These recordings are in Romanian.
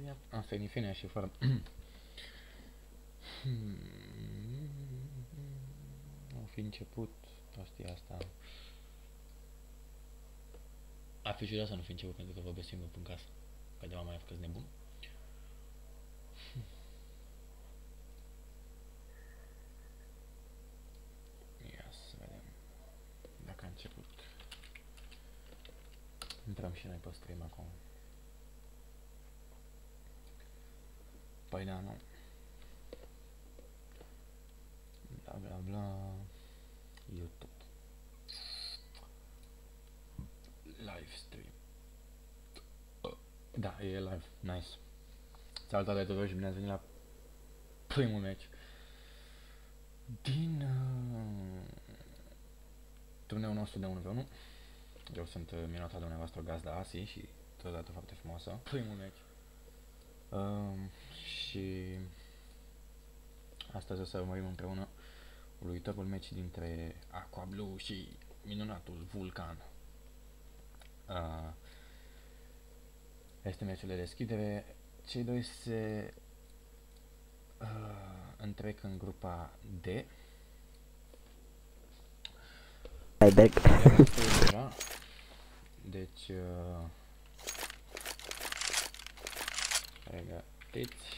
Asta e din fine și fără... Au fi început, asta. A fi jurat să nu fi început pentru că vorbesc singur în casă. Că de mai făcut nebun. Ia să vedem dacă a început. Intrăm și noi pe stream acum. Păi da, nu. Bla bla bla. YouTube. Live stream. Da, e live. Nice. Salutare tuturor și bine ați venit la primul meci din turneul nostru de 1v1. Eu sunt minunata dumneavoastră gazda Asi și totodată foarte frumoasă. Primul meci. Și astăzi o să urmărim împreună uluitorul meci dintre Aqua Blue și minunatul Vulcan. Este meciul de deschidere. Cei doi se întrec în grupa D. Deci pregătiți.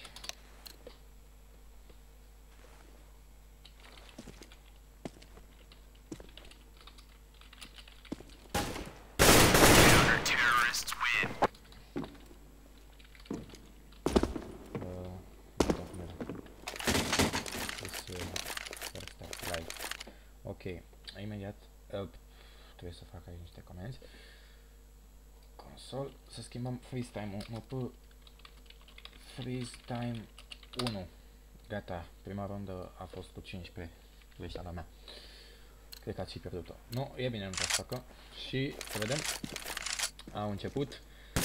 Ok, imediat trebuie să fac aici niște comenzi. Console, să schimbăm freeze time-ul, MP freeze time 1. Gata, prima rundă a fost cu 15 greșeala mea. Cred că ați și pierdut-o. Nu, e bine, nu trebuie să facă. Și să vedem. Au început.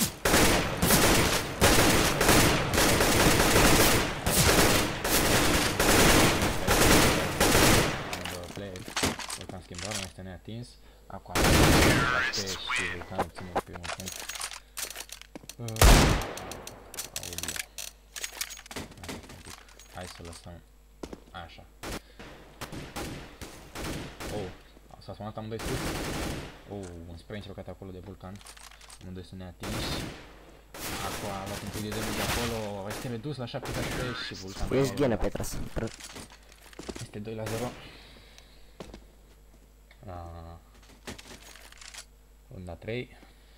Vulcan schimbarea nu este neatins. Aqua și Vulcan obține primul punct. Hai să lăsăm așa. S-a spălat amândoi sus. Un spray încercat acolo de Vulcan. Amândoi sunt neatinși. Aqua a luat un pic de damage acolo. Este redus la 7 HP și Vulcan ești ghenă pe tras. Este 2-0. Runda 3.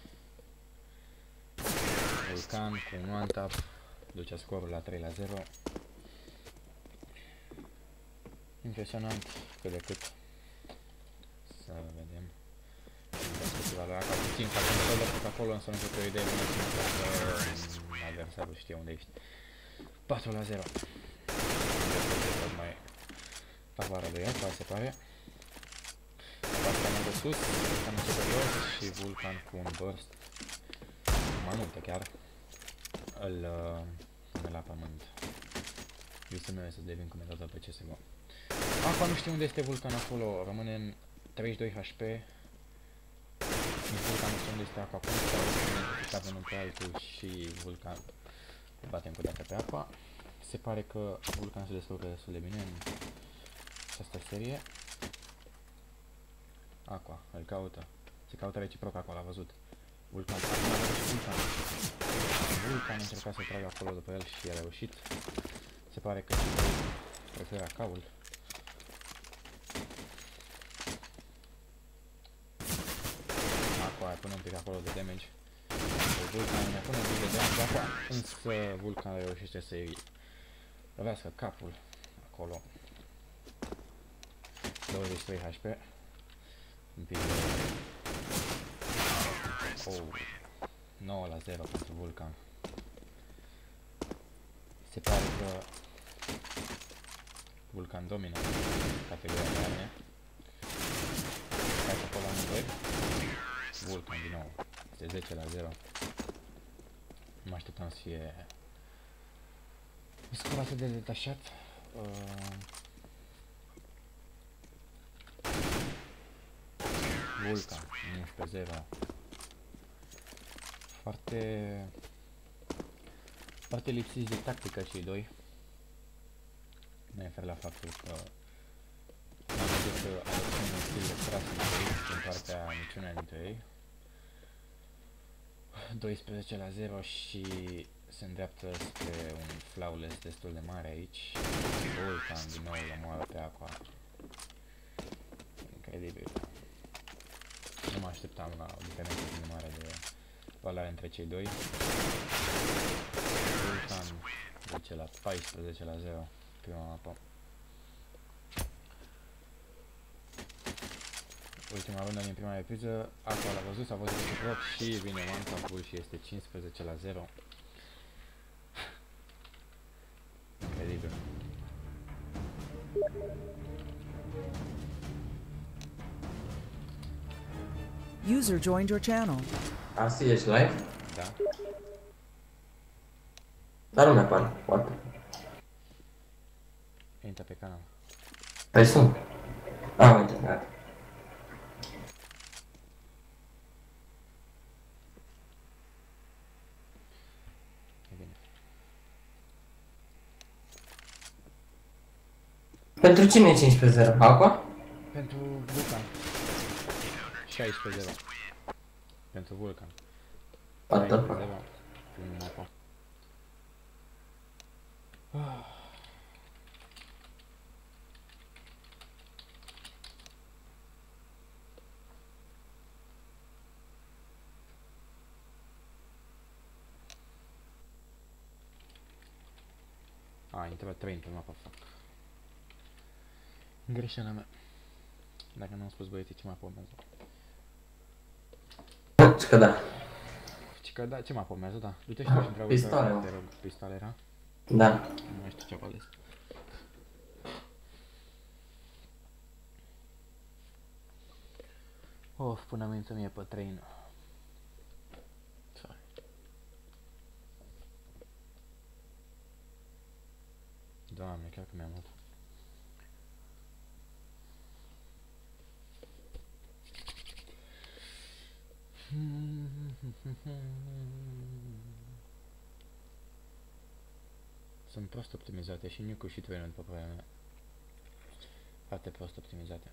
Vulcan cu un one-tap duce scorul la 3-0. Impresionant cât de cât. Să vedem. Puțin ca controlă pe acolo, însă nu știu că o idee bună că adversarul știe unde ești. 4-0. Tot mai favoarea lui Alfa, se pare. Vulcan de sus, Vulcan superior și Vulcan cu un burst. Mai multe chiar. Îl pune la pământ. Visul meu e să devin comentator pe CSGO. Aqua nu știu unde este Vulcan acolo, rămâne în 32 HP. Vulcan nu știu unde este Aqua, pentru că identificat unul pe altul și Vulcan batem cu dată pe Aqua. Se pare că Vulcan se descurcă destul de bine în această serie. Aqua, îl caută. Se caută reciproc Aqua, l-a văzut. Vulcan a încercat să tragă acolo după el și a reușit. Se pare că preferă caul. Aqua pune un pic acolo de damage. Vulcan ne pune un pic de damage Aqua, însă Vulcan reușește să-i lovească capul acolo. 23 HP. Un pic de... 9-0 pentru Vulcan. Se pare că Vulcan domină categoria de arme. Face acolo amândoi. Vulcan din nou. Este 10-0. Nu mă așteptam să fie un scor atât de detașat. Vulcan 11-0. Foarte Foarte lipsiți de tactică cei doi. Nu e fer la faptul că n-am văzut că au un stil de tras din partea niciuna dintre ei. 12-0 și se îndreaptă spre un flawless destul de mare aici. Vulcan din nou îl omoară pe Aqua. Incredibil. Nu mă așteptam la o diferență din mare de valoare între cei doi. Vulcan duce la 14-0 prima mapă. Ultima rundă din prima repriză, Aqua l-a văzut, s-a văzut reciproc și vine one tap și este 15-0. Incredibil. User joined your channel. Asta ești live? Da? Dar nu mi-apare, poate. Intră pe canal. Păi sunt. Uite, gata. E bine. Pentru cine e 15-0? Aqua? Pentru Vulcan. 16-0. Pentru Vulcan. 16-0. What the fuck? Prima mapă. Intră 3 într-o mapă, fac. Greșeala mea. Dacă nu am spus băieții ce mapă urmează. Ci că da. Ci că da, ce mapă urmează, da. Du-te și tu și întreabă Pistoale, că mă. te rog. Pistoale era? Da. Nu mai știu ce-am ales. Of, până mi-ință mie pe train. Sorry. Doamne, chiar că mi-am luat. Sunt prost optimizate și Nicu și Trainer, după părerea mea. Foarte prost optimizate.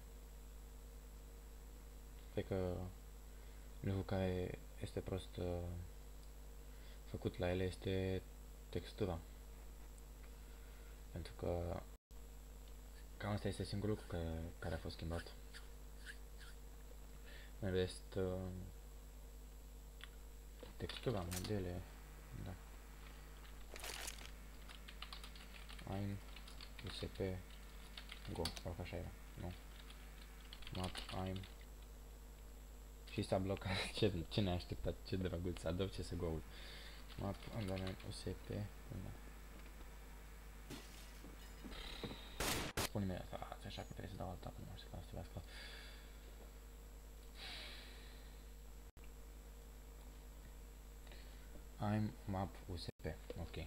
Cred că lucrul care este prost făcut la ele este textura. Pentru că cam asta este singurul lucru care a fost schimbat. În rest, textura, modele, da. AIM, USP, Go, parcă așa era, nu? Map, AIM. Și s-a blocat, ce ne-a așteptat, ce drăguț, Adobe CSGO-ul. Map, underline, USP, da. Spune imediat, așa că trebuie să dau alt tab, nu știu că asta vreau. AIM, map, USP, ok.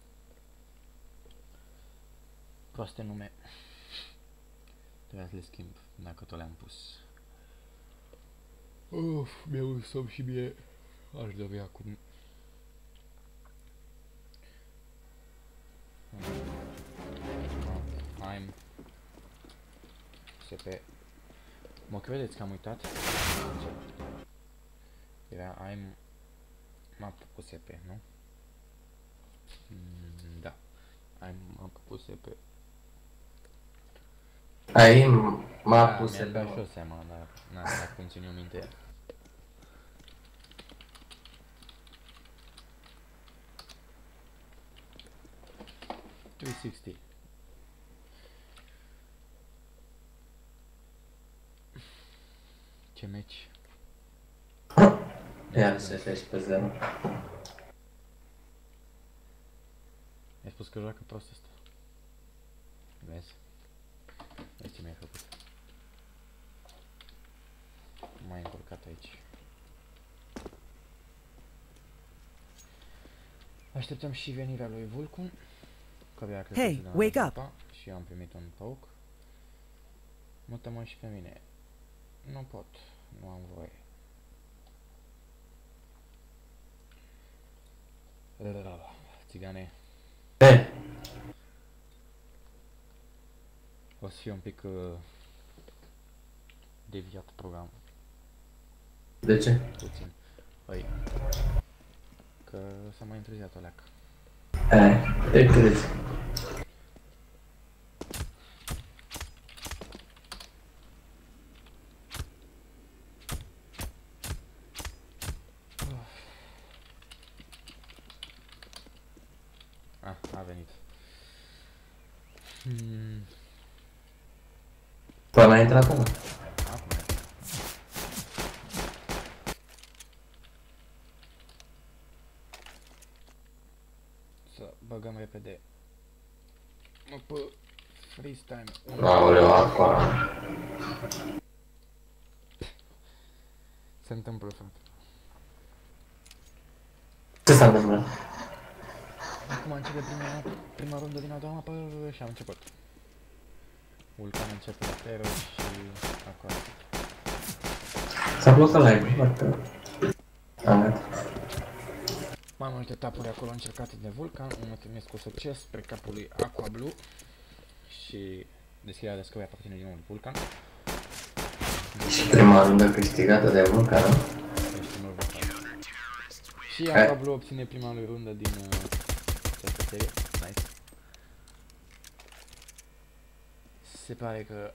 Proaste nume. Trebuia să le schimb, dacă tot le-am pus. Uf, mi-a un somn și mie. Aș dori acum. AIM USP. Mă credeți că am uitat? Era AIM map USP, nu? Da. AIM map USP. AIM m-a pus Mi-am dat și o seama, dar acum țin eu minte. Ce meci? Iar se 16-0. Ai spus că joacă prost ăsta. Vezi? Vezi ce mi-ai făcut. M-ai încurcat aici. Așteptăm și venirea lui Vulcan. Hey, wake up! Și eu am primit un poke. Mută-mă și pe mine. Nu pot. Nu am voie. țigane. E, O să fie un pic deviat programul. de ce? Puțin. Păi, că s-a mai întârziat o leacă. Te crezi. A venit. Păi n-a intrat ăla. Acum e. Să băgăm repede. Pe freestyle. Aoleu, acolo. Se întâmplă, frate. Ce s-a întâmplat? Acum începe prima rundă din a doua mapă și am început. Vulcan începe la Tero și acolo. S-a blocat live-ul, foarte. Am gata. Mai multe tapuri acolo încercate de Vulcan, unul trimis cu succes spre capul lui Aqua Blue și deschiderea de scări aparține din nou Vulcan. Și prima rundă câștigată de Vulcan, nu? Ești în urmă. Și Aqua Blue obține prima lui rundă din această serie. Nice. Se pare că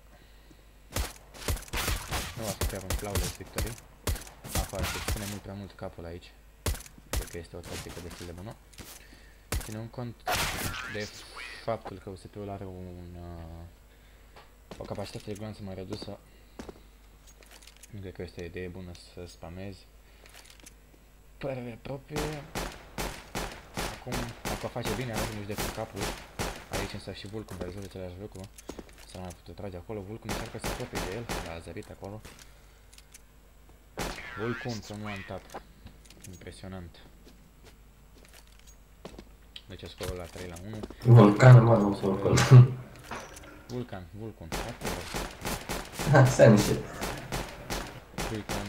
nu va fi chiar un flawless victory. Aqua se ține mult prea mult capul aici. Cred că este o tactică destul de bună. Ținând cont de faptul că USP-ul are o capacitate de glanță mai redusă, nu cred că este o idee bună să spamezi. Părere proprie. Acum, dacă o face bine, are nu-și de capul. Aici însă și Vulcan realizează același lucru. Să nu mai putut trage acolo. Vulcan încearcă să apropie de el, l-a zărit acolo. Vulcan să nu am tap. Impresionant. Deci scorul la 3-1. Vulcan, mă, nu Vulcan. Vulcan. Ha, sandwich. Vulcan.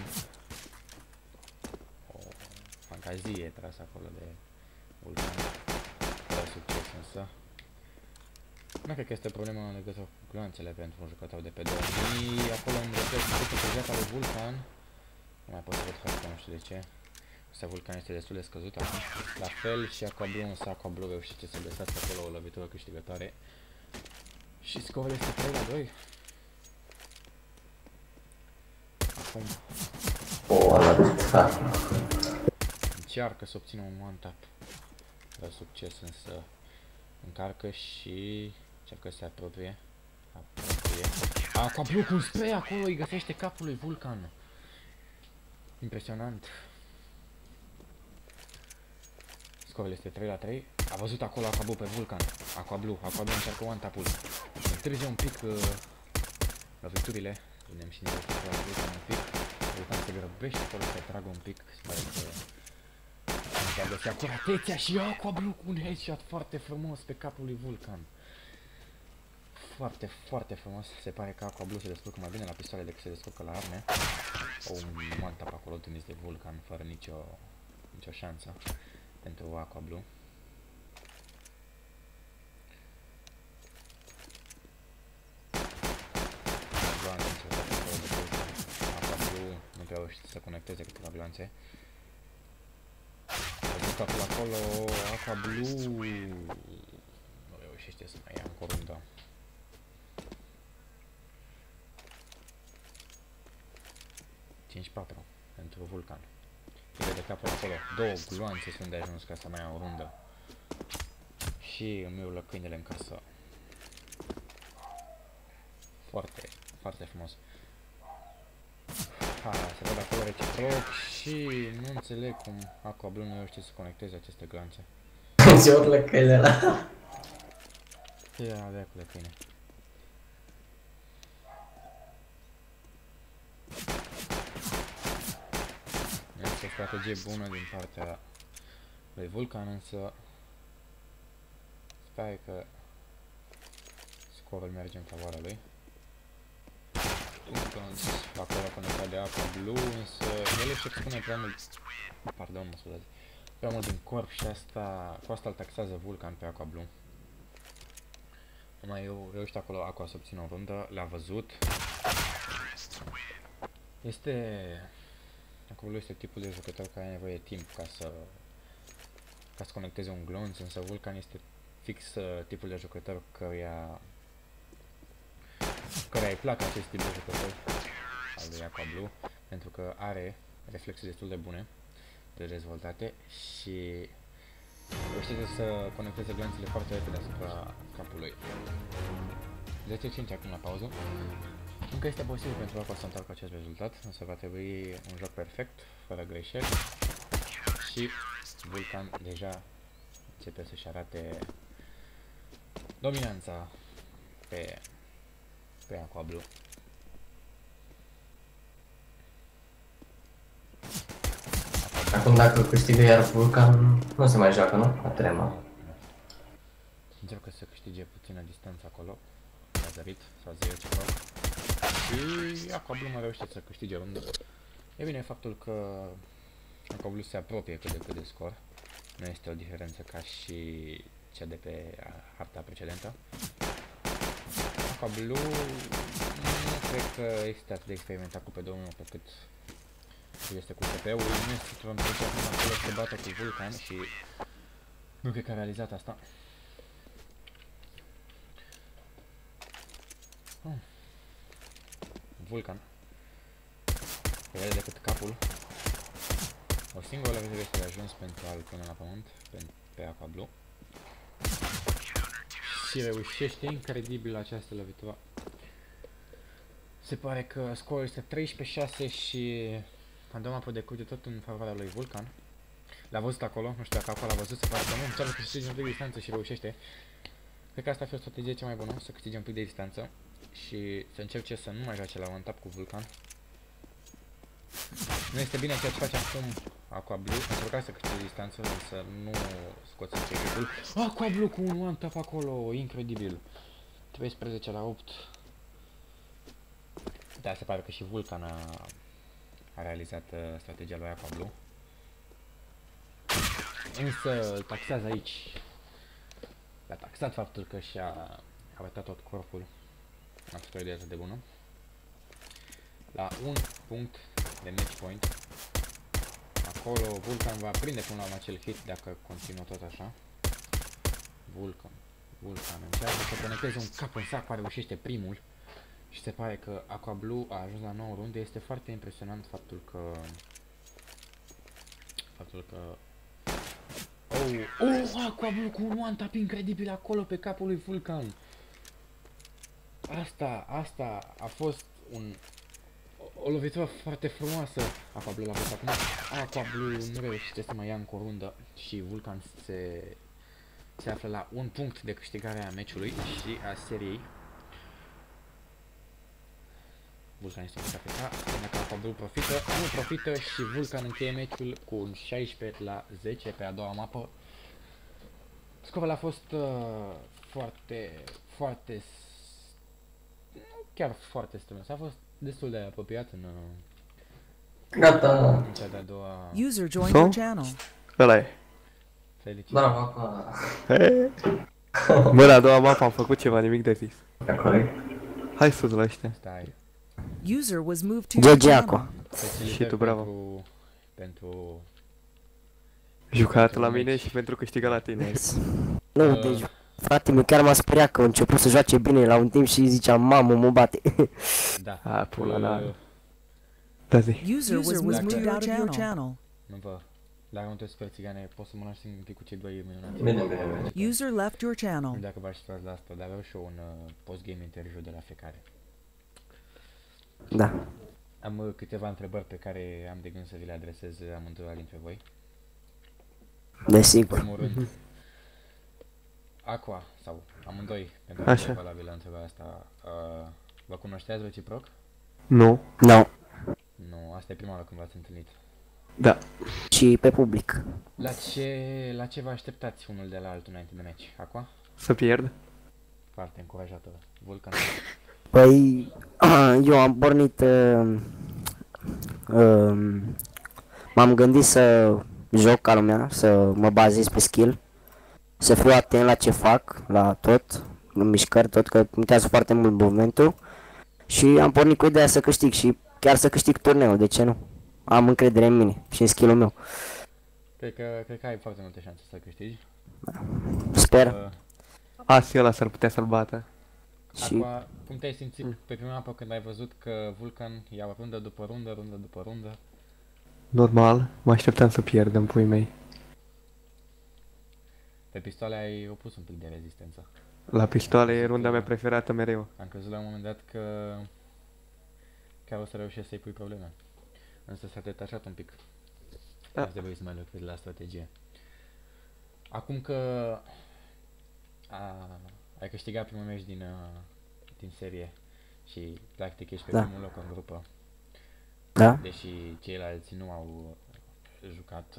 O fantazie trasă acolo de Vulcan. Fără succes însă. Nu cred că este o problemă în legătură cu glanțele pentru un jucător de pe 2000. Acolo îmi reflect câte pe viața lui Vulcan. Nu mai pot să văd harta, nu știu de ce. Însă Vulcan este destul de scăzut acum. La fel și Aqua Blue, însă Aqua Blue reușește să găsească acolo o lovitură câștigătoare. Și scorul este 3-2. Acum încearcă să obțină un one-tap. Fără succes însă încarcă și încearcă să se apropie. Aqua Blue cu un spray acolo îi găsește capul lui Vulcan. Impresionant. Scorul este 3-3. A văzut acolo Aqua Blue pe Vulcan. Aqua Blue încearcă one-tap-ul. Întârzie un pic loviturile. Vedem și nivelul la Vulcan un pic. Vulcan se grăbește acolo să tragă un pic. Sper că a găsit acuratețea și Aqua Blue cu un headshot foarte frumos pe capul lui Vulcan. Foarte, foarte frumos. Se pare că Aqua Blue se descurcă mai bine la pistoale decât se descurcă la arme. Un one-tap acolo trimis de Vulcan fără nicio șansă pentru Aqua Blue. Aqua Blue nu prea reușit să conecteze câteva glanțe. A dus capul acolo, Aqua Blue nu reușește să mai ia încă o rundă. Pentru Vulcan. Îi vede capul acolo. Două gloanțe sunt de ajuns ca să mai ia o rundă. Și îmi urlă câinele în casă. Foarte, foarte frumos. Se vede acolo reciproc și nu înțeleg cum Aqua Blue nu reușește să conecteze aceste gloanțe. Ce urlă câinele ăla? Ia, de câine. Este o strategie bună din partea lui Vulcan, însă sper că scorul merge în favoarea lui. Acolo conectat de Aqua Blue, însă el își expune prea mult. Pardon, mă scuzați. prea mult din corp și asta, cu asta îl taxează Vulcan pe Aqua Blue. Numai eu reușit acolo Aqua să obțină o rundă, l-a văzut. Aqua Blue este tipul de jucător care are nevoie de timp ca să conecteze un glonț, însă Vulcan este fix tipul de jucător căruia îi plac acest tip de jucători al lui Aqua Blue, pentru că are reflexe destul de bune, de dezvoltate și reușește să conecteze glonțile foarte repede asupra capului. 10-5 acum la pauză. Încă este posibil pentru Aqua să întoarcă acest rezultat, însă va trebui un joc perfect, fără greșeli și Vulcan deja începe să-și arate dominanța pe Aqua Blue. Acum dacă câștigă iar Vulcan, nu se mai joacă, nu? La trema. Încercă să câștige puțină distanță acolo. S-a zărit, s-a zărit ceva. Și Aqua Blue mai reușește să câștige rundă. E bine faptul că Aqua Blue se apropie cât de cât de scor. Nu este o diferență ca și cea de pe harta precedentă. Aqua Blue nu cred că este atât de experimentat cu P21 pe cât este cu TP-ul. Nu este într-un acolo să bată cu Vulcan și nu cred că a realizat asta. Vulcan vede decât capul. O singură lovitură este de ajuns pentru a-l pune la pământ pe Aqua Blue. Și reușește incredibil această lovitură. Se pare că scorul este 13-6 și Pandoma decurge tot în favoarea lui Vulcan. L-a văzut acolo, nu știu dacă acolo l-a văzut, se pare că nu încearcă să câștige un pic de distanță și reușește. Cred că asta ar fi o strategie cea mai bună, să câștige un pic de distanță și să încerce să nu mai joace la one-tap cu Vulcan. Nu este bine ceea ce face acum Aqua Blue, încerca să câștige distanță, însă nu scoți începutul. Aqua Blue cu un one-tap acolo, incredibil. 13-8. Da, se pare că și Vulcan a realizat strategia lui Aqua Blue. Însă îl taxează aici. L-a taxat faptul că și-a arătat tot corpul. A fost o idee atât de bună. La un punct de match point. Acolo Vulcan va prinde până la urmă acel hit dacă continuă tot așa. Vulcan încearcă să conecteze un cap în sac, reușește primul. Și se pare că Aqua Blue a ajuns la 9 runde. Este foarte impresionant faptul că Aqua Blue cu un one-tap incredibil acolo pe capul lui Vulcan. Asta a fost o lovitură foarte frumoasă. Aqua Blue l-a văzut acum. Aqua Blue nu reușește să mai ia încă o rundă și Vulcan se află la un punct de câștigare a meciului și a seriei. Vulcan este un KPK, dacă Aqua Blue nu profită și Vulcan încheie meciul cu un 16-10 pe a doua mapă. Scorul a fost foarte, chiar foarte strâns, a fost destul de apropiat în Gata. cea de-a doua. User joined your channel. Ăla e. Felicitări. Da, Aqua. Bă, la a doua mapă am făcut ceva, nimic de zis. E corect. Hai sus la ăștia. Stai. User was moved to your GG channel. Aqua. Felicitări tu, bravo. pentru Jucat la mine și pentru câștigat la tine. Nu, deci, frate meu, chiar m-a speriat că a început să joace bine la un timp și ziceam, mamă, mă bate. da. A, pula la... Da, zi. User was moved out of your channel. Nu vă. La unde sper țigane, pot să mă lași un pic cu cei doi minunați. Bine. User left your Nu channel. dacă v-aș spus la asta, dar vreau și eu un post-game interviu de la fiecare. Da. Am câteva întrebări pe care am de gând să vi le adresez amândoi dintre voi. Desigur. În primul rând, Aqua, sau amândoi, pentru că Așa. e valabilă întrebarea asta, vă cunoșteați reciproc? Nu. No. Nu, asta e prima oară când v-ați întâlnit. Da. Și pe public. La ce vă așteptați unul de la altul înainte de meci? Aqua? Să pierd. Foarte încurajată. Vulcan? Păi, eu am pornit, m-am gândit să joc ca lumea, să mă bazez pe skill, să fiu atent la ce fac, la tot, în mișcări, tot, că contează foarte mult movementul. Și am pornit cu ideea să câștig și chiar să câștig turneul, de ce nu? Am încredere în mine și în skill-ul meu. Cred că ai foarte multe șanse să câștigi. Sper. Asia ăla s-ar putea să-l bată. Și Acum, cum te-ai simțit pe prima apă când ai văzut că Vulcan ia rundă după rundă, rundă după rundă? Normal, mă așteptam să pierdem, pui mei. Pe pistoale ai opus un pic de rezistență. La pistoale e runda mea preferată mereu. Am crezut la un moment dat că chiar o să reușești să-i pui probleme. Însă s-a detașat un pic. Da. Ar trebui să mai lucrezi la strategie. Acum că ai câștigat primul meci din serie și practic ești pe Da. primul loc în grupă, da? deși ceilalți nu au jucat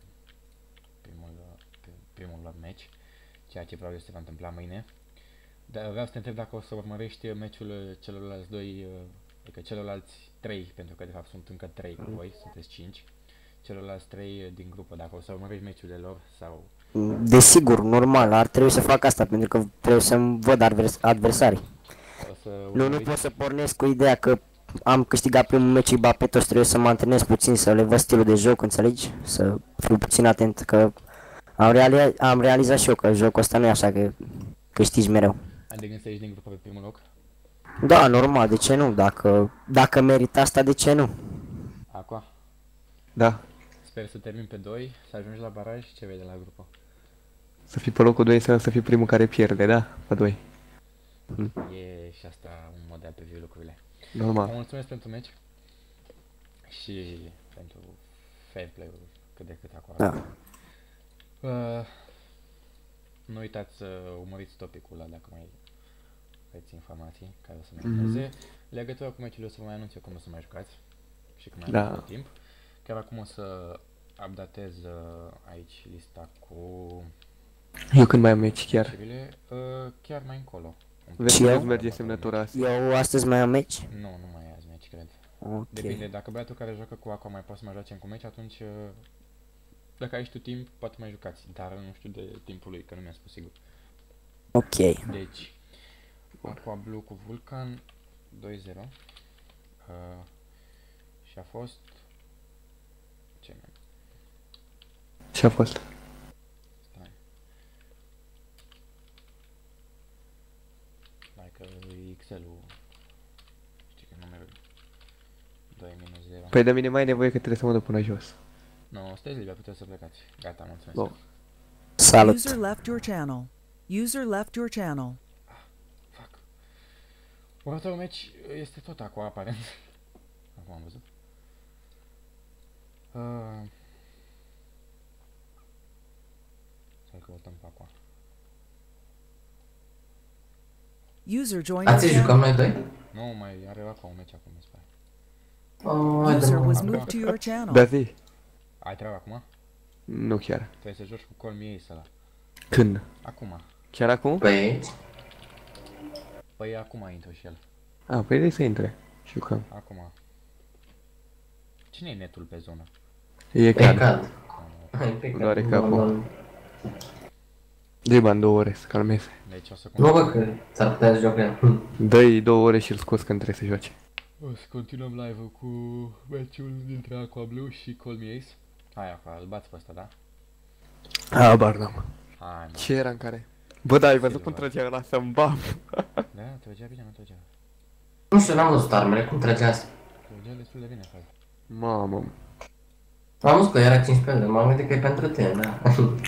primul lor meci, ceea ce probabil se va întâmpla mâine. Dar vreau să te întreb dacă o să urmărești meciul celorlalți doi, adică celorlalți trei, pentru că de fapt sunt încă trei cu voi, sunteți 5. Celorlalți trei din grupă, dacă o să urmărești meciurile lor sau... Desigur, normal, ar trebui să fac asta pentru că trebuie să-mi văd adversarii. O să Nu urmăriți- pot să pornesc cu ideea că am câștigat primul meci și pe toți, trebuie să mă antrenez puțin, să le văd stilul de joc, înțelegi? Să fiu puțin atent, că am realizat și eu că jocul ăsta nu e așa că câștigi mereu. Ai de gând să ieși din grupă pe primul loc? Da, normal, de ce nu? Dacă merită asta, de ce nu? Aqua, Da, sper să termin pe 2, să ajungi la baraj, ce vei de la grupă? să fii pe locul 2 să fii primul care pierde, da? Pe 2. E și asta un model pe viu lucrurile. Vă Normal. mulțumesc pentru meci și pentru fair play-ul cât de cât acolo. Da. Nu uitați să urmăriți topicul ăla dacă mai aveți informații care o să mai urmeze. Legătura cu meciul o să vă mai anunț eu cum o să mai jucați și cum mai Da. avem timp. Chiar acum o să updatez aici lista cu Eu când mai am meci chiar. meciurile, chiar mai încolo. Vezi Și că eu? îți merge semnătura asta. Eu astăzi mai am meci? Nu, nu mai azi meci, cred. Ok. Depinde, dacă băiatul care joacă cu Aqua mai poate să mai joace încă un meci, atunci dacă ai și tu timp, poate mai jucați, dar nu știu de timpul lui, că nu mi-a spus sigur. Ok. Deci, Aqua Blue cu Vulcan 2-0 și a fost... Ce mai? Ce a fost? Stai. Stai că e Excel-ul, știi că numerul 2-0. Păi de mine mai e nevoie că trebuie să mă duc până jos. Nu, sunteți liber, puteți să plecați. Gata, mulțumesc. Bun. Salut. User left your channel. User left your channel. Fuck. Următorul meci este tot Aqua, aparent. Acum am văzut. Să-l căutăm pe Aqua. User joined your Ați channel. jucăm noi doi? Nu, mai are Aqua un meci acum, mi se pare. Oh, hai User was de moved to your channel. Da zi? Ai treabă acum? Nu chiar. Trebuie să joci cu Call Me Ace ăla. Când? Acum. Chiar acum? pe aici. Păi acum intră și el. A, păi de să intre. Jucăm. Acum. Cine e netul pe zonă? E Pe cad. cad. Hai, pe cad. Doare capul. Dă-i bani 2 ore să calmeze. Deci o să Nu continuăm. văd că s-ar putea să joc el. Dă-i 2 ore și îl scos când trebuie să joace. O să continuăm live-ul cu meciul dintre Aqua Blue și Call Me Ace. Hai Aqua, îl bați pe ăsta, da? Habar n-am. Hai, mă. Ce era în care? Bă, da, ai văzut cum trăgea ăla să-mi bam. Da, trăgea bine, nu trăgea. Nu știu, n-am văzut armele, cum trăgea asta? Trăgea destul de bine, frate. Mamă. Am văzut că era 15, m-am gândit că e pentru tine, da.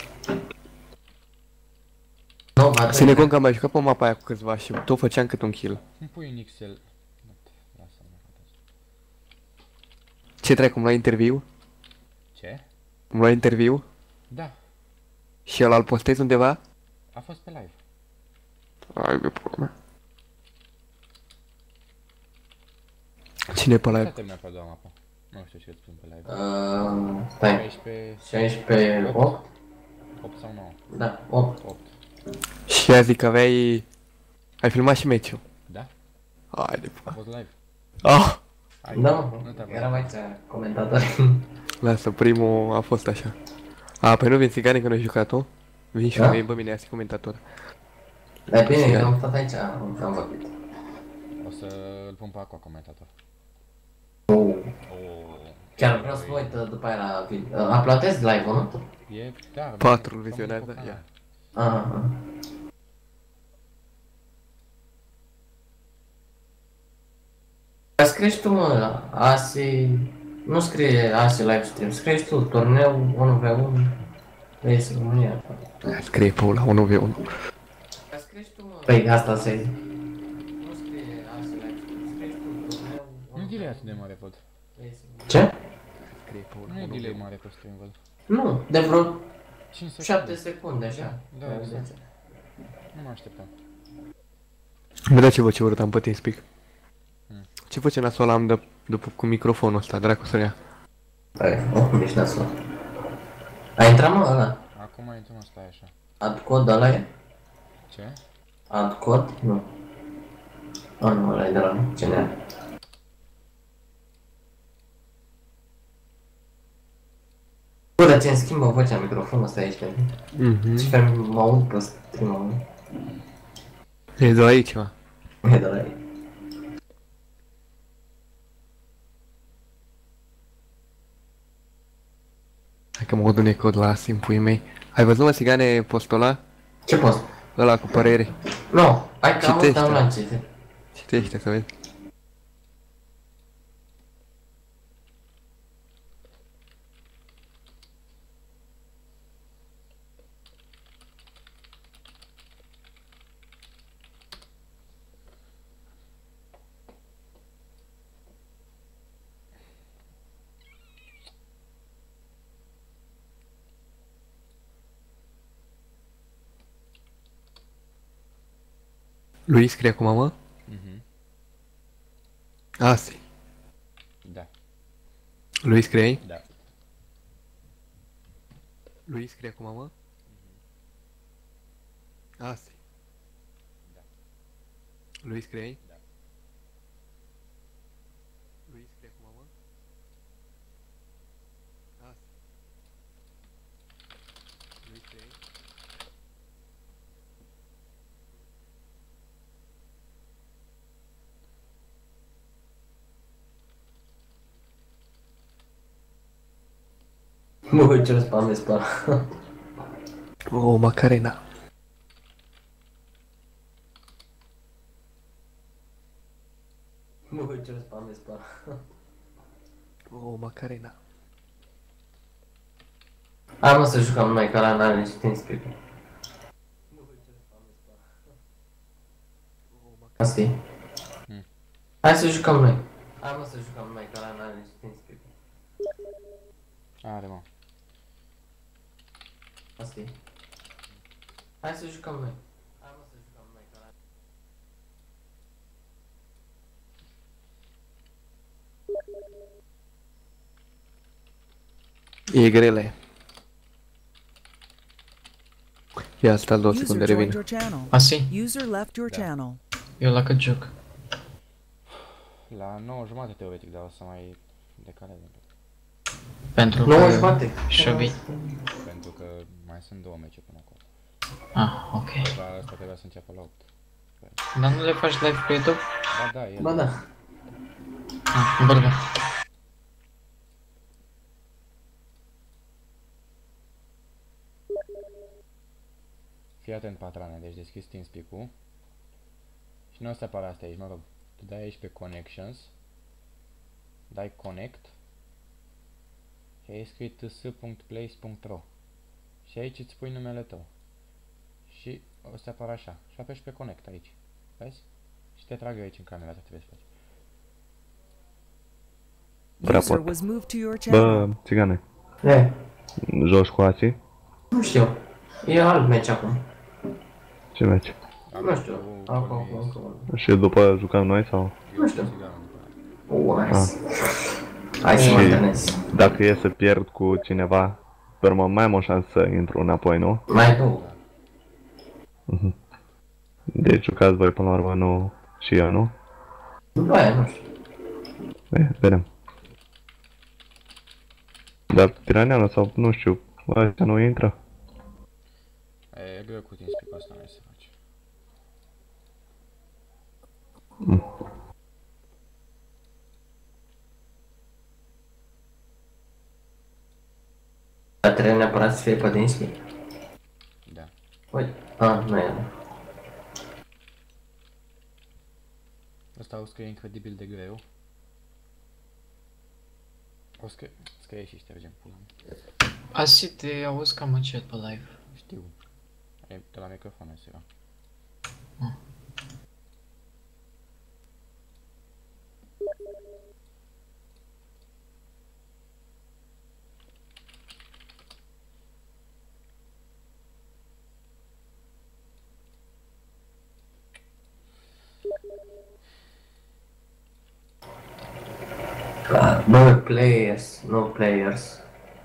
Nu, va Ține cont că am mai jucat pe mapa aia cu câțiva și tot făceam cât un kill. Îmi pui în Excel. Lasă-mă, frate. Ce trec, cum la interviu? Ce? Cum la interviu? Da, Și ăla îl postezi undeva? a fost pe live. Ai, de pula mea. Cine e pe S-a live? terminat pe a doua mapă. Nu știu ce îți spun pe live. Stai, 16, 16, 8? 8 sau 9? Da, 8. 8. Și a zic că aveai... Ai filmat și meciul. Da? Hai de A pula. fost live. Ah! Ai, Da, nu te-a eram aici comentator. Lasă, primul a fost așa. A, păi nu vin țigane că nu ai jucat-o? Vin și Da? mă pe mine, asi comentator. Dar bine, că am stat aici, am vorbit. O să îl pun pe Aqua comentator. Oh. Oh. Chiar vreau să mă uit după aia la video. Uploadez live-ul, nu? E, da, 4 rămâne vizionează, pe canal. ia. Aha. Dar scrii tu, mă, Asi... Nu scrie Asi live stream, scrii tu turneu 1v1 Race România. Scrie pe ăla, 1v1. Dar scrii tu, mă... Păi asta să zic. Nu scrie Asi live stream, scrii tu turneu 1v1 Nu delay atât de mare, văd. Race România. Ce? Scrie pe ăla, Nu e 1v1. delay mare pe stream, văd. Nu, de vreo 5 secunde. 7 secunde așa. Da, exact. Nu mă așteptam. Bă, da, ce vă ce urât am pe TeamSpeak. Hmm. Ce face nasoala am de după cu microfonul ăsta, dracu să-l ia. Hai, oh, ești nasol. A intrat, mă, ăla? Acum intrăm, stai așa. Ad cod ăla e? Ce? Ad cod? Nu. A, nu, ăla e de la CNR. Bă, dar ce-mi schimbă vocea microfonul ăsta aici, Mhm. și că mă aud pe stream-ul. E de la aici, mă. E de la ei. Hai că mă aud un eco de la Asim, puii mei. Ai văzut, mă, Țigane, postul ăla? Ce poți? Ăla cu părere. Nu, hai că am Citește. uitat la încete. Citește să vezi. Lui scrie acum, mă? Mhm. Asi. Da, Lui scrie? da. Lui scrie acum, mă? Asi. Da. Lui scrie? Da. Lui scrie acum, mă? Asi. Lui scrie? Mă uit ce spamez pe ăla. Oh, Macarena. Mă uit ce spamez pe ăla. Oh, Macarena. Hai, mă, să jucăm numai ca la n-are nici TeamSpeak. Asta e. Hai să jucăm noi. Hai, mă, să jucăm numai ca la n-are nici TeamSpeak. Are, mă. Asta e. Hai să jucăm noi. Hai, mă, să jucăm numai ca la... E grele. Ia asta 2 User secunde, joined revin. your channel. Asi, User left your Da. channel. eu la cât joc? La 9:30 teoretic, dar o să mai decalez un pic. Pentru 9 că... jumate. Șobi. Pentru că mai sunt 2 meciuri până acolo. Ah, ok. Dar asta trebuia să înceapă la 8. Dar nu le faci live pe YouTube? Ba da, el. Ba da. Ah, bă, da. Fii atent, patrane, deci deschizi TeamSpeak-ul. Și nu o să apară asta aici, mă rog. Tu dai aici pe Connections. Dai Connect. Și ai scris ts.place.ro. Și aici îți pui numele tău. Și o să apară așa. Și apeși pe Connect aici. Vezi? Și te trag eu aici în camera, asta trebuie să faci. User Raport. was moved to your channel. Bă, țigane, E, joci cu Ații? nu știu. E alt meci acum. Ce meci? Nu știu. Acum. Și după jucăm noi sau? Nu știu. Nice. Hai să mă Și întâlnesc. dacă e să pierd cu cineva, pe urmă mai am o șansă să intru înapoi, nu? Mai două. Deci jucați voi până la urmă, nu și eu, nu? După aia, nu știu. Vedem. Dar Tiraneanul sau, nu știu, Bă, ăștia nu intră. E greu cu TeamSpeak-ul ăsta, nu se face. Dar trebuie neapărat să fie pe Teamspeak. Da. Uite, nu e. Ăsta o scrie incredibil de greu. O scrie și ștergem pula mea. Asi, te auzi cam încet pe live. Știu. E de la microfon ăsta era. No players, no players.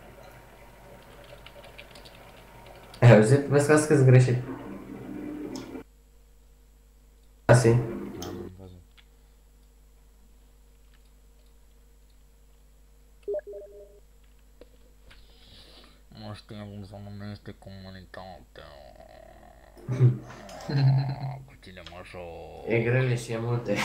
Ai auzit? Vezi că a scris greșit. Asi. Am văzut. Nu știu cum să numește comunitatea. Cu cine mă joc? E grele și e multe.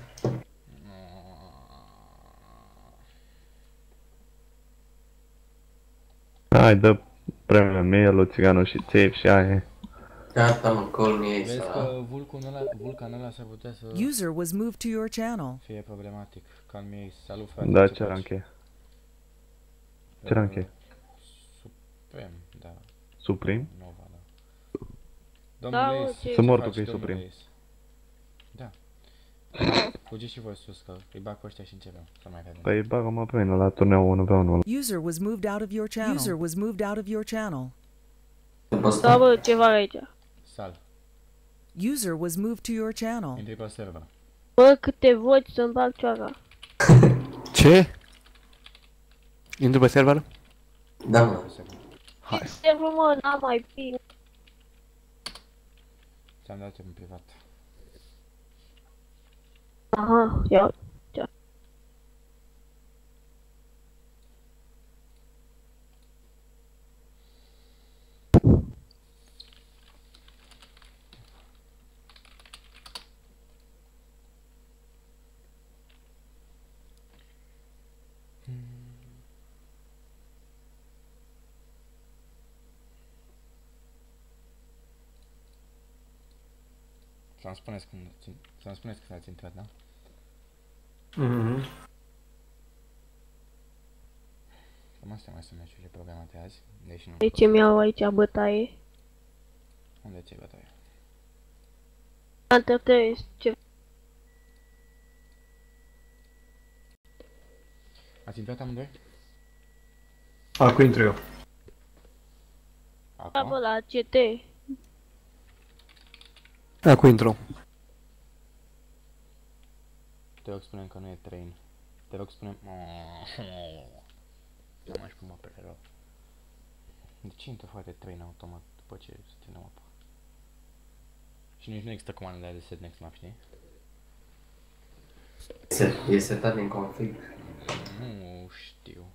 Hai, dă premiul Mielu, Țiganul și Țip și aia e. Gata, mă, call me Vezi sau... că vulcanul ăla s-ar putea să User was moved to your channel. fie problematic. Calmi, salut frate. Da, ce ce faci? ranche? Ce ranche? Suprem, da. Suprim? Nova, da. Domnule Ace, Să ce mor tu faci, că e domnule Supreme. Ace? Da. Fugiți și voi sus, că îi bag cu ăștia și începem. Să mai vedem. Păi bagă-mă pe mine la turneul 1v1. User was moved out of your channel. User was moved out of your channel. Da, bă, ceva aici. Sal, User was moved to your channel. intri pe server. Bă, câte voci să-mi bag cioara. Ce? Intru pe server? Da, mă. Pe server. Hai. Ce mă, n-am mai fi. Ți-am dat în privat. Aha, ia. Să-mi spuneți când ați intrat, da? Cam astea mai sunt meciurile programate azi, deși nu... De ce mi-au aici bătaie? Unde ți-ai bătaie? Antertez, ce... Ați intrat amândoi? Acu intru eu. Da, bă, Acum? la CT. Acu intru. Te rog spune că nu e train. Te rog spune... Nu mai știu mă pe rău. De ce intră foarte train automat după ce se termină mapa? Și nici nu există comandele de set next map, știi? E setat din config. Nu știu.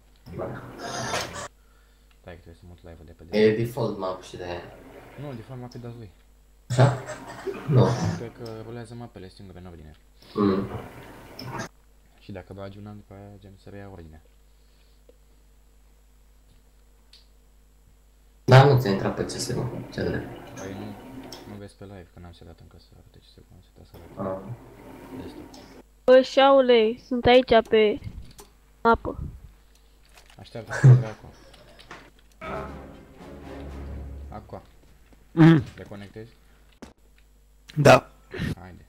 Stai că trebuie să mut live-ul de pe E default map și de aia. Nu, de fapt mapul lui. Așa? Nu. Cred că rulează mapele singure în ordine. Și dacă bagi un an după aia, gen să reia ordinea. Dar nu ți-a intrat pe CSGO, ce drept. Păi nu vezi pe live, că n-am setat încă să arate ce se pune, să arate. Destul. Bă, șaule, sunt aici pe mapă. Așteaptă să intre acum. Acum. Te conectezi? Da. Haide.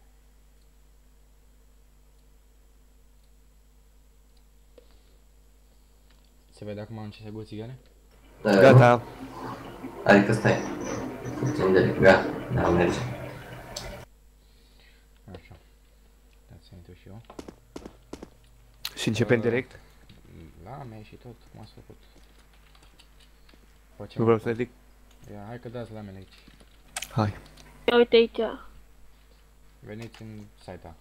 Se vede acum în CSGO țigane? Gata. Adică stai. Puțin de gata, da, merge. Așa. Dați să intru și eu. Și începem direct? La mea și tot, cum ați făcut. Nu vreau să zic. Ia, hai că dați la mele aici. Hai. Ia uite aici. Veniți în site-a.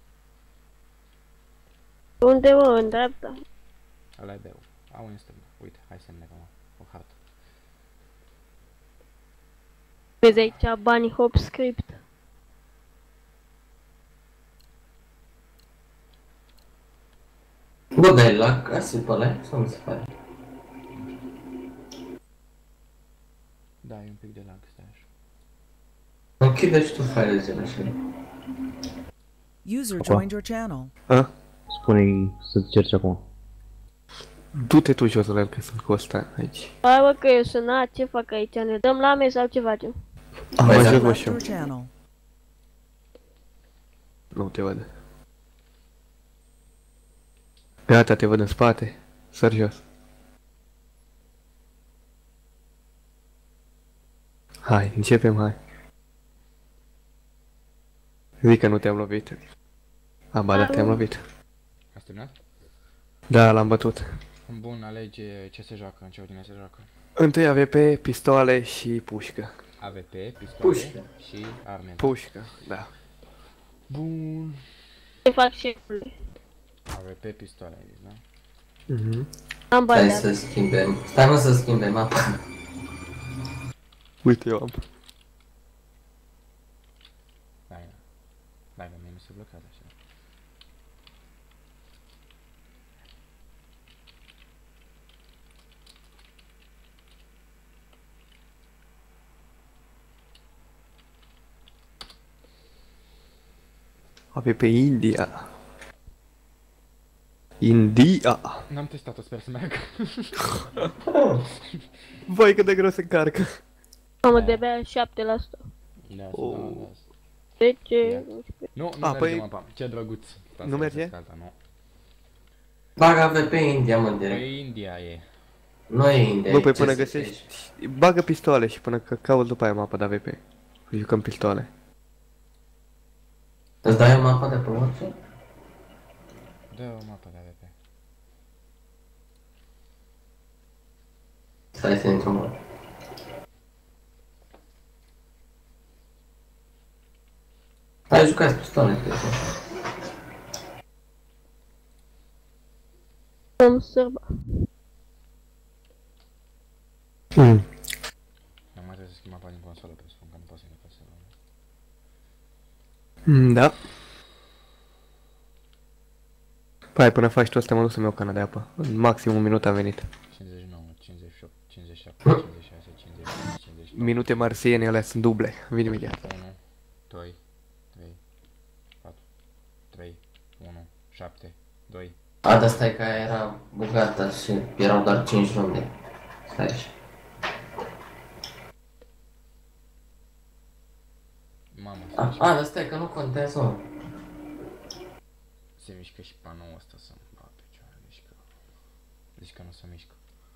Unde, mă, în dreapta? Ăla e B-ul. Au în stânga. Uite, hai să ne legăm o hartă. Vezi aici Bunny Hop Script. Bă, dar e lag casă pe ăla sau nu se pare? Da, e un pic de lag, stai așa. Închide și tu faile zile așa. User joined your channel. Spune-i să-ți cerci acum. Du-te tu jos, Lel, că sunt cu ăsta aici. Hai bă că eu sunat, ce fac aici? Ne dăm lame sau ce facem? Mă joc, mă Left și eu. your channel. Nu te văd. Gata, te văd în spate. Săr jos. Hai, începem, hai. Zic că nu te-am lovit. Ba da, te-am lovit. Ați terminat? Da, l-am bătut. Bun, alege ce se joacă, în ce ordine se joacă. Întâi AVP, pistoale și pușcă. AVP, pistoale Pușcă. și arme. Pușcă, da. Bun. Ce fac șefule? AVP, pistoale, ai zis, da? Am bani Stai de să schimbem. Stai mă să schimbem mapa. Uite, eu am. Dai, dai, mie nu se blochează așa. AVP India. India. N-am testat-o, sper să meargă. Vai, cât de greu se încarcă. Mamă, de-abia 7%. Da, Oh. da. 10, Ia. 11. Nu, nu A, merge păi- mapa. Ce drăguț. Stați Nu să merge? găsesc Alta, nu. Bag AVP India, mă, direct. Păi India e. Nu e India. Bă, e păi până CSS. găsești... Bagă pistoale și până că cauți după aia mapa de AVP. Jucăm pistoale. Îți dai o mapă de pe orice? Dă o mapă de AVP. Stai să intru, mă. Hai, jucați pistoale, cred că. Am sărba. Nu mai trebuie să schimb mapa din consolă, presupun că nu pot să ne pasă. Da. Păi, până faci tu asta, mă duc să-mi iau cana de apă. În maxim un minut am venit. 59, 58, 57, 56, 57, 59. Minute marsiene, alea sunt duble. Vin imediat. 1, 2, 3, 4, 3, 1, 7, 2. A, dar stai că aia era bugată și erau doar 5 runde. Stai așa. Mamă, Dar stai că nu contează, mă. se mișcă și panoul ăsta să-mi bat picioare, deci că nu se mișcă.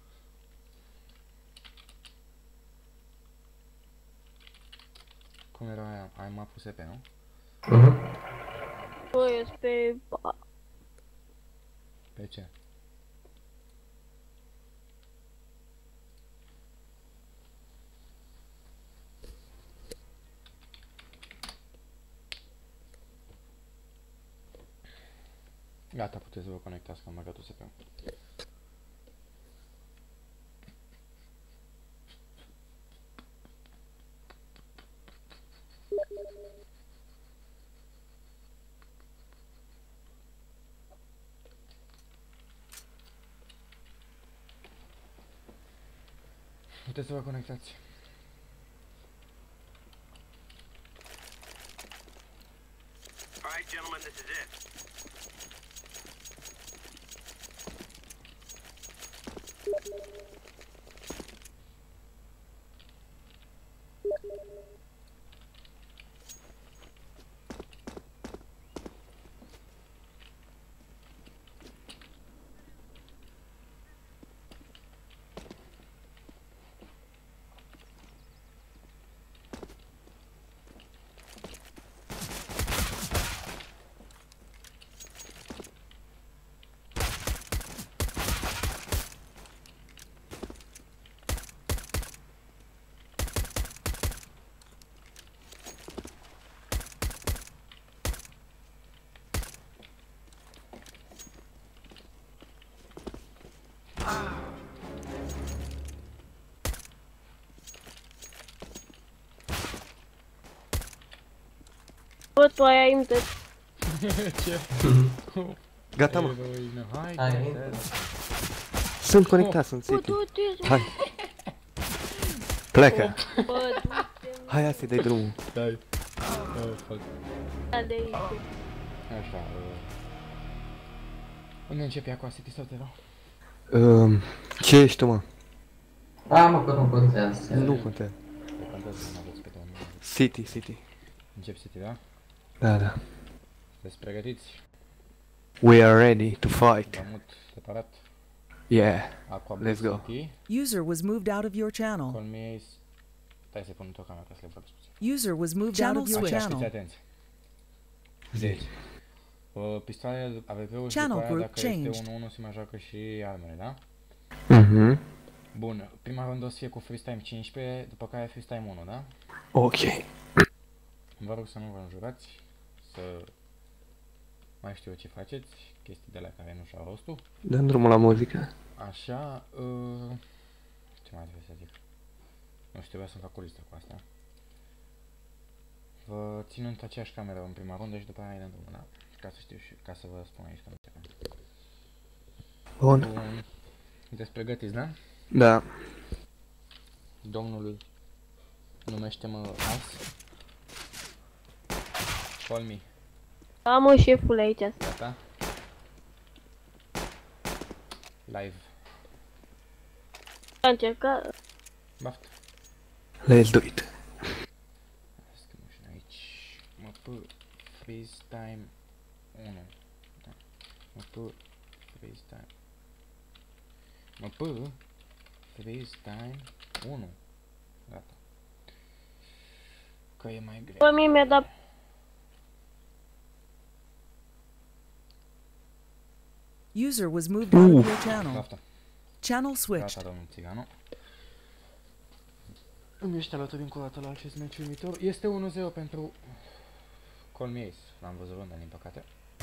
Cum era aia? Ai mapul SP, nu? Bă, eu sunt pe... Pe ce? Gata, puteți să vă conectați, că am băgat USB-ul. Puteți să vă conectați. Alright, gentlemen, this is it. Bă, tu ai inter. Ce? Gata, mă. Eroină, hai, Hai, hai, intră. Sunt conectat, sunt Bă, City. du-te. Hai. Plecă. Bă, du-te. Hai, hai să-i dai drumul. Stai. Fuck. Da, de aici. Așa, unde începe Aqua City sau Zero? Ce ești tu, mă? A, mă, că nu contează. Nu contează. Eu contează să mă aveți pe domnul. City. Încep City, da? Da. Sunteți pregătiți? We are ready to fight. Vă mut separat. Yeah. Aqua Let's go. City. User was moved out of your channel. Call me Ace. Stai să pun o camera ca să le vorbesc puțin. User was moved out of your Așa, fiți channel. atenți. Deci, pistoale, AVP-ul și Channel după aia group dacă changed. este 1-1 se mai joacă și armele, da? Mhm. Bun, prima rundă o să fie cu freestyle 15, după care freestyle 1, da? Ok. Vă rog să nu vă înjurați, să mai știu eu ce faceți, chestii de la care nu și-au rostul. Dăm drumul la muzică. Așa, ce mai trebuie să zic? Nu știu, trebuia să-mi fac o listă cu asta. Vă țin în aceeași cameră în prima rundă și după aia îi dăm drumul, da? Ca să știu și ca să vă spun aici că nu începem. Bun. Sunteți pregătiți, da? Da. Domnul numește-mă As. Call me. Am o șeful aici. Gata? Live. A încercat. Baftă. Let's do it. Scriu și aici. Mă p freeze time 1. Da. Mă p freeze time. Mă p freeze time 1. Gata. Că e mai greu. Bă, mie mi-a dat. User was moved out of your channel. Baftă. Channel switched. Gata, domnul Țiganu. Îmi ești alături încă o dată la acest meci uimitor. Este 1-0 pentru Call me Ace. L-am văzut rândă, din păcate.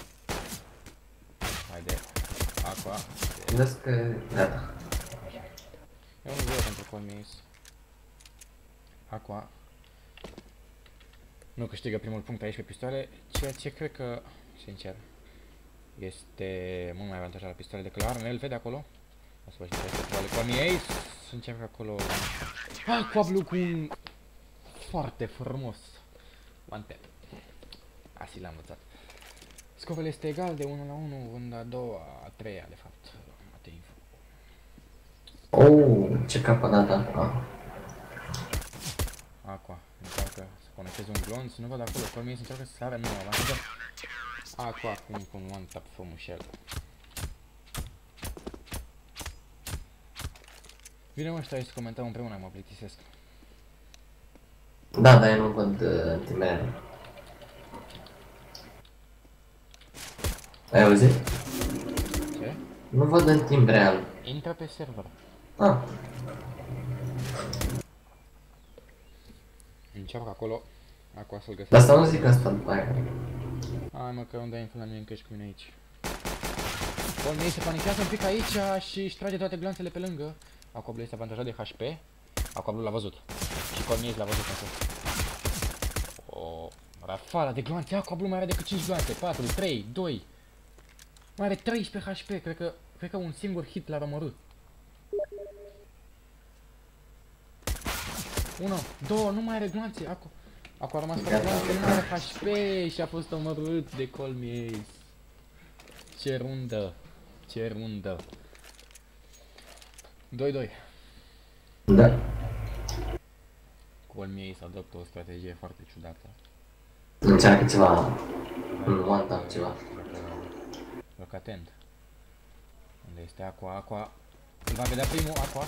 Haide. Aqua. Vezi că... Gata. E 1-0 pentru Call me Ace. Aqua nu câștigă primul punct aici pe pistoale, ceea ce cred că, sincer, este mult mai avantajat la pistoale decât la arme. El vede acolo. O să vă știți pistoale. Call me Ace. Începe acolo. Aqua Blue cu un foarte frumos one tap. Asi l-am învățat. Scorul este egal de 1-1, runda a doua, a treia de fapt. Mate info. Oh, ce cap a dat Aqua. Aqua încearcă să conecteze un glonț, nu văd acolo, Call me Ace încearcă să sară, nu, avansează. Aqua acum cu un one tap frumușel. Vine ăștia aici să comentăm împreună, mă plictisesc. Da, dar eu nu văd timele. Ai auzit? Ce? Nu văd în timp real. Intră pe server. Ah. Încearcă acolo. Aqua să-l găsesc. Dar asta nu zic asta după aia. Hai mă că îmi dai info la mine încă ești cu mine aici. Call me Ace se panichează un pic aici și își trage toate glanțele pe lângă. Aqua Blue este avantajat de HP. Aqua Blue l-a văzut. Și Call me Ace l-a văzut însă. O rafala de glanțe. Aqua Blue mai are decât 5 glanțe. 4, 3, 2. Mai are 13 HP. Cred că un singur hit l-a omorât. 1, 2, nu mai are glanțe. Aqua a rămas fără glanțe, nu mai are HP și a fost omorât de Call me Ace. Ce rundă. Ce rundă. 2-2. Da. Call me Ace adoptă o strategie foarte ciudată. Încearcă ceva. Un one tap ceva. Joc atent. Unde este Aqua? Aqua îl va vedea primul, Aqua.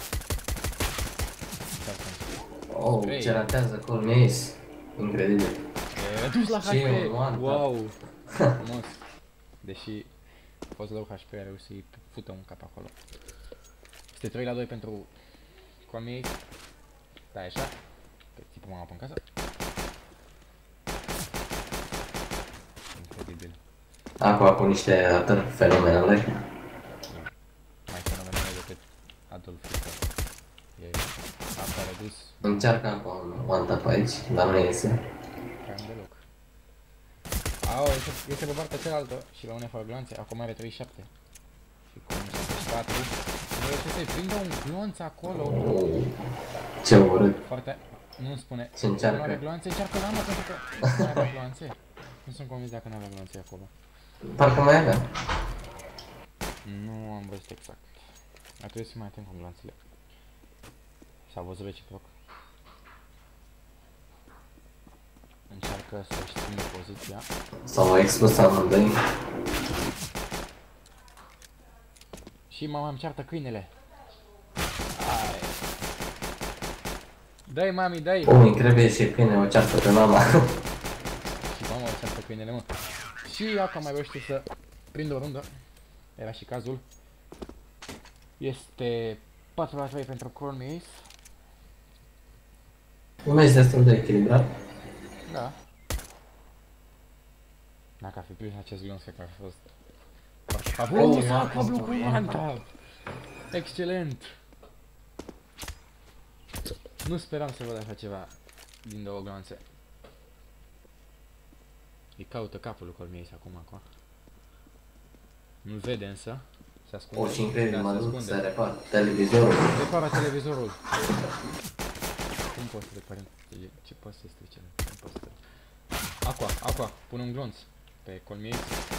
Oh, ce ratează Call me Ace. Incredibil. E redus la Ce HP. un one tap. Wow. Frumos. Deși a fost low HP, a reușit să-i fută un cap acolo. Este 3-2 pentru Call me Ace. Stai așa. Că țipă mama pe-n casă. Incredibil. Aqua cu niște atât fenomenale. Mai fenomenale decât Adolf Hitler. E asta redus. Încearcă Aqua un one tap aici, dar nu iese. Cam deloc. Au, este pe partea cealaltă și rămâne fără gloanțe. Acum are 37. Și cum 74. Nu reușește să-i prindă un glonț acolo. Ce urât. Foarte... Nu spune. Ce încearcă? Nu are gloanțe, încearcă la mă pentru că nu avea gloanțe. Nu sunt convins dacă nu avea gloanțe acolo. Parcă mai avea. Nu am văzut exact. Ar trebui să fii mai atent cu gloanțele. S-a văzut reciproc. Încearcă să-și țină poziția. S-au expus amândoi. Și mama îmi ceartă câinele. Hai. Dai, mami, dai! Îi trebuie și câine, o ceartă pe mama. Și mama o ceartă câinele, mă. Și acum mai reușește să prindă o rundă. Era și cazul. Este 4-3 pentru Call Me Ace. Nu este destul de echilibrat. Da. Dacă ar fi prins acest glonț, cred că ar fi fost... Pablo cu Ianta! Excelent! Nu speram să văd așa ceva din două glonțe. Îi caută capul lui Call Me Ace acum. Nu-l vede însă. Se ascunde. Și incredibil, mă duc să repar televizorul. Repara televizorul. Cum poți să repari? Ce poți să strice? Nu poți să... Aqua, pune un glonț pe Call Me Ace.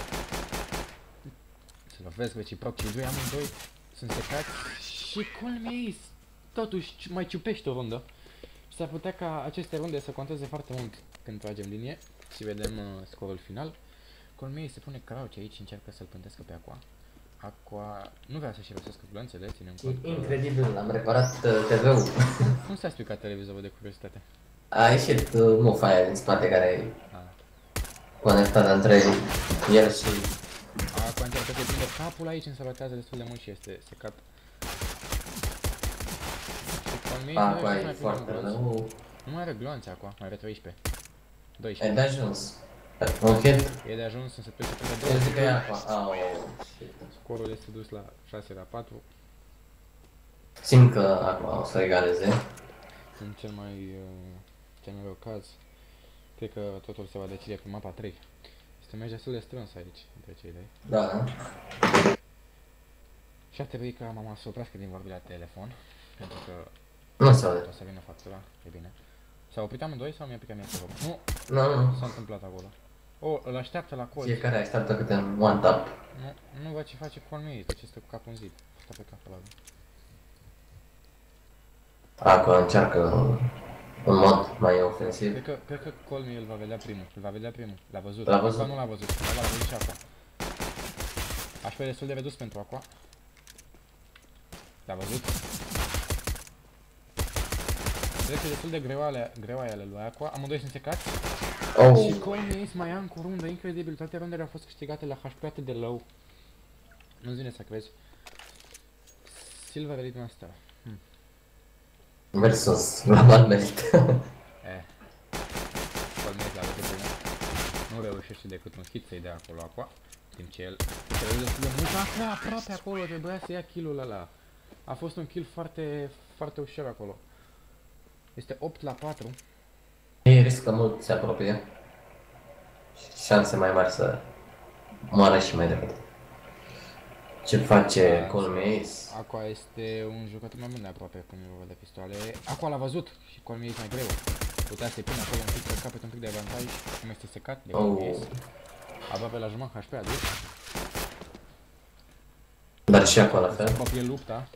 Se lovesc reciproc cei doi, amândoi sunt secați și Call Me Ace totuși mai ciupește o rundă. Și s-ar putea ca aceste runde să conteze foarte mult când tragem linie și vedem scorul final. Call Me Ace se pune crouch aici și încearcă să-l pântească pe Aqua nu vrea să-și irosească glonțele, ținem cont. Incredibil, am reparat TV-ul. Cum s-a stricat televizorul de curiozitate? A ieșit mufa aia din spate care e conectată între el și... Aqua încearcă să-i prindă capul aici, însă rotează destul de mult și este secat. Aqua e foarte rău. Nu mai are gloanțe Aqua, mai are 13. 12. E de ajuns. Un hit? E de ajuns, însă trebuie să prindă 2. Eu zic că e Aqua. Scorul este dus la 6-4. Simt că Aqua o să egaleze. În cel mai rău caz, cred că totul se va decide pe mapa 3. Este meci destul de strâns aici, între cei doi. Da. Și ar trebui ca mama să oprească din vorbi la telefon, pentru că nu se aude. O să vină factura, e bine. S-au oprit amândoi sau mi-a picat mie să rog? Nu! Nu. S-a întâmplat acolo. O, îl așteaptă la colț. Fiecare așteaptă câte un one tap. Nu văd ce face Call Me Ace, deci este cu capul în zid. Stă pe capul ăla. Aqua încearcă un mod mai ofensiv. Cred că Call Me îl va vedea primul. L-a văzut. L-a văzut? Aqua nu l-a văzut. L-a văzut și Aqua. HP destul de redus pentru Aqua. L-a văzut. Trece destul de greoaie ale lui Aqua. Amândoi sunt secați. Și Call Me Ace mai ia încă o rundă, incredibil. Toate rundele au fost câștigate la HP atât de low. Nu-ți vine să crezi. Silver Elite Master. Versus Global Merit. Call Me Ace l-a văzut bine. Nu reușește decât un hit să-i dea acolo Aqua. Timp ce el se vede destul de mult. Aqua aproape acolo, trebuia să ia kill-ul ăla. A fost un kill foarte, foarte ușor acolo. Este 8-4. Ei riscă mult, se apropie. Șanse mai mari să moară și mai departe. Ce face Call Me Ace? Aqua este un jucător mai bun de aproape când e vorba de pistoale. Aqua l-a văzut și Call Me Ace mai greu. Putea să-i pune acolo un pic, să capete un pic de avantaj, cum este secat de Call Me Ace. Aproape la jumătate HP adus. Dar și acolo la fel. Se apropie lupta.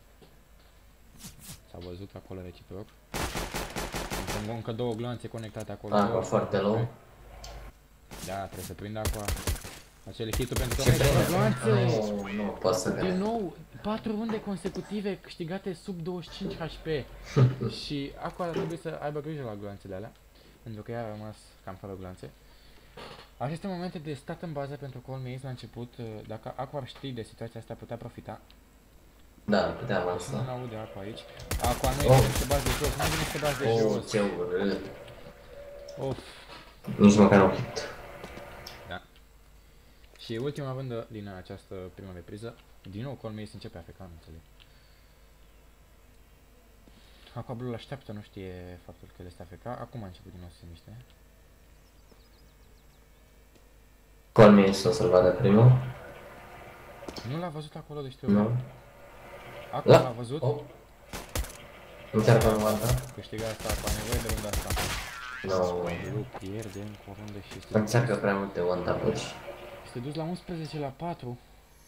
S-a văzut acolo reciproc. Încă două gloanțe conectate acolo. Aqua foarte low. Da, trebuie să prind Aqua. Acele hit-uri pentru că mai gloanțe. Nu pot să cred. Din nou, 4 runde consecutive câștigate sub 25 HP. Și Aqua trebuie să aibă grijă la gloanțele alea. Pentru că ea a rămas cam fără gloanțe. Aceste momente de stat în bază pentru Call Me Ace la început, dacă Aqua ar ști de situația asta, putea profita. Da, puteam asta. Nu aude Aqua aici. Aqua nu e să te bagi de jos, nu vine să te bagi de jos. Ce urât. Of. Nici măcar un hit. Da. Și ultima rundă din această primă repriză. Din nou Call Me Ace începe AFK, nu înțeleg. Aqua Blue l-așteaptă, nu știe faptul că el este AFK. Acum a început din nou să se miște. Colmis o să-l vadă primul. Nu l-a văzut acolo, deci trebuie. Nu. Acum l-a văzut. Oh. Încearcă în vanta. Câștiga asta, cu nevoie de runda asta. Nu. Nu pierde încă o rundă și Încearcă prea multe one-tap-uri. este dus la 11-4.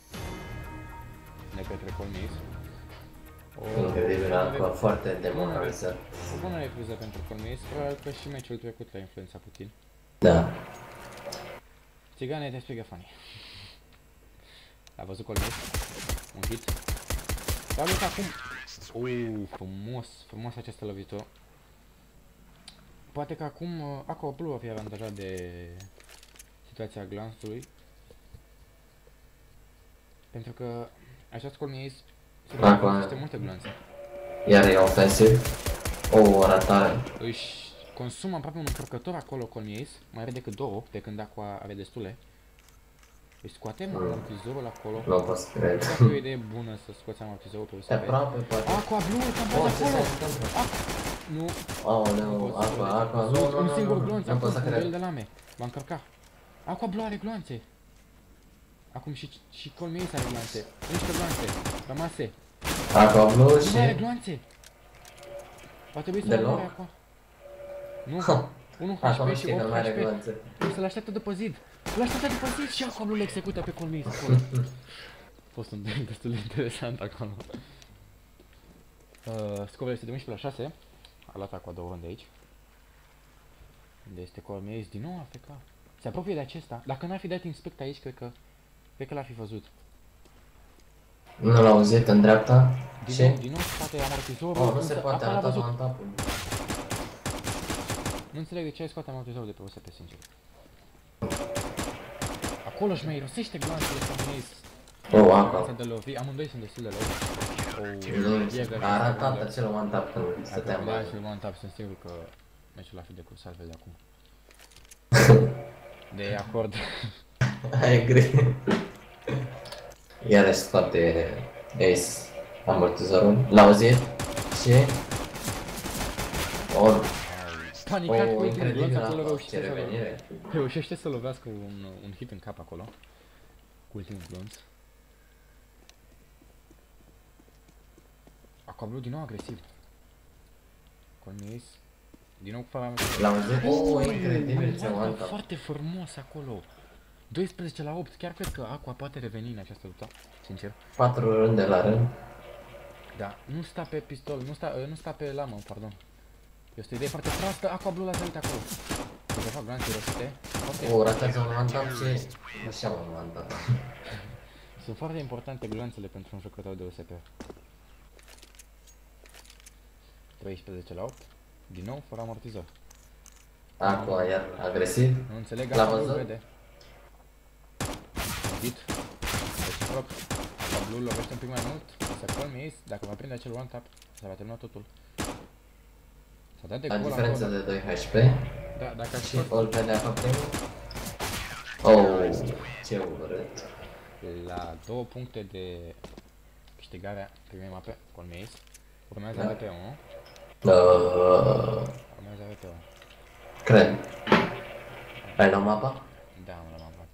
De către Colmis. Incredibil, acum foarte demoralizat. O bună refuză pentru Colmis, probabil că și meciul trecut l-a influențat puțin. Da. Țigane te strigă funny. A văzut Colmis. Un hit. Dar uite acum. Frumos, frumos această lovitură. Poate că acum Aqua Blue va fi avantajat de situația glansului. Pentru că acest Colmis se folosește multe glanțe. Iar e ofensiv. O ratare. Își consumă aproape un încărcător acolo Colmis, mai are decât două, pe când Aqua are destule. Își scoatem amortizorul acolo. Nu pot să cred. Dacă e o idee bună să scoți amortizorul pe USB. Aproape, poate. Aqua Blue, cam acolo! Nu. Aoleu, Aqua, nu. Un singur glonț, Nu pot să acum, cred. el de lame. Va încărca. Aqua Blue are gloanțe. Acum și Colmis are gloanțe. 11 gloanțe. Rămase. Aqua Blue și... Nu are gloanțe. Va trebui să-l omoare Aqua. Nu. 1 HP și 8 HP. Să-l așteptă după zid. L așteptă după zid și Aqua Blue le execută pe Colmis acolo. A fost un duel destul de interesant acolo. Scorul este de 11-6. A luat Aqua 2 runde aici. Unde este Colmis din nou AFK. Se apropie de acesta. Dacă n-ar fi dat inspect aici, cred că l-ar fi văzut. Nu l-a auzit în dreapta. Din nou scoate amortizorul. Nu se poate arăta one-tap-ul. Nu înțeleg de ce ai scoate amortizorul de pe USB, sincer. Acolo își mai irosește glanțele Colmis. Aqua. De lovi. Amândoi sunt destul de lovi. A arătat acel one-tap când stăteam mai. Acel one-tap, sunt sigur că meciul va fi de cursat, vede acum. De acord. I agree. Iarăși scoate Ace amortizorul. L-a auzit și... Panicat cu ultimul glonț, acolo revenire. reușește să lovească un hit în cap acolo. Cu ultimul glonț. Aqua Blue din nou agresiv. Colmis. Din nou cu fara... L-am văzut? Incredibil ce one-tap. Foarte frumos acolo. 12-8. Chiar cred că Aqua poate reveni în această luptă. Sincer. 4 runde la rând. Da. Nu sta pe pistol. Nu sta pe lamă, pardon. Este o idee foarte proastă. Aqua Blue l-a zărit acolo. De fapt, glanțe rosite. Ratează un one-tap și... Așa un one-tap. Sunt foarte importante glanțele pentru un jucător de OSP. 13-8. Din nou, fără amortizor. Aqua iar agresiv. Nu înțeleg, L-a Aqua Blue văzut? vede. Hit. Reciproc. Aqua Blue lovește un pic mai mult. Să Colmis, dacă va prinde acel one-tap, se va termina totul. S-a dat de La gol diferență acolo. de 2 HP. Da, dacă aș Și all pe de-a primul. Oh, ce urât. La 2 puncte de câștigarea primei mape, Colmis. Urmează Da. RP1, nu? Urmează RP1. Cred. Ai luat mapa? Da, am luat mapa.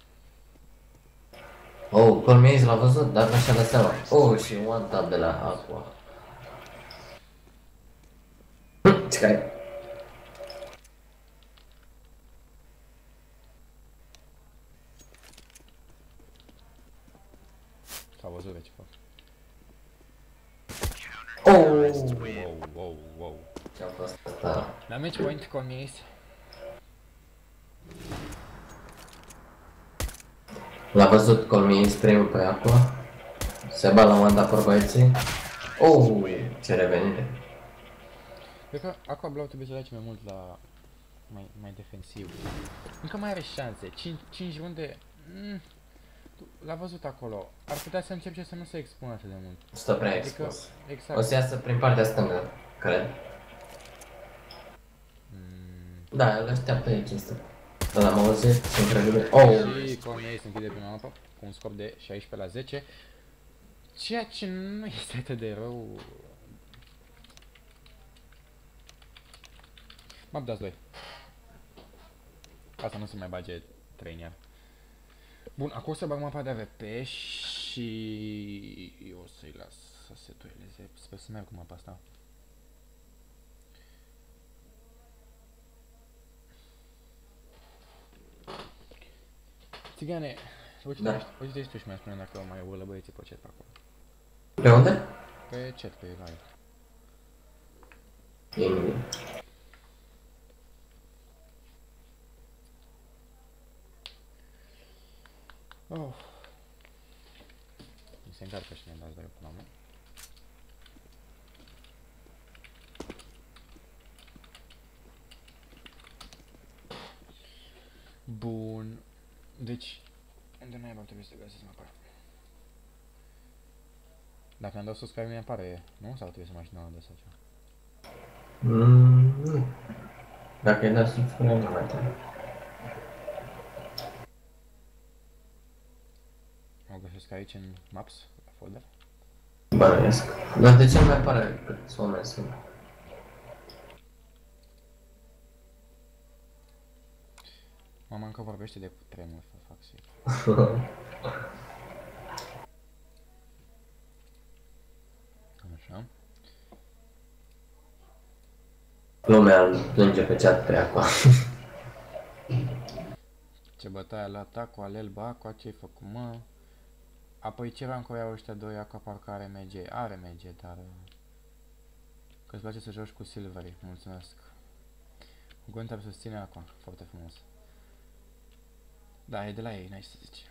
Oh, Colmis l-a văzut, dar nu și-a dat seama. Oh, și un one-tap de la Aqua. Ce-ai? S-a văzut de ce fac. Wow. Ce-a fost asta? La match point, Colmis. L-a văzut Colmis primul pe Aqua. Se bat la one-tap-uri băieții. Oh, ce revenire. Cred că Aqua Blue trebuie să lege mai mult la... mai defensiv. Încă mai are șanse. 5 runde... L-a văzut acolo. Ar putea să încerce să nu se expună atât de mult. Stă prea expus. Exact. O să iasă prin partea stângă, cred. Da, îl așteaptă aici este. L-am auzit și incredibil. Oh! Și Colmis închide prima mapă cu un scop de 16-10. Ceea ce nu este atât de rău. Map dați 2. Asta nu se mai bage 3 în ea. Bun, acum o să bag mapa de AVP și eu o să-i las să se dueleze. Sper să merg cu mapa asta. Țigane, uite-te tu și mi-a spune dacă mai urlă băieții pe chat pe acolo. Pe unde? Pe chat, pe live. Bine. Oh. Mi se încarcă și ne-am dat de până la Bun. Deci, unde naiba trebuie să găsesc mapa aia? Dacă am dat subscribe mi apare, nu? Sau trebuie să mă ajut de sau ceva? Nu. Dacă ai dat subscribe, nu mai trebuie. O găsesc aici în maps, la folder? Bănuiesc. Dar de ce nu mai apare câți oameni sunt? Mama încă vorbește de tremur, fac să Așa. Lumea plânge pe chat pe acolo. Ce bătaie la ta cu Alel Bacoa, ce-ai făcut, mă? Apoi ce rank au ăștia doi, Aqua parcă are MG? Are MG, dar... Că-ți place să joci cu Silvery, mulțumesc. Gunter susține Aqua, foarte frumos. Da, e de la ei, n-ai să zici.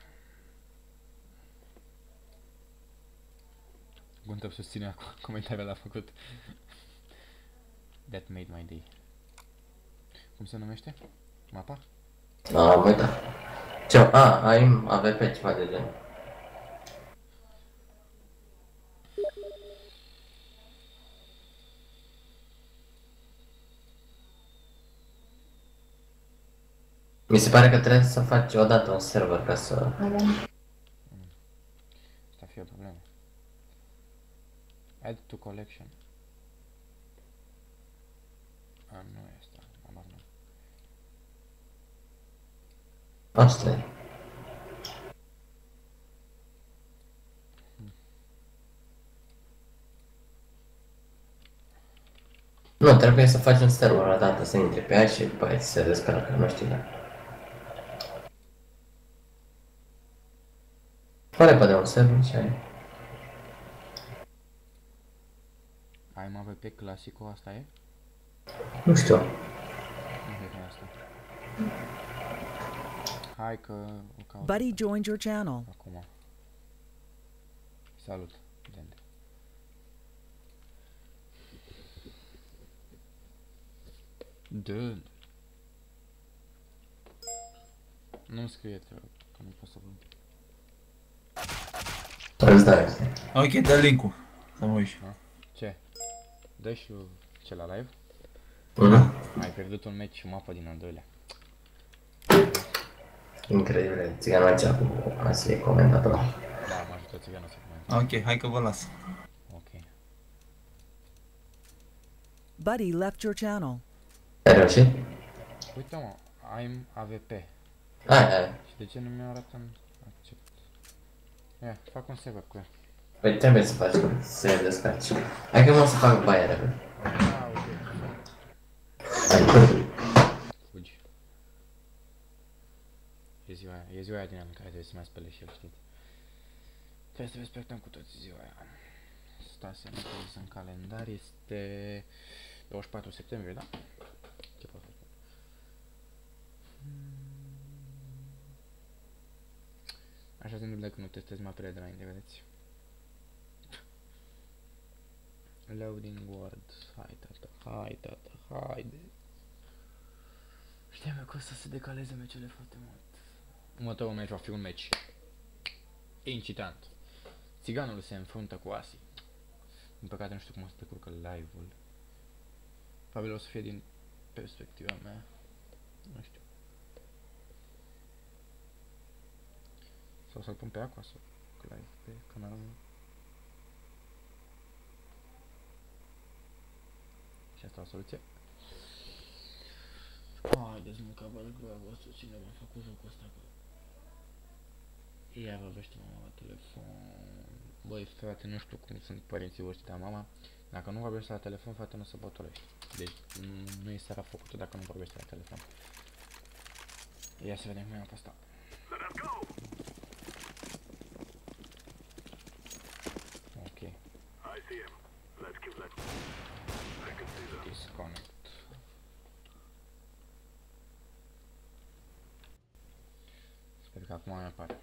Gunter susține Aqua, comentariul l-a făcut. That made my day. Cum se numește? Mapa? Am uitat. Ce? Ai AVP ceva de gen. Mi se pare că trebuie să faci odată un server ca să... Asta fie o problemă. Add to collection. Nu este, am nu. Asta e. Nu, trebuie să faci un server odată, să intri pe ea și după aia ți se descarcă, nu știu dacă. Fă repede un server și ai. Ai mă pe clasicul, asta e? Nu știu. Nu cred că e asta. Hai că o caut. Buddy joined your channel. Acum. Salut, Dende. Dende. Nu-mi scrie, că nu pot să văd. Îți dai. Ok, dă link-ul. Să mă uiți. Ce? Dă și ce la live? Ai pierdut un match și mapa din al doilea. Incredibil, țiganul aici cu Asie comentator. Da, mă ajută țiganul să comenteze. Ok, hai că vă las. Ok. Buddy left your channel. Ai reușit? Uite mă, am AVP. Hai. Și de ce nu mi-o arată în accept? Ia, fac un server cu ea. Păi trebuie să faci, să le descarci. Hai că mă să fac baie repede. Ah, ok. Fugi. E ziua aia din an care trebuie să mai spele și el, știți? Trebuie să respectăm cu toți ziua aia. Stase notez în calendar, este 24 septembrie, da? Ce pot face? Așa se întâmplă când nu testez mapele de înainte, vedeți? Loading word. Hai, tata, hai, tata, haide. Știam că o să se decaleze meciurile foarte mult. Următorul meci va fi un meci incitant. Țiganul se înfruntă cu Asi. Din păcate nu știu cum o să decurcă live-ul. Probabil o să fie din perspectiva mea. Nu știu. Sau să-l pun pe Aqua sau live pe canalul meu. Și asta o soluție. Haideți mă, că vă rog, vă susține, v-am făcut jocul ăsta. Ea vorbește mama la telefon. Băi, frate, nu știu cum sunt părinții voștri, dar mama, dacă nu vorbește la telefon, frate, nu se botolește. Deci, nu e seara făcută dacă nu vorbește la telefon. Ia să vedem cum e pe asta. Ok. Disconnect. Sper că acum mai apare.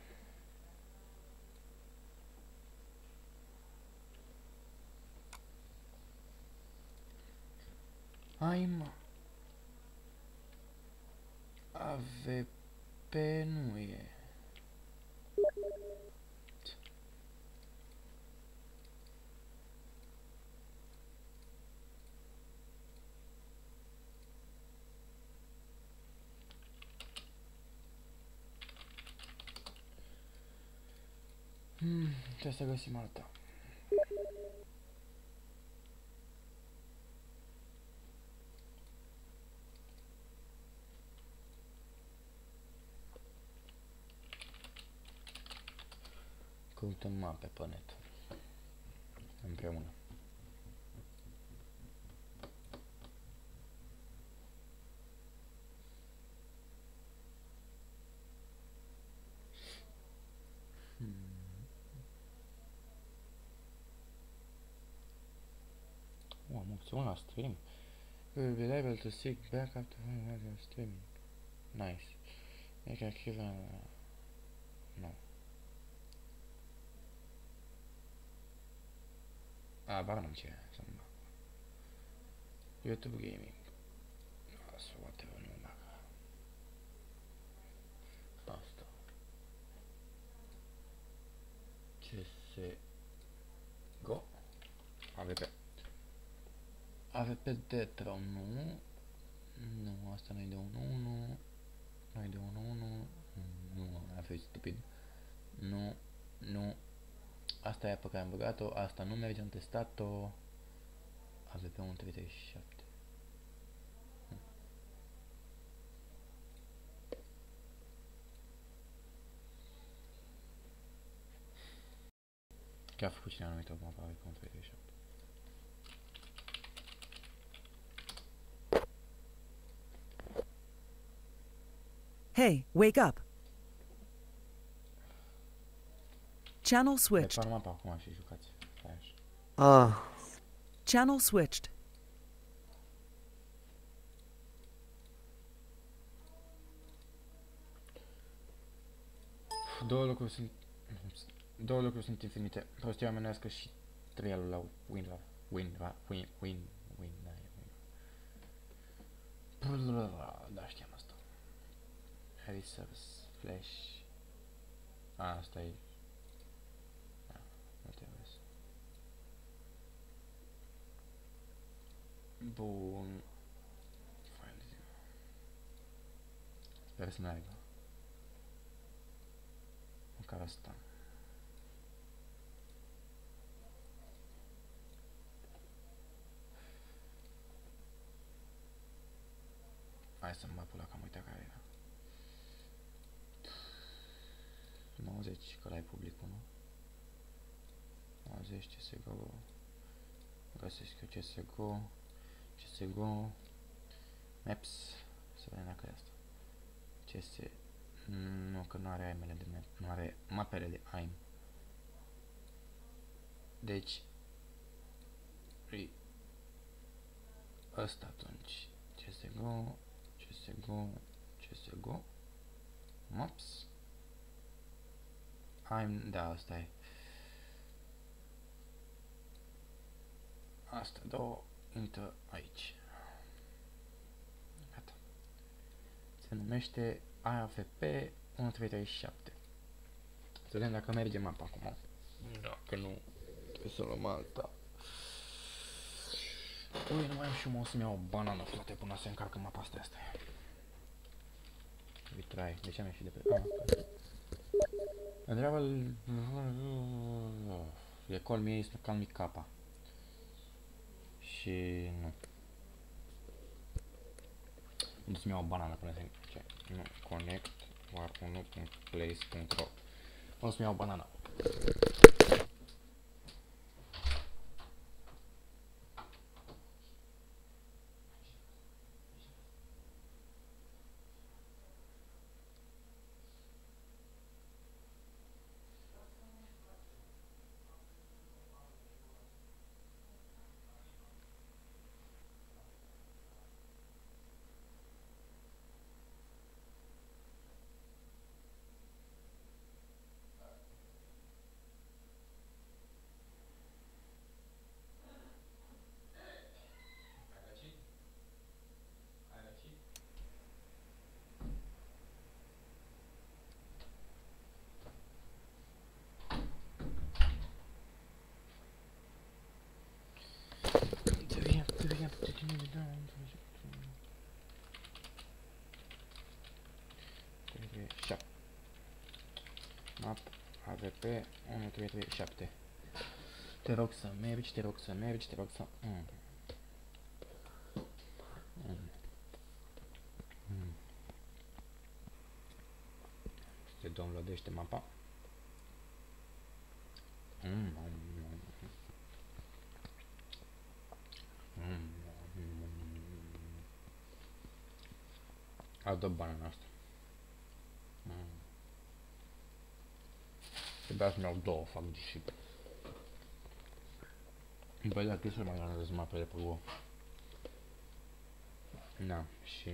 Hai mă. AVP nu e. Trebuie să găsim alta. Căutăm mape pe net. Împreună. Am opțiune la stream. Will be able to seek back after streaming. Nice. Make archive. No. Bar n-am ce să-mi bag. YouTube Gaming. Asta, whatever, nu bag. Asta. CSGO. AVP. AVP Detro, nu. Nu, asta nu-i de 1-1. Nu-i de 1-1. Nu, a fost stupid. Nu, nu. Asta e pe care am băgat-o, asta nu merge, am testat-o. AVP 137. Chiar a făcut cine a numit-o mapa AVP 137. Hey, wake up! Channel switched. Repar mapa acum și jucați. Channel switched. Două lucruri sunt infinite. Prostia omenească și trialul la win. Da, știam asta. Reserves, flash. Asta e. Nu trebuie să. Bun. Sper să meargă. Măcar asta. Hai să-mi bag pula că am uitat care era. 90, că ăla e publicul, nu? 90, CSGO. Găsesc eu CSGO. Maps. Să vedem dacă e asta. Nu, că nu are aimele de map. Nu are mapele de aim. Deci e ăsta atunci. CSGO. Maps. Aim, da, asta e. Asta două, intră aici. Gata. Se numește AVP 137. Să vedem dacă merge mapa acum. Dacă nu, trebuie să luăm alta. Ui, nu mai am și eu, o să-mi iau o banană, frate, până se încarcă mapa asta. Retry. De ce am ieșit de pe... Întreabă... E call me is call me capa. Și nu. Nu să-mi iau o banană până se încarce. Nu. Connect var1.place.ro. O să-mi iau banana. Map, AVP, 1, 3, 3, 7. Te rog să mergi, te rog să mergi, te rog să... Se downloadește mapa. Adă banana asta. Trebuia să-mi iau două, fac disip. Băi, dacă să mai analizez mapele pe Go. Da, și...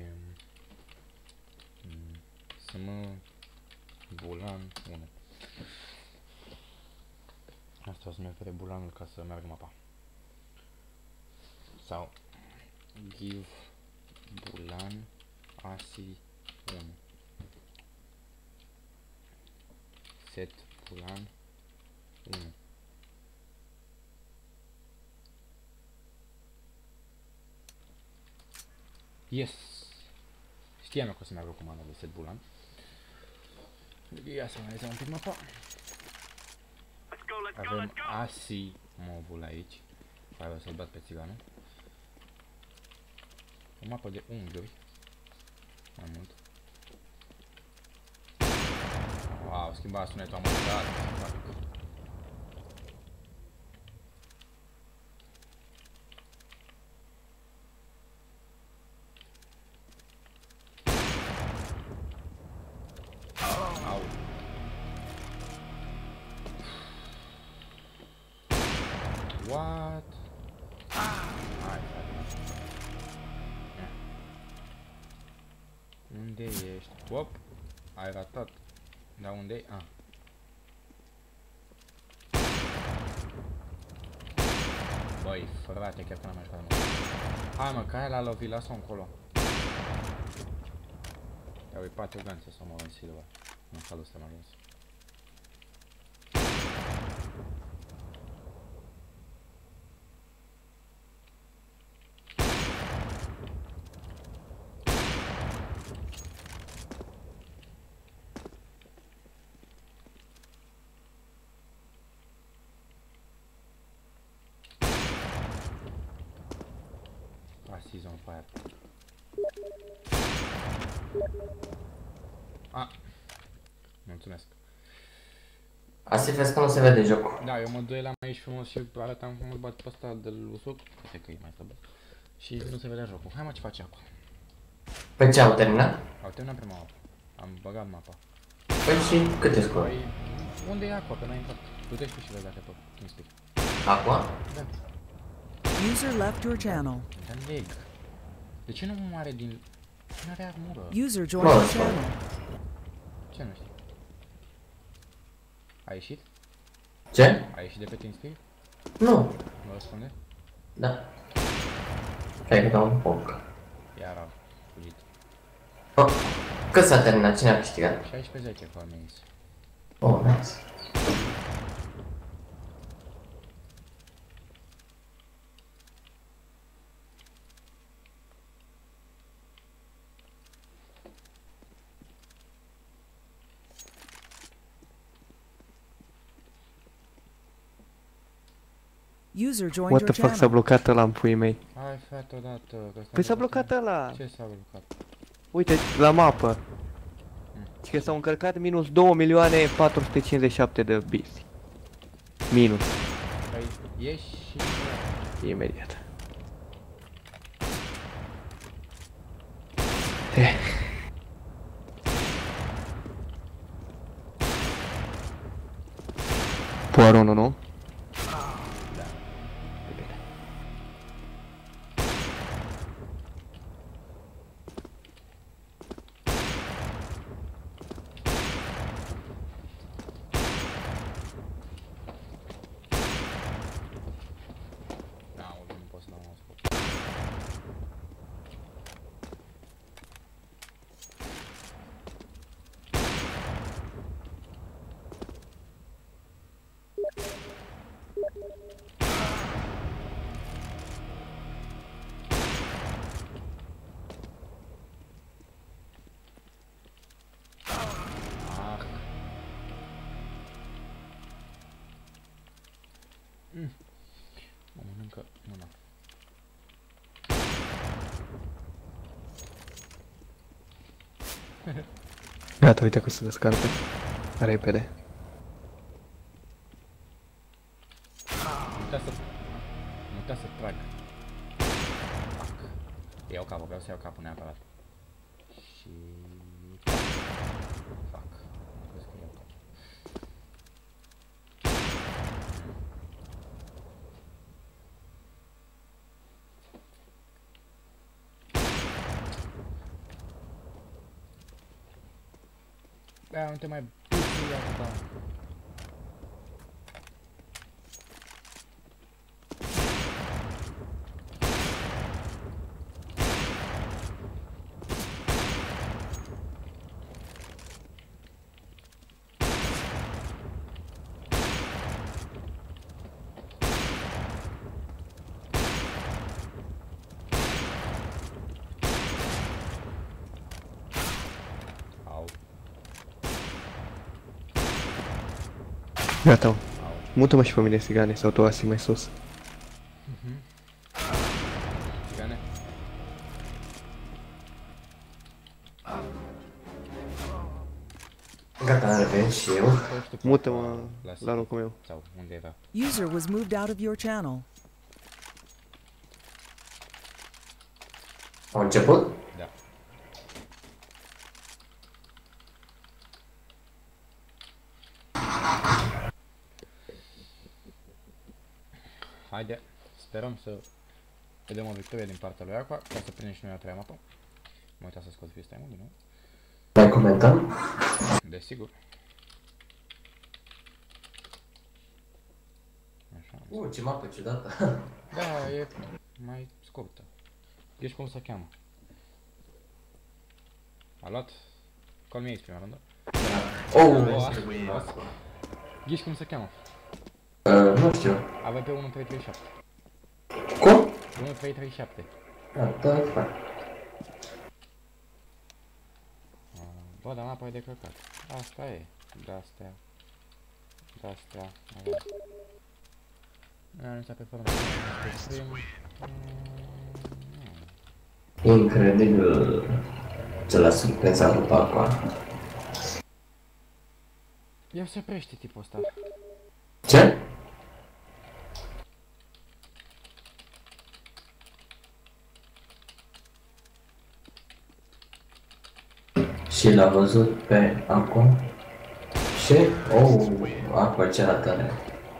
Bulan 1. Asta o să-mi ofere bulanul ca să meargă mapa. Sau... Give bulan ASI 1. Set bulan 1. Yes! Știam eu că o să meargă comanda de set bulan. Ia să analizăm un pic mapa. Avem ASI mobul aici. Hai o să-l bat pe țiganul. O mapă de unghiuri. Mai mult. Wow, schimba sunetul, am uitat. Au. What? Hai, unde ești? Hop! Ai ratat. Dar unde-i? Ah. Băi, frate, chiar că n-am mai jucat mult. Hai mă, care l-a lovit? Lasă-o încolo. Ia ui 4 ganțe să mă în silva. Nu s-a dus să mă ajuns. Season Fire. Ah. Mulțumesc. Asta vezi că nu se vede jocul. Da, eu mă duelam aici frumos și arătam cum îl bat pe ăsta de lusuc. Poate că e mai slabă. Și nu se vedea jocul. Hai mă, ce face acum? Păi ce, au terminat? Au terminat prima mapă. Am băgat mapa. Păi și câte scor? Păi, unde e aqua? Că n-ai intrat. Du-te și vezi dacă tot. Teamspeak. Aqua? Da. User left your channel. Înțeleg. De ce nu mă moare din... Nu are armură. User joined your channel. Ce nu știi? Ai ieșit? Ce? Ai ieșit de pe TeamSpeak? Nu. Nu răspunde? Da. Hai că dau un foc. Iar a fugit. Oh. Cât s-a terminat? Cine a câștigat? 16-10 cu Amaze. Oh, nice. User joined What your the fuck, s-a channel. blocat ăla în puii mei. Hai, frate, odată. Păi s-a blocat ăla. Ce s-a blocat? Uite, la mapă. Și că s-au încărcat minus 2.457.000 de bits. Minus. Păi, ieși și... Imediat. Poirot, nu? Mă mănâncă mâna. Gata, uite că se descarcă. Repede. Nu putea să trag. Fuck. Iau capul, vreau să iau capul neapărat. Și... Fuck. Crezi că iau capul. Bă, nu te mai bucui atâta. Gata. Mută-mă și pe mine, Sigane, sau tu asi mai sus. Sigane? Gata, revin și eu. Mută-mă la locul meu. Sau unde era? User was moved out of your channel. Au început? Da. Haide, sperăm să vedem o victorie din partea lui Aqua, ca să prindem și noi a treia mapă. Mă uitat să scot freestyle-ul, bine? Mai comentăm? Desigur. Așa. Ce mapă ciudată. Da, e mai scurtă. Ghiși cum se cheamă. A luat Call Me Ace prima rândă. Ghiși cum se cheamă. Nu știu. Avem pe 1337. Cum? 1337. Da. Bă, dar mapa e de căcat. Asta e. De-astea. De-astea. Anunța pe formă. Incredibil ce l-a surprins după Aqua. Ia se oprește tipul ăsta. Ce? Și l-a văzut pe acum. Și... Aqua ce era tare.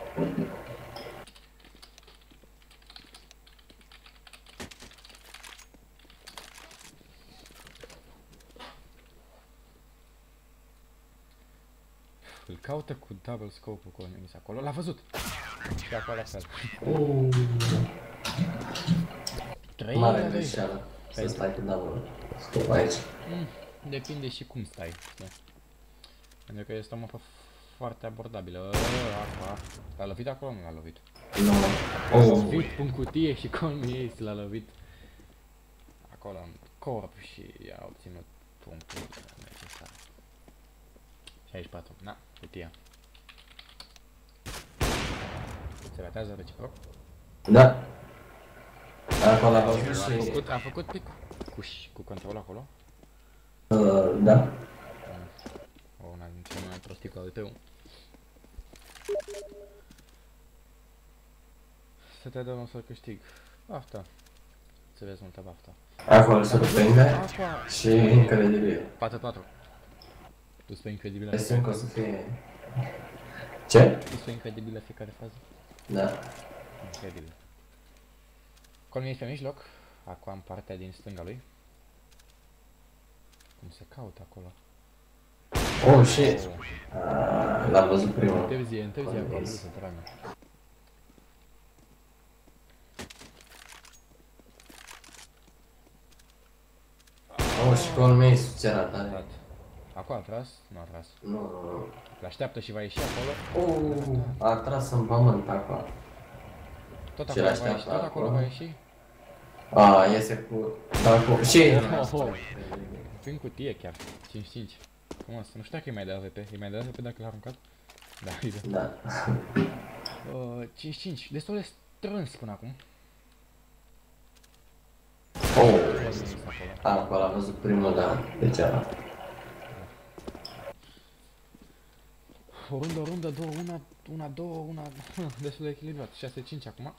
Îl caută cu double scope-ul cu enemies acolo. L-a văzut! Și acolo la fel. Mare greșeală. Să stai cu double scope aici. Depinde și cum stai. Da. Pentru că este o mapă foarte abordabilă. L-a lovit acolo? Nu l-a lovit. L-a lovit în cutie și Call Me Ace l-a lovit acolo în corp și a obținut punctul necesar. 64, na, cutia. Se ratează reciproc? Da. Acolo a văzut și... A făcut pic cu controlul acolo? Da. tău. Să te dăm să câștig. Bafta. Să vezi multă bafta. Acolo surprinde și incredibil. 4-4. Tu spui incredibilă. Presupun că o să fie... Ce? Tu spui incredibilă fiecare fază? Da. Incredibil. Colmie este pe mijloc. Acum am partea din stânga lui. Cum se caută acolo? Oh, shit! L-am văzut primul. Întârzie acolo, să tragă. Oh, și cu mei susținea tare. Acum a tras? Nu a tras. Nu. L-așteaptă și va ieși acolo. A tras în pământ acolo. Tot acolo va ieși? Iese cu... Și... Prin cutie chiar. 5-5. Frumos. Nu știu dacă îi mai dă AVP. Îi mai dă AVP dacă l-a aruncat? Da, îi dă. Da. 5-5. Destul de strâns până acum. Acolo am văzut primul, da. De cealaltă. O rundă, două, una, destul de echilibrat. 6-5 acum.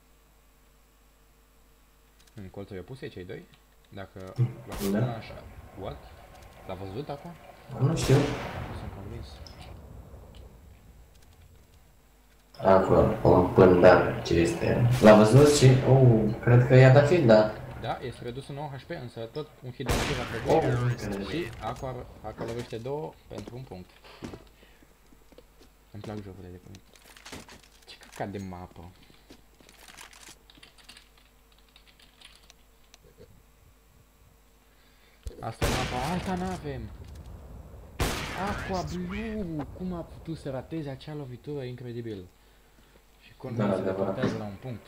În colțul i-au pus cei doi. Dacă l-a făcut așa. What? L-a văzut acum? Nu știu. Nu sunt convins. Acolo, un pândar, ce este. L-a văzut și... cred că i-a dat hit, da. Da, este redus în 9 HP, însă tot un hit de HP a trebuit. Și acolo lovește 2 pentru un punct. Îmi plac jocurile de punct. Ce căcat de mapă. Asta e mapa, alta n-avem. Aqua Blue! Cum a putut să rateze acea lovitură incredibil? Și Colmie se deportează la un punct.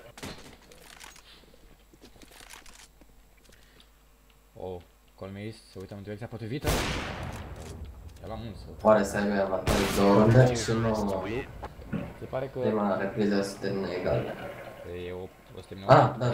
Colmie se uită în direcția potrivită. E la mult. Poate să aibă avantaj 2 runde și nu... Se pare că... Prima repriză se termină egal. O să termină... Da.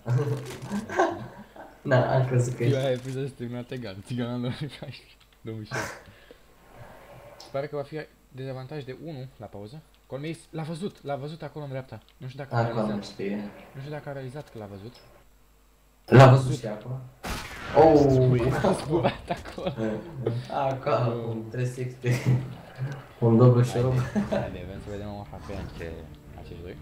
Da, am crezut că e... repriză se termină egal. Țigana 2016. Se pare că va fi dezavantaj de 1 la pauză. Colmie l-a văzut acolo în dreapta. Nu știu dacă a realizat. Nu știu dacă a realizat că l-a văzut. L-a văzut și acum. A zburat acolo. Acolo, un 360. Un dublu și rum. Haide, vrem să vedem o HP între acești doi.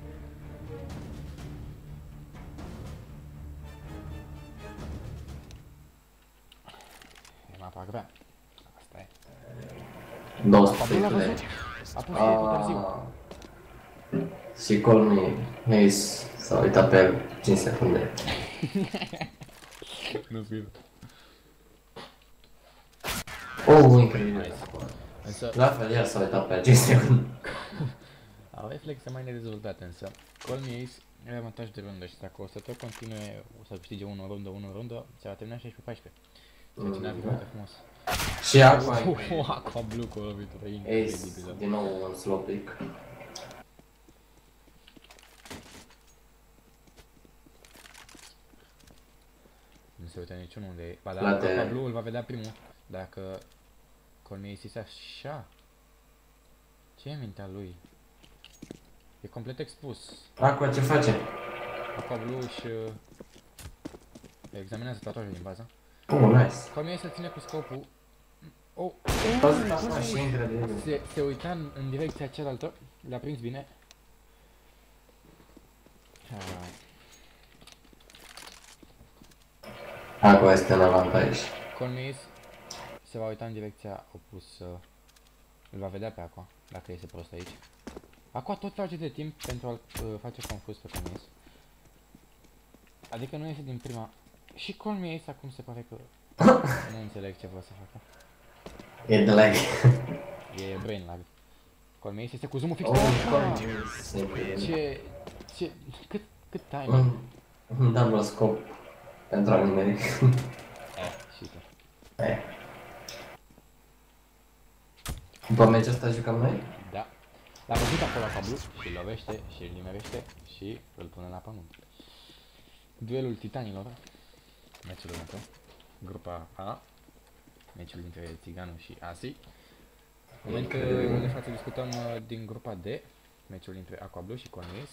E mapa grea. Asta e. 200 de lei. A pus pe târziu. Și Colmie Hayes s-a uitat pe el 5 secunde. Nu fiu. Incredibil. La fel, el s-a uitat pe 5 secunde. Au reflexe mai nedezvoltate, însă Colmie are avantaj de rundă și dacă o să tot continue, o să câștige 1 rundă, se va termina 16-14. Ceea ce ne-a fi foarte frumos. Și Aqua Blue cu o lovitură incredibilă. Din nou un slow pick. Nu se uită niciunul unde e. Ba da, Aqua Blue îl va vedea primul. Dacă Colmie se așa. Ce e mintea lui? E complet expus. Aqua, ce face? Aqua Blue își examinează tatuajul din bază. Nice. Colmie se ține cu scopul. Se uita în direcția cealaltă. Le-a prins bine. Aqua este în avantaj. Colmie se va uita în direcția opusă. Îl va vedea pe Aqua, dacă iese prost aici. Aqua tot face de timp pentru a-l face confuz pe Colmie. Adică nu iese din prima. Și Colmie acum se pare că nu înțeleg ce vrea să facă. E de lag. E brain lag. Colmie este cu zoom-ul fix. Cât timing? Un double scope pentru a nimeri. Și tu. După meciul ăsta jucăm noi? Da. L-a văzut acolo Aqua Blue și îl lovește și îl nimerește și îl pune la pământ. Duelul titanilor. Meciul următor. Grupa A. Meciul dintre Țiganu și Asi. În momentul de față discutăm din grupa D, meciul dintre Aqua Blue și Cornelis.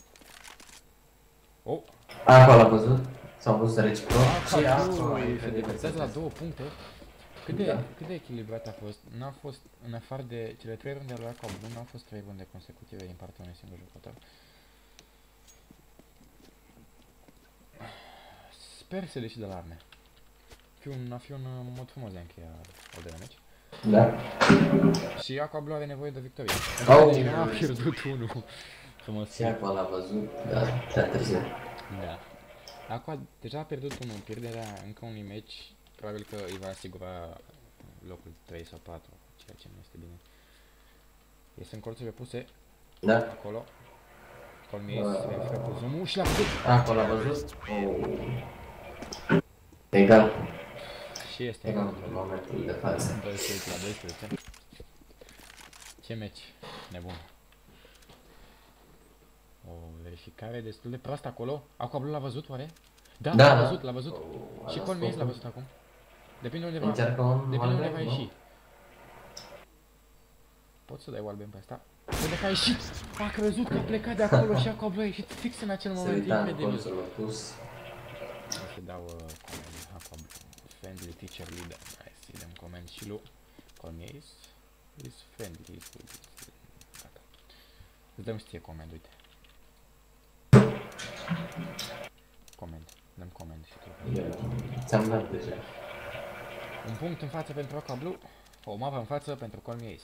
Oh! Aqua l-a văzut, s-au văzut reciproc și Aqua se diversează la 2 puncte. Cât de echilibrat a fost? N-a fost, în afară de cele 3 runde ale lui Aqua Blue, n-au fost 3 runde consecutive din partea unui singur jucător. Sper să ieși de la arme. A fi un mod frumos de a încheia al de la meci. Da. Și Aqua Blue are nevoie de victorie. Oh, a pierdut unul. Și Aqua l-a văzut, dar prea târziu. Da. Aqua deja a pierdut unul, pierderea încă unui meci, probabil că îi va asigura locul 3 sau 4, ceea ce nu este bine. Este în colțurile puse. Da. Acolo. Colmies verifică cu zoom-ul și l-a văzut. Aqua l-a văzut. Egal. Și este egal. În momentul de față. 12 la 12. Ce meci nebun. O verificare destul de proastă acolo. Aqua Blue l-a văzut oare? Da, l-a văzut. Și Colmies l-a văzut acum. Depinde unde va ieși. Pot să dai wallbang pe asta? Unde că a ieșit? A crezut că a plecat de acolo și Aqua Blue a ieșit fix în acel moment. Se uita în colțul opus. O să dau comment Aqua Blue. Friendly teacher leader. Hai să-i dăm comment și lui Colmies is friendly. Gata. Îți dăm și ție comment, uite. Comment. Dăm comment și tu. Ți-am dat deja. Un punct în față pentru Aqua Blue. O mapă în față pentru Colmies.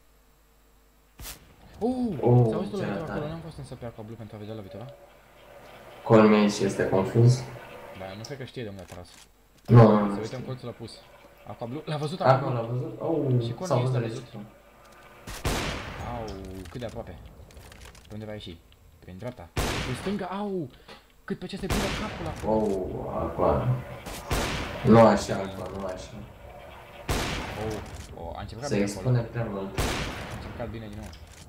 S-a auzit o lovitură acolo, n-am fost însă pe Aqua Blue pentru a vedea lovitura. Colmies este confuz. Da, nu cred că știe de unde a tras. Nu. Se uită în colțul opus. Aqua Blue, l-a văzut Aqua l-a văzut? Și Colmies l-a văzut. Au, cât de aproape. Pe unde va ieși? Prin dreapta. Prin stânga, au! Cât pe ce se prinde capul acolo. Aqua. Nu așa, Aqua, nu așa. A încercat se bine expune acolo. prea mult. A încercat bine din nou.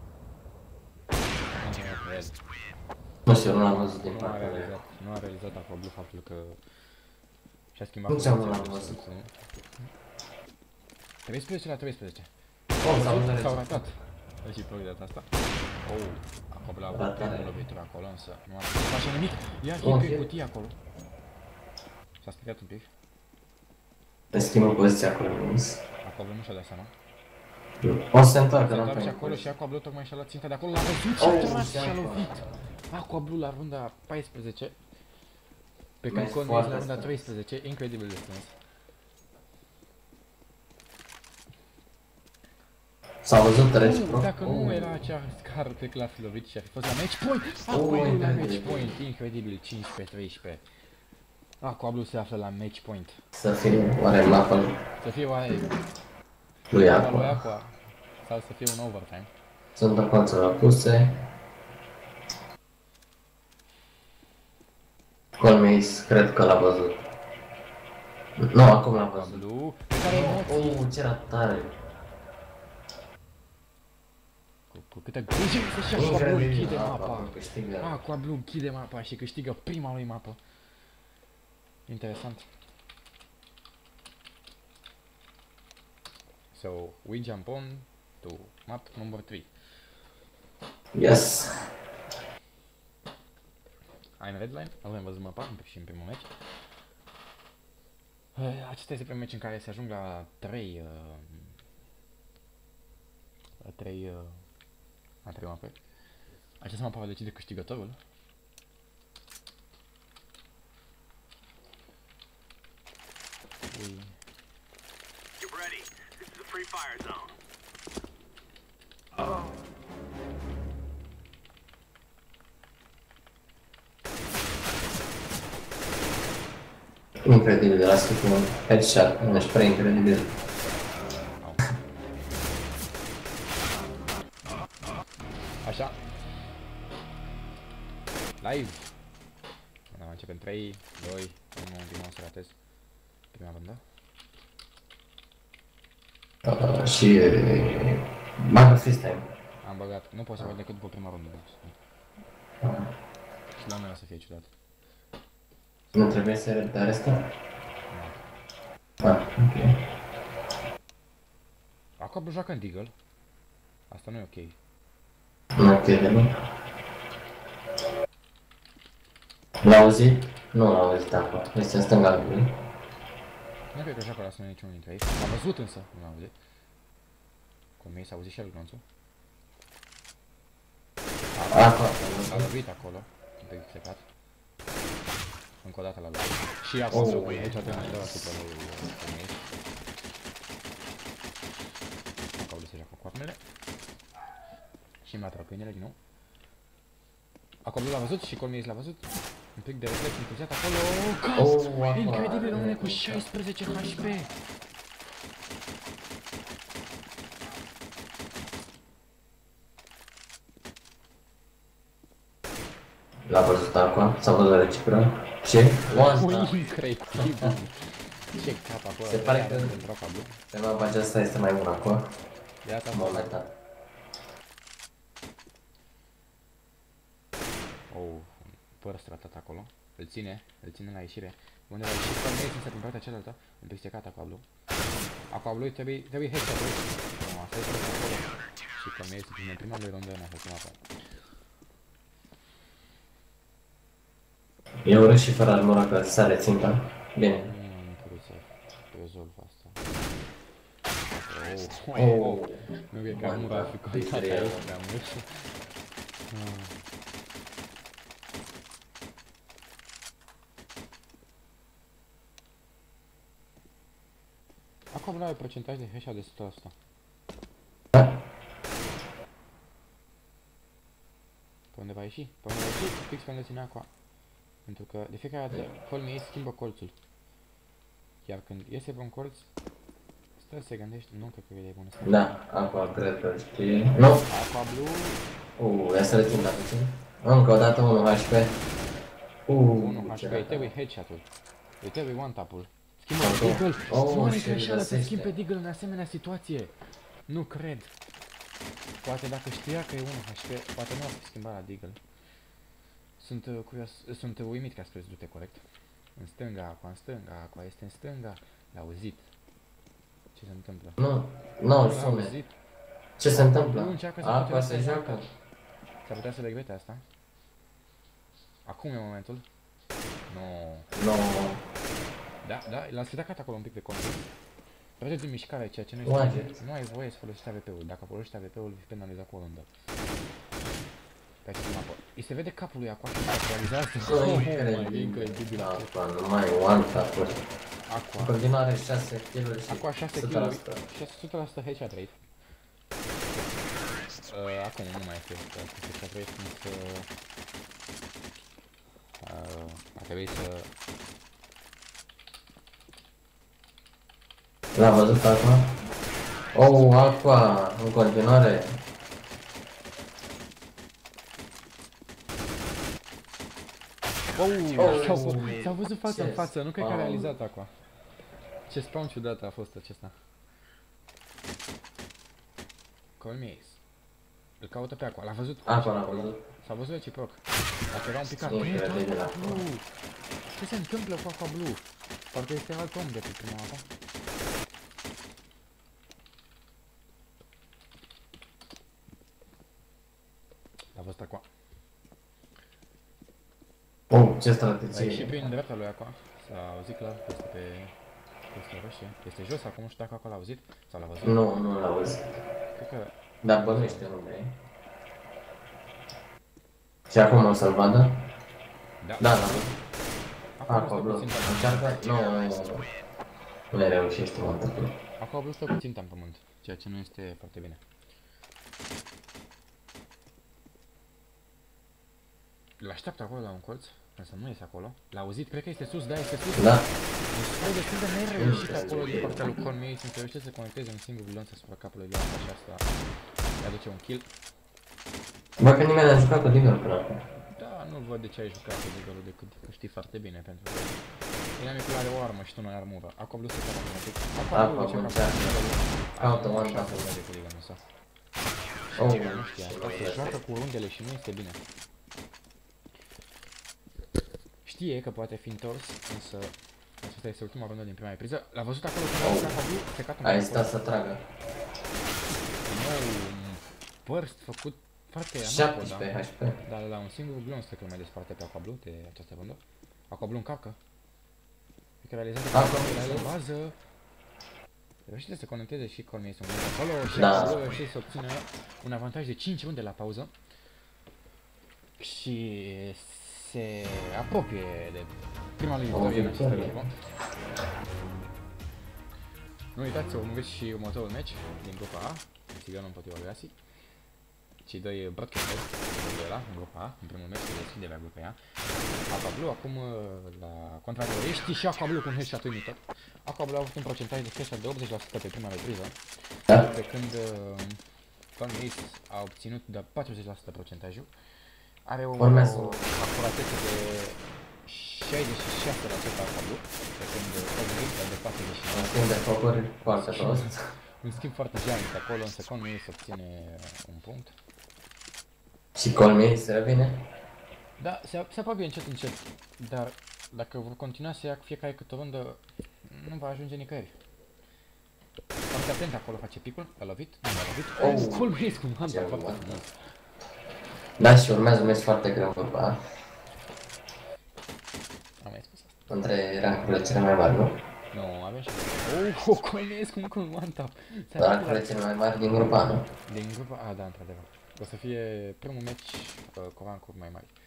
Nu știu, nu l-am văzut din partea mea. Nu a realizat Aqua Blue faptul că și-a schimbat nu ți-am l-am văzut. 13 la 13. S-au ratat. Și pe de data asta. Aqua Blue a avut primul lovitură acolo, însă nu a reușit să face nimic. Ia hit pe cutie acolo. S-a stricat un pic. Te schimbă poziția acolo, Colmies. Aqua Blue nu și-a dat seama. O să se întoarcă, se n-am întoarce acolo și Aqua Blue tocmai și-a luat ținta de acolo, l-a văzut și-a tras și-a lovit. Aqua Blue la runda 14. Pe când Colmies la runda 13, incredibil de strâns. S-a văzut reciproc. Dacă nu era acea scară, cred că l-ar fi lovit și ar fi fost la match point. Aqua Blue la match point, incredibil, 15-13. Aqua Blue se află la match point. Să fie oare mapă. Să fie oare lui Aqua. Sau să fie un overtime. Sunt în colțurile opuse. Colmies, cred că l-a văzut. Nu, acum l-a văzut. Blue, pe care emoții. Ce ratare. Cu câtă grijă și Aqua Blue închide mapa. Aqua Blue închide mapa și câștigă prima lui mapă. Interesant. So, we jump on to map number 3. Yes. I'm Redline, avem văzut mapa și în primul meci. Acesta este primul meci în care se ajung la 3 mape. Această mapă va decide câștigătorul. Get ready. This is a free fire zone. Incredibil, de la sfârșit un headshot, un spray incredibil. Așa. Live. Acum începem 3, 2, 1, din nou să ratez prima rundă. Și bagă freestyle. Am băgat, nu pot să văd decât după prima rundă. Și la mine o să fie ciudat. Nu trebuie să te arestăm? Ok. Aqua Blue joacă în Deagle. Asta nu e ok. Nu e ok de nu. L-a auzit? Nu l-a auzit acolo. Este în stânga lui. Nu cred că joacă la sună niciunul dintre ei. Am văzut însă, nu l-am auzit. Cum mi s-a auzit și el glonțul. A lovit acolo, un pic secat. Încă o dată l-a luat. Și acolo cu aici atunci mai dă asupra lui Colmiei. Acolo se joacă cu armele. Și mi-a tras pâinele din nou. Acolo l-a văzut și Colmiei l-a văzut. Un pic de reflex întârziat acolo. Caz! Incredibil, rămâne cu 16 HP! L-a văzut acum, s-a văzut reciproc. Ce? Incredibil! Ce cap acolo! Se pare că pe mapa aceasta este mai bună acolo. Momentan. Fără stratat acolo. Îl ține la ieșire. Unde va ieși Colmiei însă din partea cealaltă. Un pic secat Aquablu. Aquablu trebuie headshot-ul. Nu, asta este acolo. Și Colmiei se prinde în prima lui rundă în această mapă. E urât și fără armura că sare ținta. Bine. Nu am putut să rezolv asta. Nu cred că armura ar fi contat aici prea mult. Acum nu ai procentaj de headshot de 100%. Pe unde va ieși? Pe unde va ieși? Fix pe unde ține Aqua. Pentru că de fiecare dată Colmiei schimbă colțul. Iar când iese pe un colț, stă, se gândește, nu cred că e bună să. Da, Aqua cred că știe. Nu! Aqua Blue. Ia să le țin la puțin. Încă o dată 1 HP. 1 HP, îi trebuie headshot-ul. Îi trebuie one-tap-ul. Schimbă pe Deagle! Mare greșeală să schimbi pe Deagle în asemenea situație! Nu cred! Poate dacă știa că e 1 HP, poate nu ar fi schimbat la Deagle. Sunt curios, sunt uimit că a spus du-te corect. În stânga, Aqua în stânga, Aqua este în stânga. L-a auzit. Ce se întâmplă? Nu, sume. Ce se întâmplă? Aqua se joacă. S-ar putea să regrete asta. Acum e momentul. Nu. Da, l-a sfidat acolo un pic de control. Treceți în mișcare, ceea ce nu este. Nu ai voie să folosești AWP-ul. Dacă folosești AWP-ul, vei fi penalizat cu o rundă. Pe această mapă. Îi se vede capul lui Aqua și se actualizează. Incredibil. Aqua, numai one-tap-uri. Aqua. În continuare 6 kill-uri și Aqua 6 kill-uri, 100% headshot rate. Acum nu mai este headshot rate, însă ar trebui să... L-a văzut acum? Aqua, în continuare. S-a văzut față în față, nu cred că a realizat Aqua. Ce spawn ciudat a fost acesta. Colmiei. Îl caută pe Aqua, l-a văzut. Aqua l-a văzut. S-a văzut reciproc. Dacă era un picat. Ce se întâmplă cu Aqua Blue? Parcă este alt om de pe prima dată. L-a văzut Aqua. Ce strategie. Și prin dreapta lui Aqua. S-a auzit clar că este pe... Este roșie. Este jos acum, nu știu dacă Aqua l-a auzit sau l-a văzut. Nu l-a auzit. Cred că... Dar bănuiește unde e. Și acum o să-l vadă? Da, l-a văzut. Aqua Blue. Încearcă? Nu le reușește o dată. Aqua Blue stă cu ținta în pământ, ceea ce nu este foarte bine. L-așteaptă acolo la un colț, însă nu iese acolo. L-a auzit, cred că este sus, da, este sus. Da. Este destul de nereușit acolo din partea lui Colmiei, să reușește să conecteze un singur lanț asupra capului lui Aqua și asta îi aduce un kill. Bă, că nimeni n-a jucat cu Deagle până acum. Da, nu văd de ce ai jucat cu Deagle-ul decât că știi foarte bine, pentru că inamicul are o armă și tu nu ai armură. Aqua Blue se poate un pic. Aqua încearcă. Caută one tap. Nu știa, asta se joacă cu rundele și nu este bine. Știe că poate fi întors, însă aceasta este ultima rundă din prima repriză. L-a văzut acolo când a văzut Aqua Blue, secat în Ai stat să tragă. burst făcut foarte 17 HP. Dar la un singur glonț cred că mai desparte pe Aquablu de această rundă. Aquablu încarcă. Cred că realizează că la bază. Reușește să conecteze și Cormier sunt acolo și Aquablu reușește să obțină un avantaj de 5 runde la pauză. Și se apropie de prima lui victorie în această rundă. Nu uitați să urmăriți și următorul match din grupa A, Țiganul împotriva lui Asi. Cei doi broadcaster de la în grupa A, în primul match de deschide la grupa A. Aquablu acum la contrateroriști și Aquablu cu un headshot uimitor. Aquablu a avut un procentaj de headshot de 80% pe prima repriză, pe când Cormier a obținut de 40% procentajul. Are o acuratețe de 66% Aquablu, pe când Cormier a de 49%. Un schimb de focuri foarte prost. Un schimb foarte janic acolo, însă Cormier se obține un punct. Și Cormier se revine? Da, se apropie încet, dar dacă vor continua să ia fiecare câte o rundă, nu va ajunge nicăieri. Foarte atent acolo, face picul, a lovit, nu a lovit. Cormier cu un handball foarte frumos. Da, și urmează un meci foarte greu vorba. Am mai spus asta. Între rancurile cele mai mari, nu? Nu, avem și... Cormier cu un one-tap. Rancurile cele mai mari din grupa A, nu? Din grupa A, da, într-adevăr. O să fie primul match cu rancuri mai mari.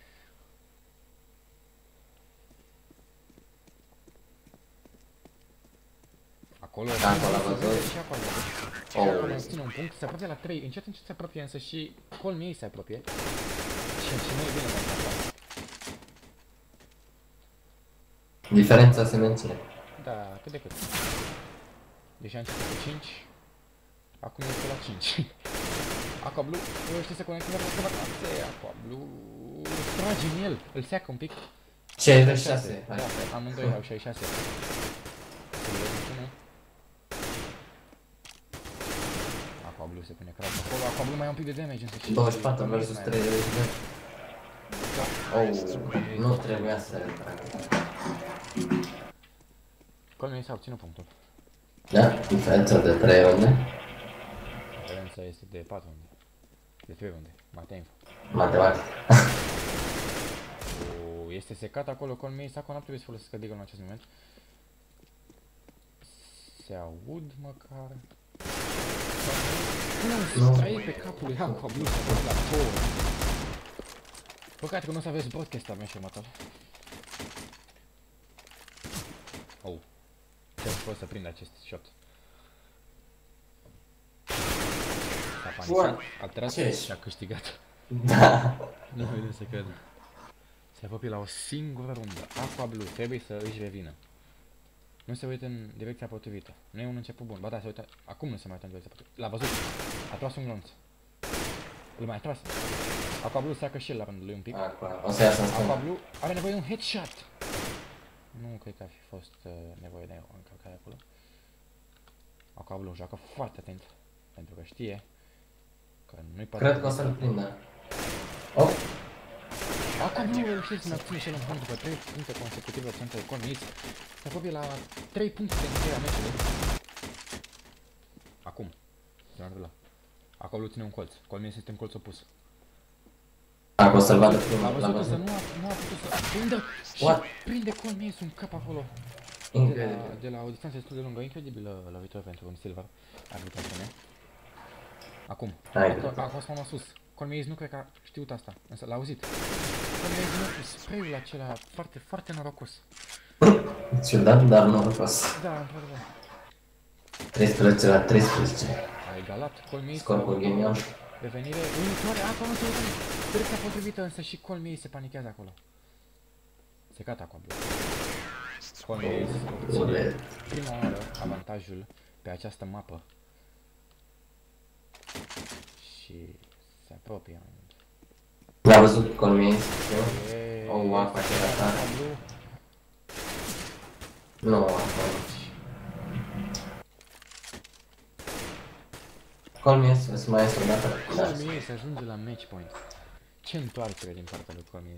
Acolo, acolo, și acolo. Și acolo ține un punct, se apropie la 3, încet se apropie, însă și Cormier se apropie. Și nu e bine mai apropie. Diferența se menține. Da, cât de cât. Deci a început cu 5, acum este la 5. Aquablu reușește să conecteze la vacanțe. Aquablu trage în el, îl seacă un pic. 66. Da, amândoi au 66. Aquablu se pune crap acolo, Aquablu mai ia un pic de damage însă și... 24 versus 30 de... Nu trebuia să... Cormier s-a obținut punctul. Da? Diferența de 3 runde? Diferența este de 4 runde. De 3 runde. Mateinfo. Matematică. Este secat acolo, Cormier acolo n-ar trebui să folosească deagle în acest moment. Se aud măcar... Nu, stai pe capul lui Aquablu s-a fost la 2. Păcat că nu o să aveți broadcast abia și următor. Ce-a fost să prind acest shot? S-a panicat, a tras și a câștigat. Da. Nu vedem să cred. Se apropie la o singură rundă. Aquablu trebuie să își revină. Nu se uită în direcția potrivită. Nu e un început bun. Ba da, se uită. Acum nu se mai uită în direcția potrivită. L-a văzut. A tras un glonț. Îl mai tras. Aquablu seacă și el la rândul lui un pic. O să iasă în stânga. Aquablu are nevoie de un headshot. Nu cred că ar fi fost nevoie de o încălcare acolo. Aquablu joacă foarte atent. Pentru că știe că nu-i poate... Cred că o să-l prindă. Aquablu reușește să ne obține și el un punct după 3 puncte consecutive obținute de Cormier. Se apropie la 3 puncte de încheierea meciului. Acum. Se mai întâmplă. Aquablu ține un colț. Cormier este în colț opus. Acum o să-l vadă primul. A văzut însă nu a putut să prindă și prinde Cormier un cap acolo. De la o distanță destul de lungă, incredibilă lovitură pentru un silver. Ar putea spune. Acum. A fost mama sus. Cormier nu cred că a știut asta, însă l-a auzit. Cormier cu spray-ul acela foarte, foarte norocos. Ciudat, dar norocos. Da, într-adevăr. 13 la 13. A egalat Cormier. Scorul ghinion. Revenire uimitoare, acolo se uită. Direcția potrivită, însă și Cormier se panichează acolo. Secat Aquablu. Cormier obține prima oară avantajul pe această mapă. Și se apropie. L-a văzut Cormier, nu? O, a face la tare. Nu, a face. Cormier să mai iasă o dată. Cormier se ajunge la match point. Ce întoarcere din partea lui Cormier.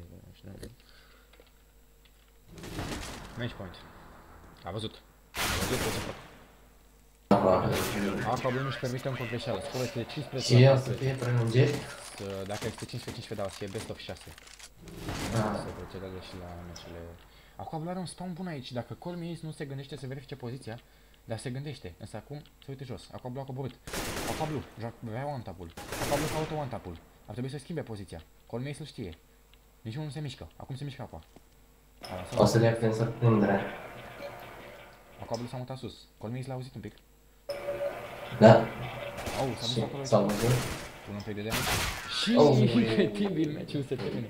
Match point. A văzut. A văzut ce se fac. Aqua Blue nu-și permite încă o greșeală. Scorul este de 15 Și la ea să 14. fie prelungit? Dacă este 15-15, da, o să fie best of 6. Se procedează și la meciurile... Aqua Blue are un spawn bun aici. Dacă Colmies nu se gândește să verifice poziția, dar se gândește. Însă acum se uite jos. Aqua Blue a coborât. Aqua Blue vrea one-tap-ul. Aqua Blue caută one-tap-ul. Ar trebui să schimbe poziția. Colmies îl știe. Nici unul nu se mișcă. Acum se mișcă Aqua. O să dea prin surprindere. Aqua Blue s-a mutat sus. Colmies l-a auzit un pic. Da. Au, s-a dus acolo. S-a văzut? Pun un pic de damage. Și incredibil, meciul se termină.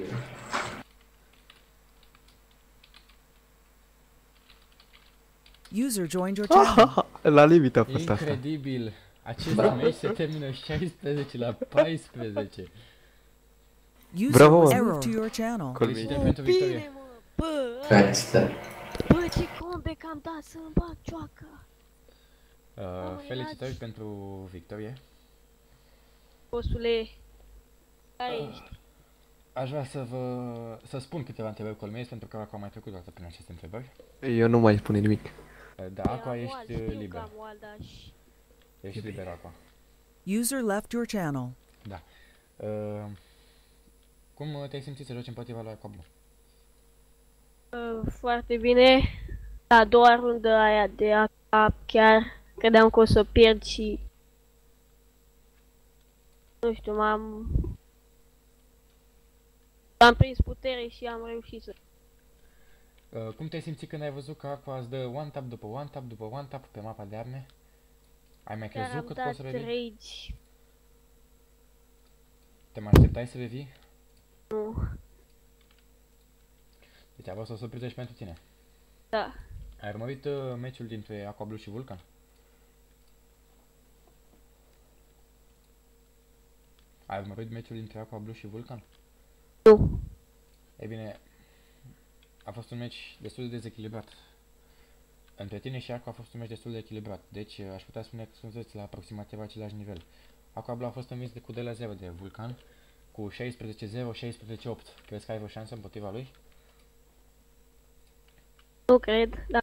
User joined your channel. La limit a fost asta. Incredibil. Acest meci se termină 16 la 14. User was moved to your channel. Felicitări pentru victorie. Felicitări. Bă, ce comeback am dat să-mi bag joaca. Felicitări pentru victorie. Bosule, care ești? Aș vrea să spun câteva întrebări Colmies, pentru că Aqua a mai trecut o dată prin aceste întrebări. Eu nu mai spune nimic. Da, Aqua, ești liber. Ești liber, Aqua. User left your channel. Da. Cum te-ai simțit să joci împotriva lui Aqua Blue? Foarte bine. La a doua rundă aia de AK chiar credeam că o să pierd și... Nu știu, am prins putere și am reușit să... Cum te-ai simțit când ai văzut că Aqua îți dă one tap după one tap după one tap pe mapa de arme? Ai mai crezut cât poți să revii? Rage. Te mai așteptai să revii? Nu. Deci a fost o surpriză și pentru tine. Da. Ai urmărit meciul dintre Aqua Blue și Vulcan? Ai urmărit meciul dintre Aqua Blue și Vulcan? Nu. Ei bine, a fost un meci destul de dezechilibrat. Între tine și Aqua a fost un meci destul de echilibrat, deci aș putea spune că sunteți la aproximativ același nivel. Aqua Blue a fost învins cu 2-0 de Vulcan, cu 16-0, 16-8. Crezi că ai vreo șansă împotriva lui? Nu cred, dar...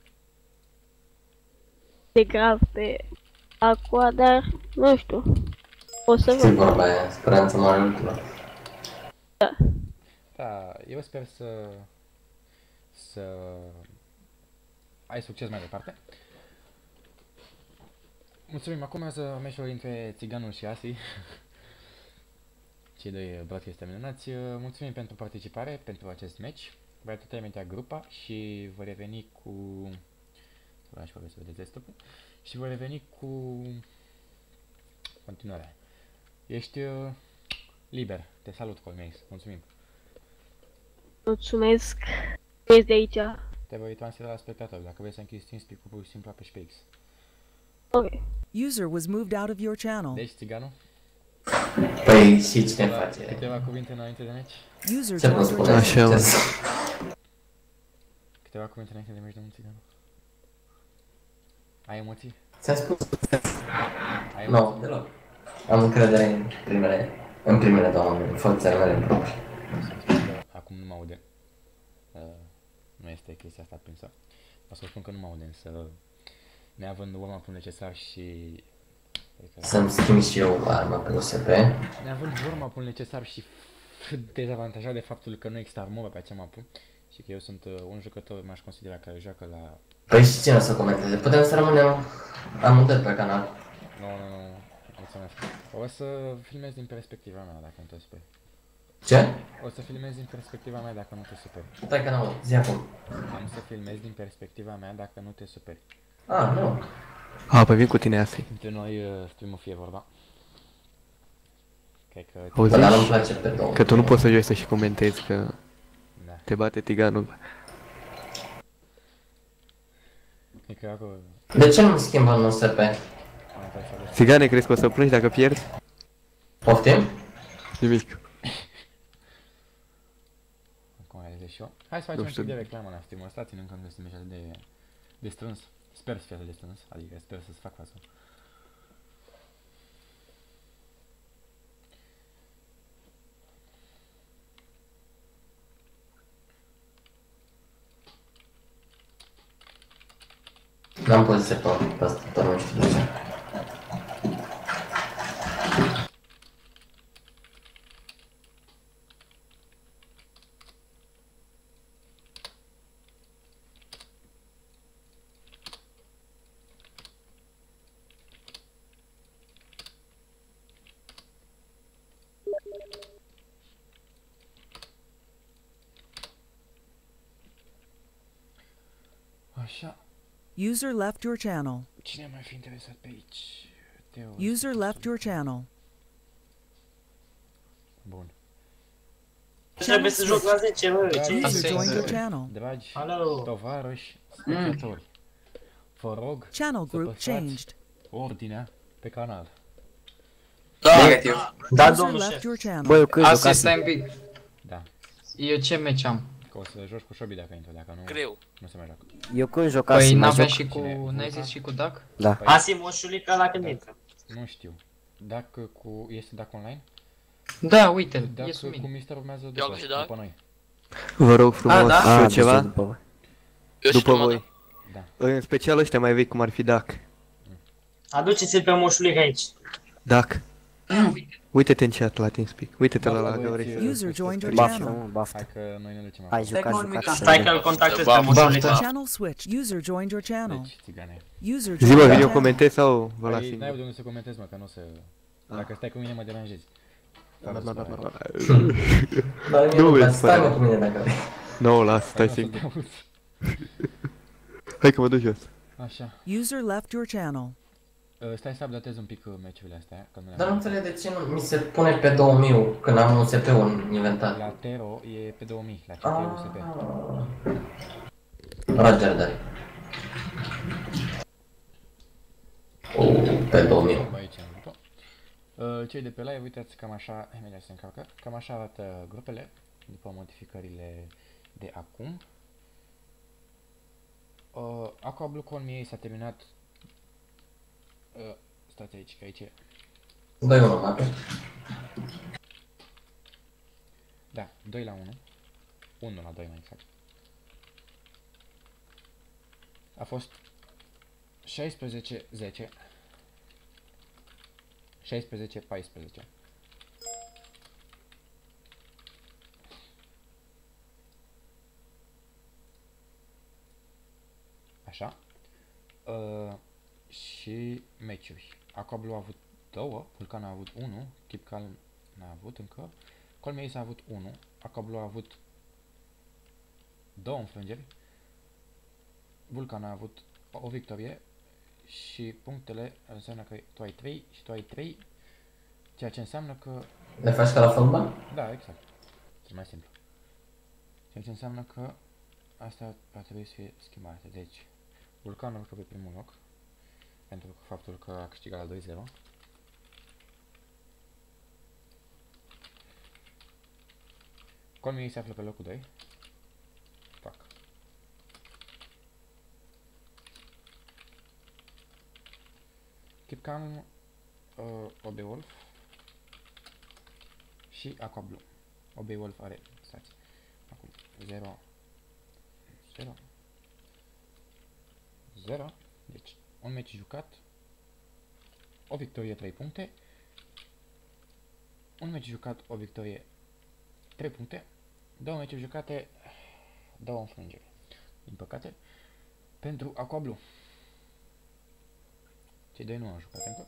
E grav pe Aqua, dar nu știu. O să văd. Ce vorba aia, speranța mare ultima. Da. Da, eu sper să ai succes mai departe. Mulțumim, acum urmează meciul dintre Țiganul și Asi. Cei doi băieți minunați. Mulțumim pentru participare, pentru acest meci. Voi atâta imediat grupa și voi reveni cu... să vedeți desktop-ul. Și voi reveni cu continuarea. Ești liber. Te salut, Colmies. Mulțumim. Mulțumesc. Ești de aici. Te voi transfera la spectator. Dacă vrei să închizi TeamSpeak-ul, pur și simplu apeși pe X. Ok. User was moved out of your channel. Deci, Țiganul? Păi, și cine face? Câteva cuvinte înainte de meci? User Ce pot spune? Așa. Câteva cuvinte înainte de meci, domnul Țiganul? Ai emoții? Ți-am spus. Ai Nu, emoții? deloc. Am încredere în primele două, în forțele mele proprii. Acum nu mă aude. Nu este chestia asta prinsă. O să spun că nu mă aude, însă neavând warm-up-ul necesar și... Să-mi schimb și eu arma pe USP. Neavând warm-up-ul necesar și dezavantajat de faptul că nu există armură pe acea mapă și că eu sunt un jucător, m-aș considera, care joacă la... Păi și cine o să comenteze? Putem să rămânem amândoi pe canal. Nu, mulțumesc. O să filmez din perspectiva mea, dacă nu te superi. Ce? O să filmez din perspectiva mea, dacă nu te superi. Stai că n-aud, zi acum. Am să filmez din perspectiva mea, dacă nu te superi. Nu. Păi vin cu tine Asi. Între noi stream-ul fie vorba. Cred că... Auzi? Dar nu-mi place pe două. Că tu nu poți să joci să și comentezi că Da. te bate tiganul. Cred că acolo... De ce nu-mi schimbă în USP? Țigane, crezi că o să plângi dacă pierzi? Poftim? Nimic. Acum realizez și eu. Hai să facem un pic de reclamă la stream-ul ăsta, ținând că nu este așa de strâns. Sper să fie de strâns, adică sper să-ți fac față. N-am poziție pe asta, doar nu știu de ce. Așa. User left your channel. Cine mai fi interesat pe aici? Teo. User left your channel. Bun. Trebuie să joc la 10, bă. User joined your channel. Dragi Alo. tovarăși spectatori, vă rog Channel să group păstrați changed. ordinea pe canal. Negativ. Da, User domnul left șef. your channel. Băi, eu când Asta jucați? stai un pic. Da. Eu ce meci am? Că o să joci cu Shobi dacă intră, dacă nu, Greu. nu se mai joacă. Eu când jucați? Păi mai n-avem joc? și cu... N-ai zis și cu Duck? Da. Asi moșulica la când intră. Nu știu. Dacă cu... este dacă online? Da, uite-l, e Dacă sub cu mine. Mister urmează Eu după, și Duck? după noi. Vă rog frumos, da? și eu deci ceva? după voi. Eu și După tu, voi. Da. În special ăștia mai vechi, cum ar fi Duck. Aduceți-l pe moșulica aici. Duck. Uite-te în chat la TeamSpeak. Uite-te la Bă, Gauri. băieți, User joined your Baftă, channel. mă, baftă. Hai că noi ne ducem Hai, acum. jucați, jucați. Stai că îl contactez pe Ba, moșulica. Channel switch. User joined your channel. Deci, țigane. User Zi joined mă, your vin eu channel. comentez sau vă las Păi, n-ai singur? de unde să comentezi, mă, că nu o să... Dacă stai cu mine mă deranjezi. Da, da, da, da, da. Dar mie Nu nu vezi, place, stai pare. mă cu mine dacă vrei. Nu, las, stai Hai, nu o să singur. te auzi. Hai că mă duc jos. Așa. User left your channel. Stai să updatez un pic meciurile astea, că nu le-am... Dar nu înțeleg de ce nu mi se pune pe 2000 când am un SP în inventar. La Tero e pe 2000, la CT USP. Roger, dar. Pe 2000. Bă, aici am văzut-o. Cei de pe live, uitați cam așa, imediat se încarcă, cam așa arată grupele, după modificările de acum. Aqua Blue Call Mie s-a terminat... stați aici, că aici e... 2-1 mapă. Da, 2 la 1. 1 la 2 mai exact. A fost 16-10. 16-14. Așa. Și meciuri. Aqua Blue a avut 2, Vulcan a avut 1, Keep Calm n-a avut încă, Colmeis a avut 1, Aqua Blue a avut 2 înfrângeri, Vulcan a avut o victorie și punctele înseamnă că tu ai 3 și tu ai 3, ceea ce înseamnă că... Le faci ca la fotbal? Da, exact. Cel mai simplu. Ceea ce înseamnă că asta ar trebui să fie schimbate. Deci, Vulcanul urcă pe primul loc, pentru că faptul că a câștigat la 2-0. Colmii se află pe locul 2. Fac. Keep Calm, OB Wolf și Aqua Blue. OB Wolf are, stați, acum 0, 0, 0, deci un meci jucat, o victorie 3 puncte, un meci jucat, o victorie 3 puncte, 2 meciuri jucate, 2 înfrângeri. Din păcate, pentru Aqua Blue. Cei doi nu au jucat încă.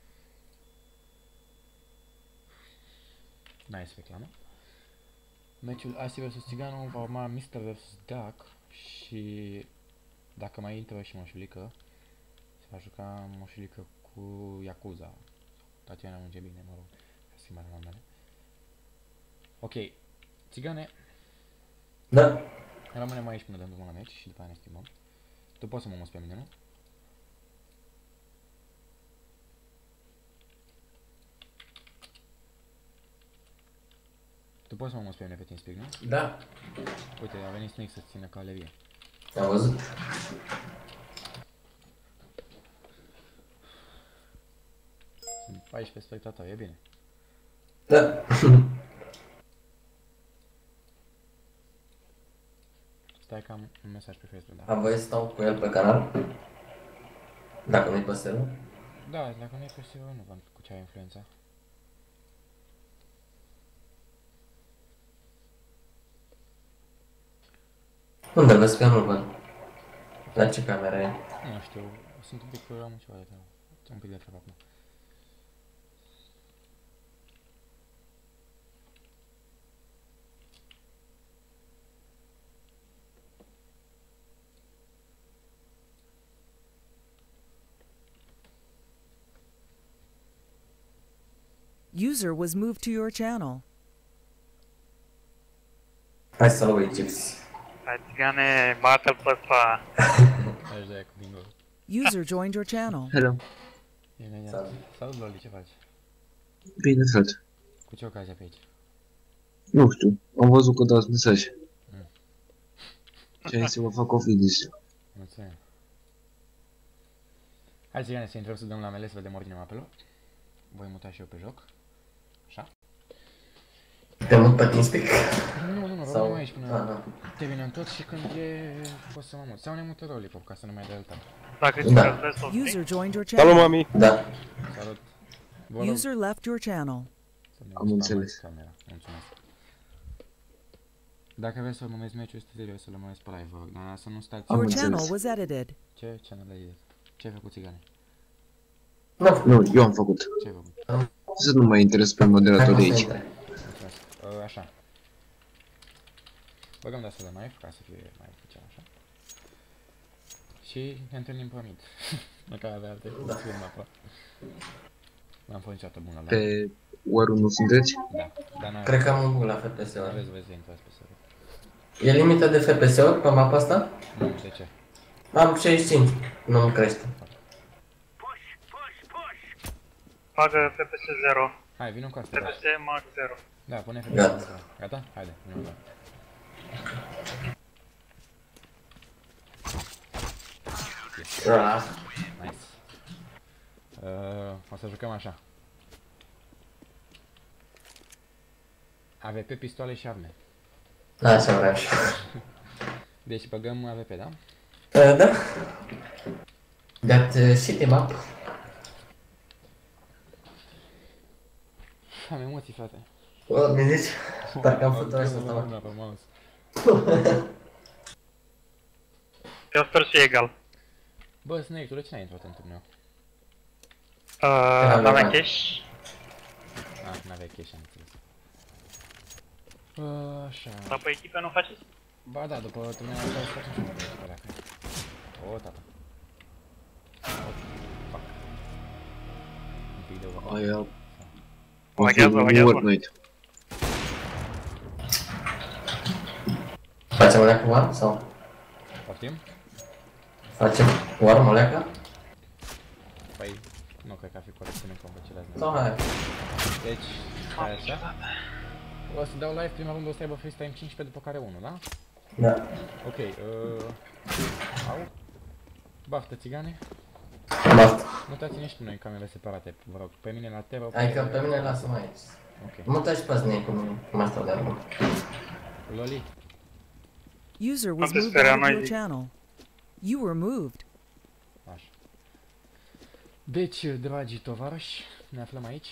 Nice reclamă. Meciul Asi vs Țiganu va urma Mr. vs Duck și dacă mai intră și Moșulică, se va juca Moșulică cu Yakuza. Tatiana merge bine, mă rog, ca schimbarea numele. Ok, Țigane. Da. Rămânem aici până dăm drumul la meci și după aia ne schimbăm. Tu poți să mă muți pe mine, nu? Tu poți să mă muți pe mine pe TeamSpeak, nu? Da. Uite, a venit Snake să-ți țină calerie. Am văzut. Sunt 14 spectatori, e bine. Da. Stai că am un mesaj pe Facebook, da. Am voie să stau cu el pe canal? Dacă nu-i pe server? Da, dacă nu e pe server, nu văd cu ce ai influența. Unde vezi că nu văd? La ce cameră e? Nu știu, sunt un pic, am ceva de treabă. Un pic de treabă acum. User was moved to your channel. Hai să-l uit, Chips. Hai, țigane, bată-l pe ăsta. Hai de cu bingo. User joined your channel. Hello. Salut, Loli, ce faci? Bine, frate. Cu ce ocazia pe aici? Nu știu, am văzut că dați mesaj. Ce ai să vă fac office. Mulțumim. Hai, țigane, să intrăm să dăm la mele, să vedem ordinea mapelor. Voi muta și eu pe joc. Așa. Te mut pe TeamSpeak? Nu, rămânem aici până terminăm tot și când e... poți să mă mut. Sau ne mută Lollipop ca să nu mai dea alta. Dacă ți vreți să User joined your channel. Salut, mami! Da. Salut. User left your channel. Am înțeles. Camera. Mulțumesc. Dacă vreți să urmăriți meciul, este serios să-l urmăriți pe live, vă rog, dar să nu stați... Your channel was edited. Ce channel ai editat? Ce ai făcut, țigane? Nu, eu am făcut. Ce ai făcut? Să nu mai interes pe moderatorii aici. Așa. Băgăm de asta de knife ca să fie mai puțin așa. Și ne întâlnim pe mid. Măcar avea alte puțin mapă. N-am fost niciodată bună la... Pe War 1 sunteți? Da, dar n-am... Cred că am un bug la FPS-uri. Vezi, intrați pe server. E limită de FPS-uri pe mapa asta? Nu, de ce? Am 65, nu-mi crește. Bagă FPS 0. Hai, vino cu asta. FPS max 0. Da, pune FPS 0. Gata? Haide, vino cu asta. Nice. O să jucăm așa. AVP, pistoale și arme. Așa vreau și. Deci băgăm AVP, da? Da. That city map. Am emoții, frate. O, mi zici? Parcă am făcut asta asta, mă. Pe mouse. Eu sper și egal. Bă, Snake, tu de ce n-ai intrat în turneu? N-aveam cash. N-aveai cash, am înțeles. Așa. Dar pe echipe nu faceți? Ba da, după turneul ăsta o să facem și pe echipa dacă. O, tata. Fuck. Un pic de urmă. Aia... Maghează. Facem alea cu war sau? Poftim? Facem war, moleacă? Păi, nu cred că ar fi corect să ne compăcilează. Sau hai. Deci, hai așa. O să dau live, prima rundă o să aibă freestyle 15, după care 1, da? Da. Ok, au. Baftă, țigane. Baftă. Mutați-ne și noi camere separate, vă rog. Pe mine la Tero. Adică pe mine lasă mai aici. Ok. Mută și pe Snake, cum asta de acum. Loli. User was moved out of your channel. You were moved. Așa. Deci, dragi tovarăși, ne aflăm aici.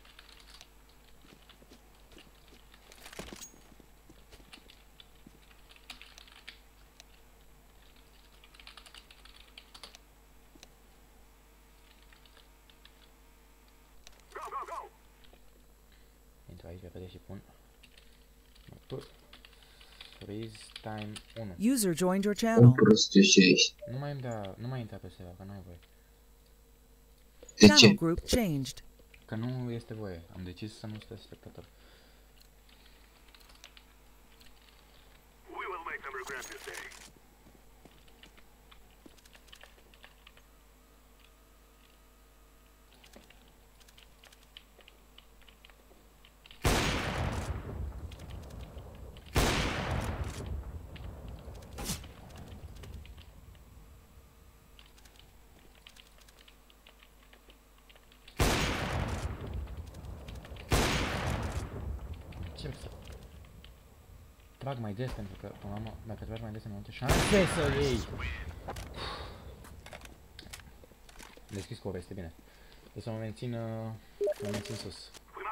Intru aici repede și pun. Freeze time 1. User joined your channel. Nu mai intra pe server, că nu ai voie. De ce? Channel group changed. Că nu este voie. Am decis să nu sunteți spectator. We will make them regret this day. Încerc să trag mai des, pentru că, până la urmă, dacă tragi mai des, mai multe șanse să iei. Deschis scorul, este bine. Trebuie să mă mențin sus.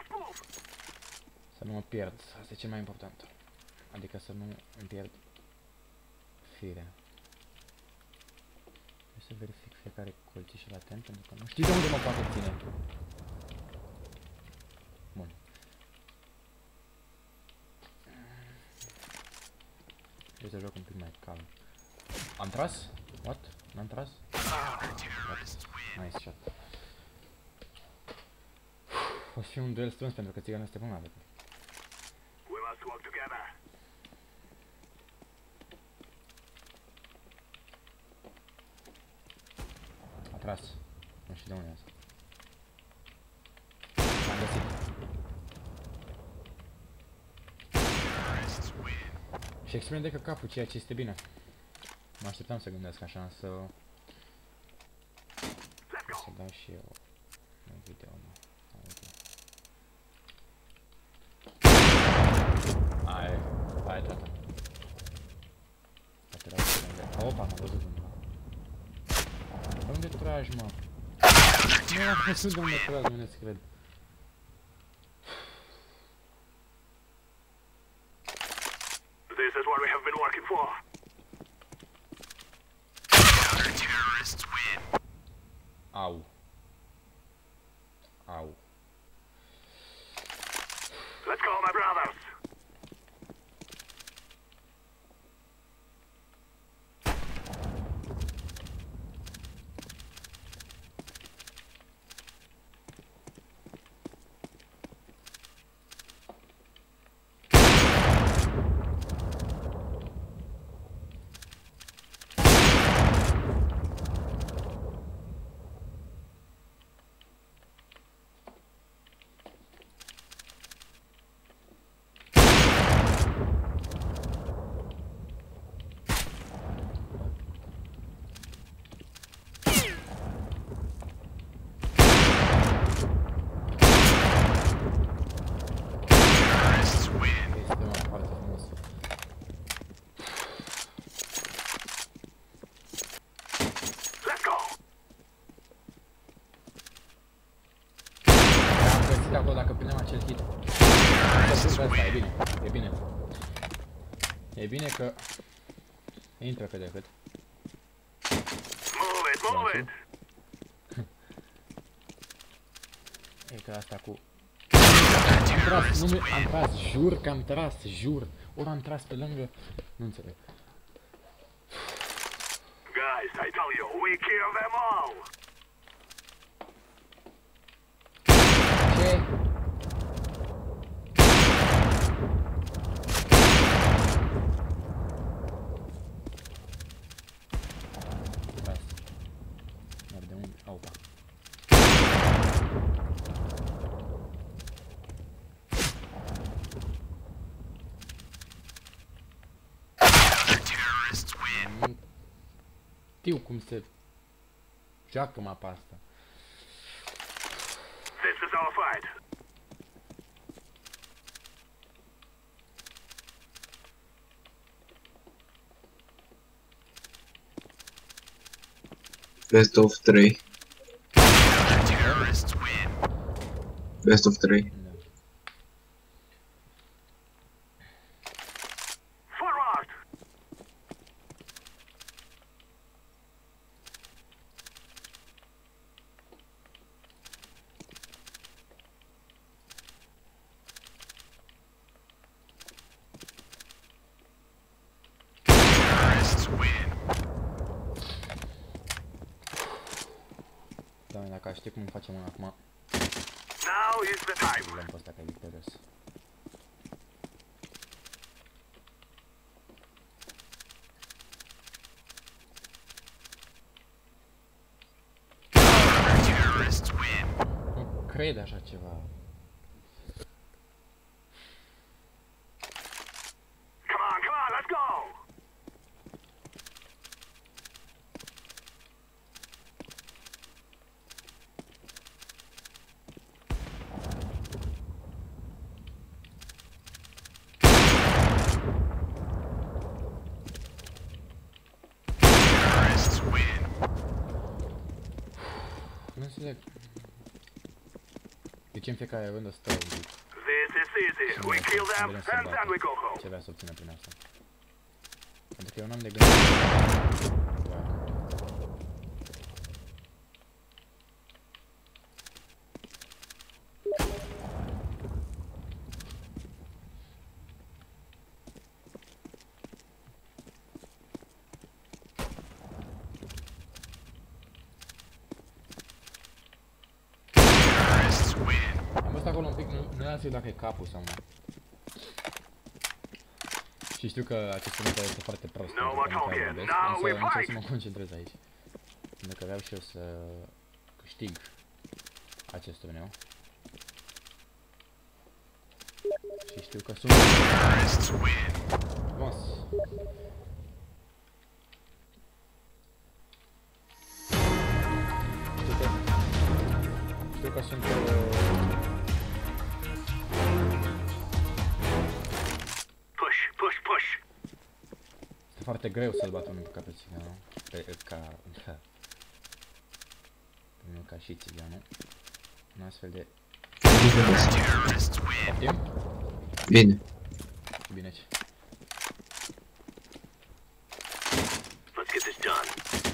Să nu mă pierd. Asta e cel mai important. Adică să nu îmi pierd firea. Trebuie să verific fiecare colțiș latent, pentru că nu știu de unde mă poate ține. Bun. Trebuie să joc un pic mai calm. Am tras? What? N-am tras? Nice shot. O să fie un duel strâns pentru că țiganul este pe mare. A tras. Nu știu de unde e asta. Am găsit. Și experimentecă capul, ceea ce este bine. Mă așteptam să gândesc așa, să dau și eu un video, Aia e tata. Poate rău să gândesc. Opa, m-am văzut undeva. De unde tragi, mă? Nu am văzut de unde tragi, nu ne-ți cred. This is what we have been working for. Terrorists win. Au. Au. Let's go, my brothers. Dacă prindem acel hit. E bine, e bine. E bine că intră pe decât. Move it. E că asta cu... Am tras, jur că am tras, jur. Ori am tras pe lângă, nu înțeleg. Guys, I tell you, we kill them all. Ce? Știu cum se joacă mapa asta. This is our fight. Best of 3. Best of 3. Doamne, dacă știi cum facem acum. Now is the time. Luăm pe ăsta că e victorios. Nu cred așa ceva. înțeleg. De ce în fiecare rândă stă un pic? Ce vrea să obțină prin asta? Pentru că eu n-am de gând. Am văzut acolo un pic, nu era sigur dacă e capul sau nu. Și știu că acest comentariu este foarte prost pentru că nu care vorbesc, însă încerc să mă concentrez aici. Pentru că vreau și eu să câștig acest turneu. Și știu că sunt... Frumos! Știu că sunt... Este foarte greu să-l bat unul ca pe țiganul. Ca și țiganul. Un astfel de... Poftim? Bine. Bine ce? Let's get this done.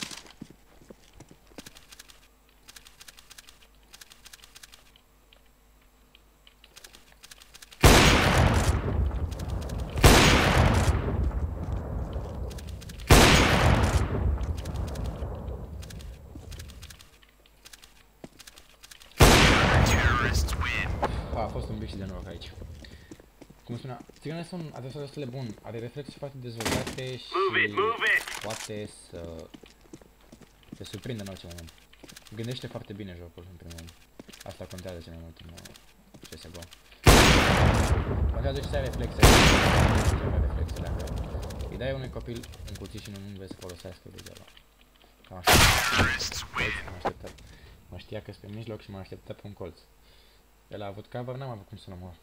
A fost un pic și de noroc aici. Cum spunea, țiganele sunt adversari destul de bun, are reflexe foarte dezvoltate și poate să te surprindă în orice moment. Gândește foarte bine jocul în primul rând. Asta contează cel mai mult în CSGO. Contează și să ai reflexe, dacă îi dai unui copil un cuțit și nu vezi să folosească degeaba. Cam așa. M-am așteptat. Mă știa că-s pe mijloc și m-am așteptat pe un colț. El a avut cover, n-am avut cum să-l omor.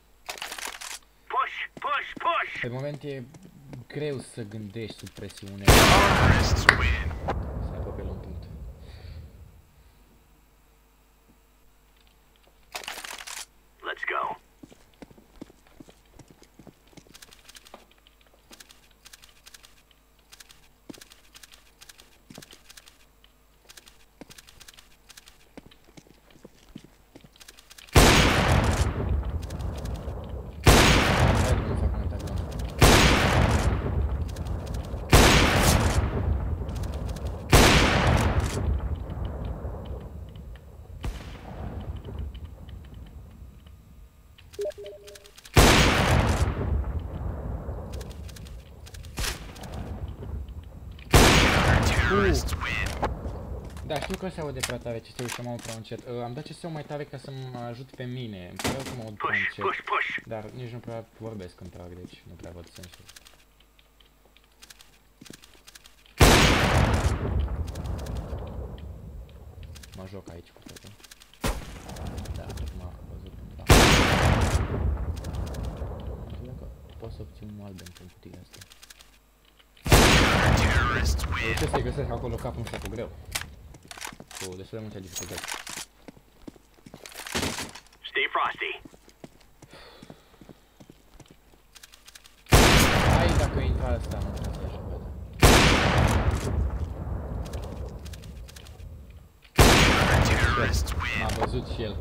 Pe moment e greu să gândești sub presiune. Să apropie la un punct. Let's go. Da, știu că se aude prea tare CSU și mă aud prea încet. Am dat CSU mai tare ca să mă ajut pe mine. Îmi pare că mă aud prea încet. Dar nici nu prea vorbesc când trag, deci nu prea văd sensul. Mă joc aici cu totul. Da, m-a văzut undeva. Nu știu dacă pot să obțin un alben în cutia asta. Ce să-i găsesc acolo capul ăsta cu greu. Cu destul de multe dificultăți. Stay frosty. Hai dacă intra asta, nu trebuie să așa văd. M-a văzut și el.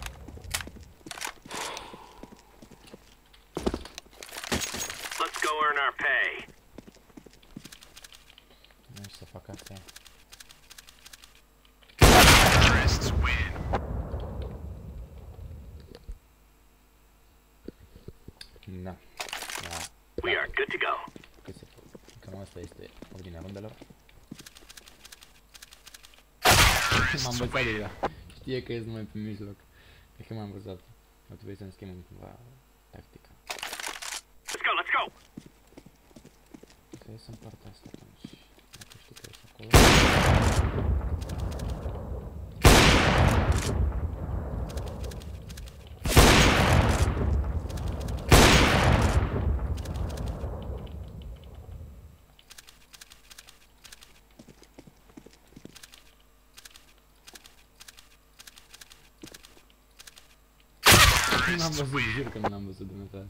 Let's go earn our pay. Nu știu să fac asta. Da. We are good to go. Cam asta este ordinea rundelor. M-am învățat deja. Știe că ești numai pe mijloc. De că m-am învățat. Nu trebuie să-mi schimb cumva tactica. Let's go, let's go. Trebuie să împart asta atunci. Dacă știu că ești acolo. Nu l-am văzut, jur că nu l-am văzut dumneavoastră.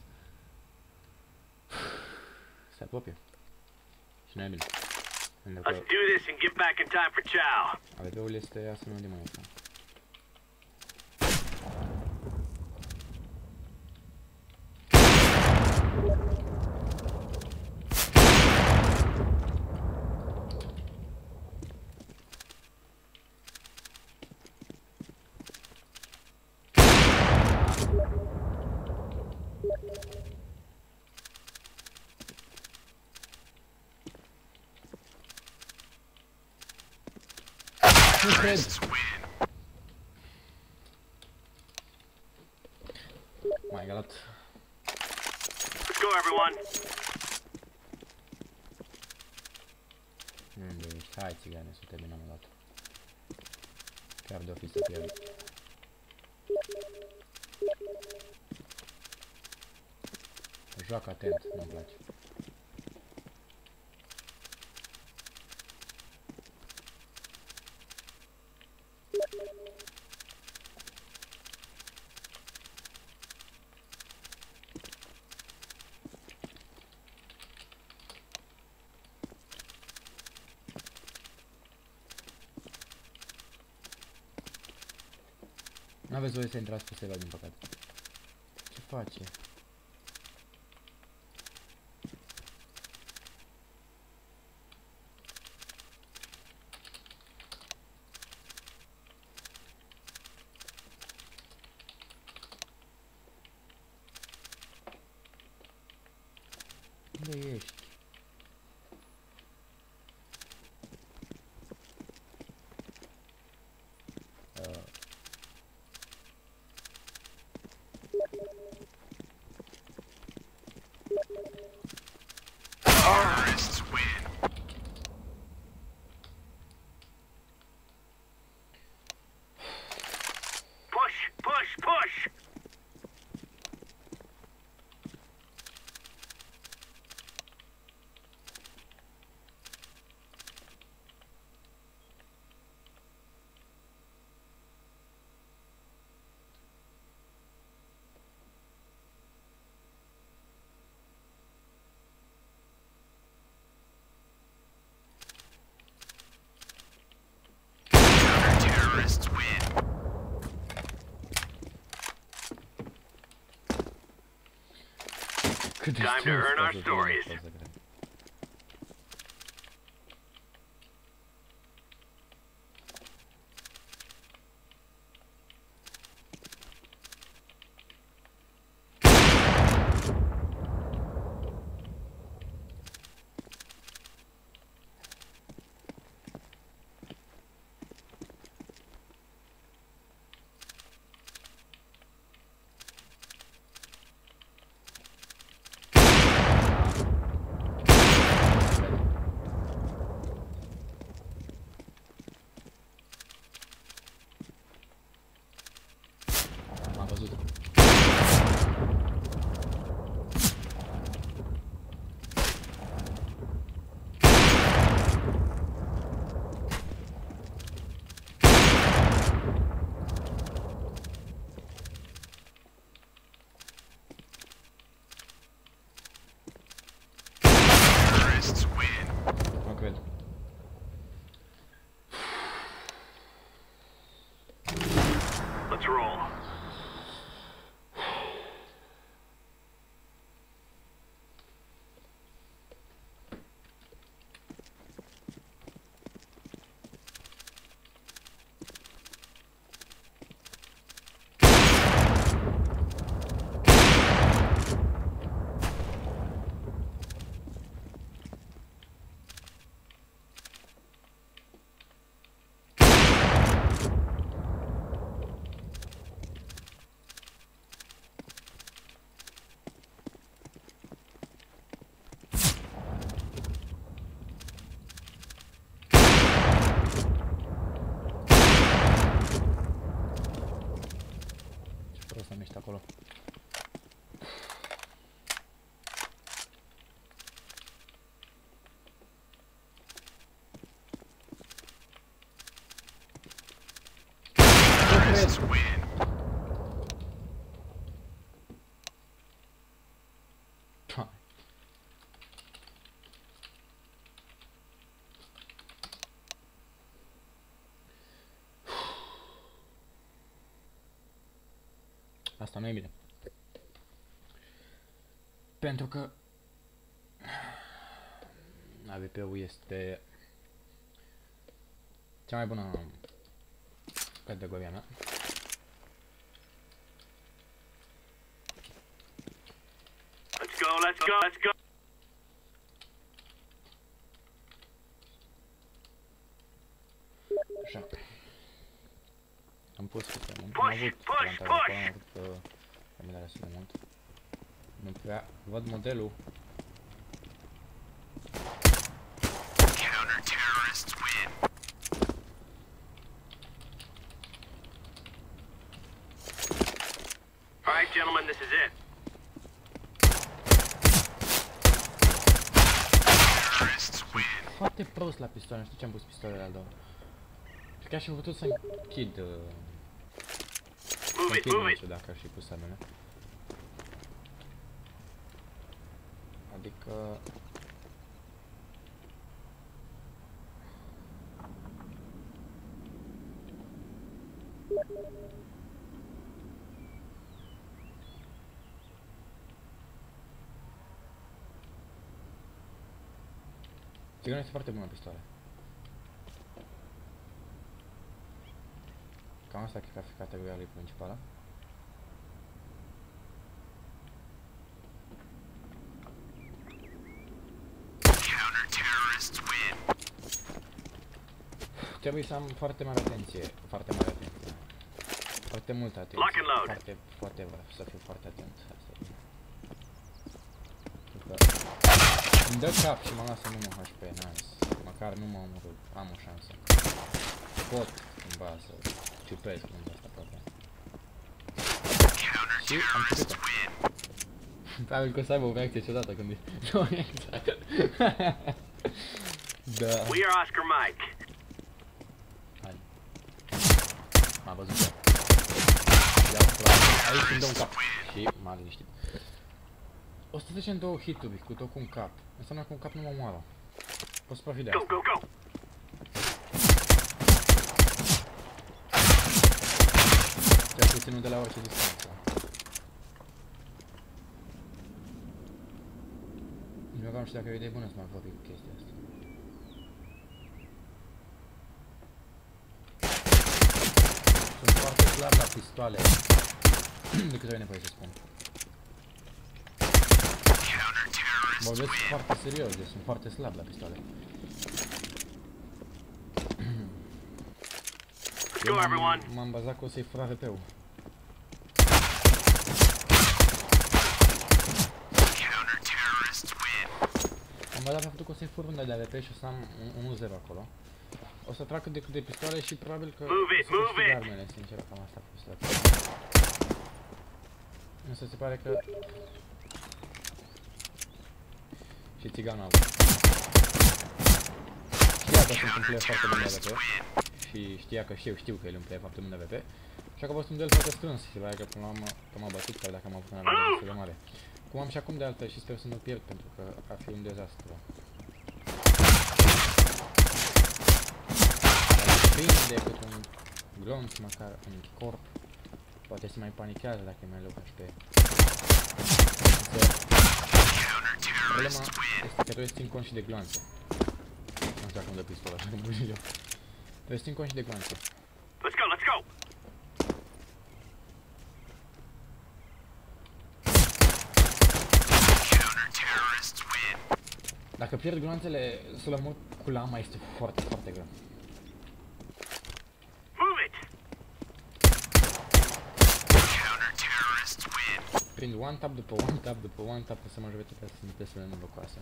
Se apropie. Și nu e bine. Pentru că Let's do this and get back in time for chow. AVP-ul este asemenea de mai asta. Nu cred! M-a egalat. Let's go, everyone. Unde ești? Hai, țigane, să terminăm o dată. Chiar de-o fi să pierd. Joacă atent, nu-mi place. N-aveți voie să intrați pe server, din păcate. Ce face? Unde ești? Push! Terrorists win. Time to earn our stories. Let's roll. Prost am ieșit acolo. Asta nu e bine. Pentru că AWP-ul este cea mai bună categoria mea. Let's go, let's go, let's go. Așa. Am pus câte mult. Am avut avantajul, am avut combinarea destul de mult. Nu prea văd modelul. Counter-terrorists win. All right, gentlemen, this is it. Foarte prost la pistoale, nu știu ce am pus pistolele alea două. Și chiar și-am putut să închid meciul dacă aș fi pus armele. Adică... Țiganul este foarte bună pistoale. Cam asta cred că ar fi categoria lui principală. Trebuie să am foarte mare atenție, foarte multă atenție, să fiu foarte atent. Îmi dă cap și mă lasă în 1 HP, nice. Măcar nu mă omorâ, am o șansă. Pot cumva să ciupesc unde asta poate. Și am ciupit-o. Probabil că o să aibă o reacție ciudată când e... Nu, exact. Da. We are Oscar Mike. Hai. M-a văzut ea. Aici îmi dă un cap. Și m-a liniștit. 132 hituri cu tot cu un cap. Înseamnă că un cap nu mă omoară. Poți profit de asta. Go, go, go! Trebuie să ținut de la orice distanță. Nici măcar nu știu dacă e o idee bună să mai vorbim cu chestia asta. Sunt foarte slab la pistoale. De câte ori nevoie să spun. Vorbesc foarte serios, deci sunt foarte slab la pistoale. M-am bazat că o să-i fură AWP-ul. Am bazat pe faptul că o să-i fur runda de AWP și o să am 1-0 acolo. O să trag cât de cât de pistoale și probabil că o să câștig armele, sincer, cam asta a fost la pistoale. Însă se pare că... Și țiganul a avut. Știa că sunt un player foarte bun de AWP. Și știa că știu că el e un player foarte bun de AWP. Și că a fost un duel foarte strâns. Se pare că până la urmă că m-a bătut, chiar dacă am avut un AWP destul de mare. Cum am și acum de altfel și sper să nu pierd pentru că ar fi un dezastru. Prinde cât un glonț măcar în corp. Poate se mai panichează dacă e mai low HP. Problema este că trebuie să țin cont și de gloanțe. Nu știu acum de pistola, așa cum buzi eu. Trebuie să țin cont și de gloanțe. Let's go, let's go! Dacă pierd gloanțele, să le mor cu lama este foarte, foarte greu. Prind one tap după one tap după one tap, să majoritatea sunt destul de norocoase.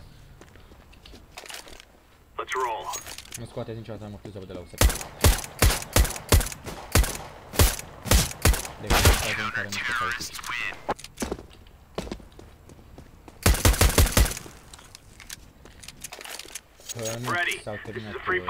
Let's roll. Nu scoate niciodată amortizorul de la USP. De exemplu, fază în care nu se cautici. Nu s-au terminat...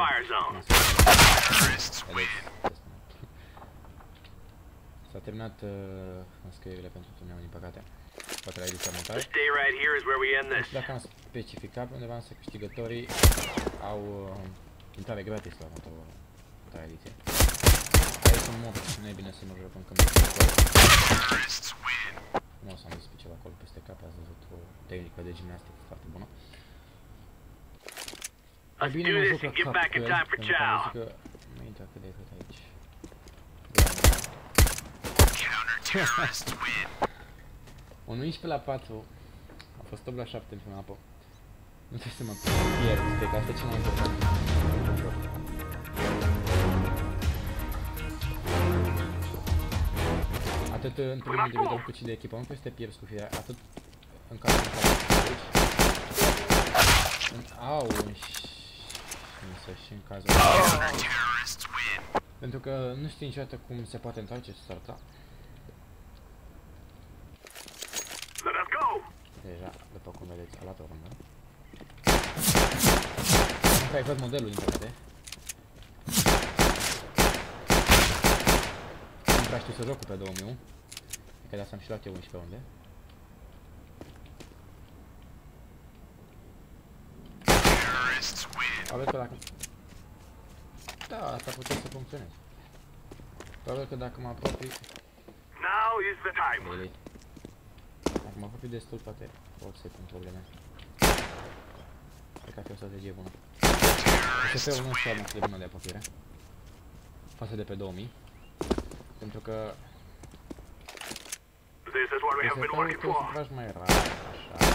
S-a terminat înscrierile pentru turneul, din păcate. Poate la ediția montare. Dacă am specificat, undeva însă câștigătorii au intrare gratis la următoarea ediție. Aici sunt morți, nu e bine să mă jucăm când gimnastică foarte bună. Let's Bine, do mă this joc la and get cap back cu in el, time for pentru că am zis chow. că nu intră cât de cât aici. Un 11 la 4. A fost 8 la 7 în prima apă. Nu trebuie să mă pierd, cred că asta e cel mai important. Atât în primul individual cât și de echipă, nu trebuie să te pierzi cu firea, atât în cazul în care au și în cazul pentru că nu știi niciodată cum se poate întoarce soarta. Deja, după cum vedeți, a luat o rândă. Încă ai văd modelul, din păcate. Nu prea știu să joc cu pe 2000. Că de-asta am și luat eu 11 unde. Probabil că dacă... Da, asta putea să funcționeze. Probabil că dacă mă apropii... Really? Dacă mă apropii destul, poate pot să pun probleme. Cred că ar fi o strategie bună. SF-ul nu este atât de bună de apropiere față de pe 2000. Pentru că... SF-ul trebuie să tragi mai rar, așa.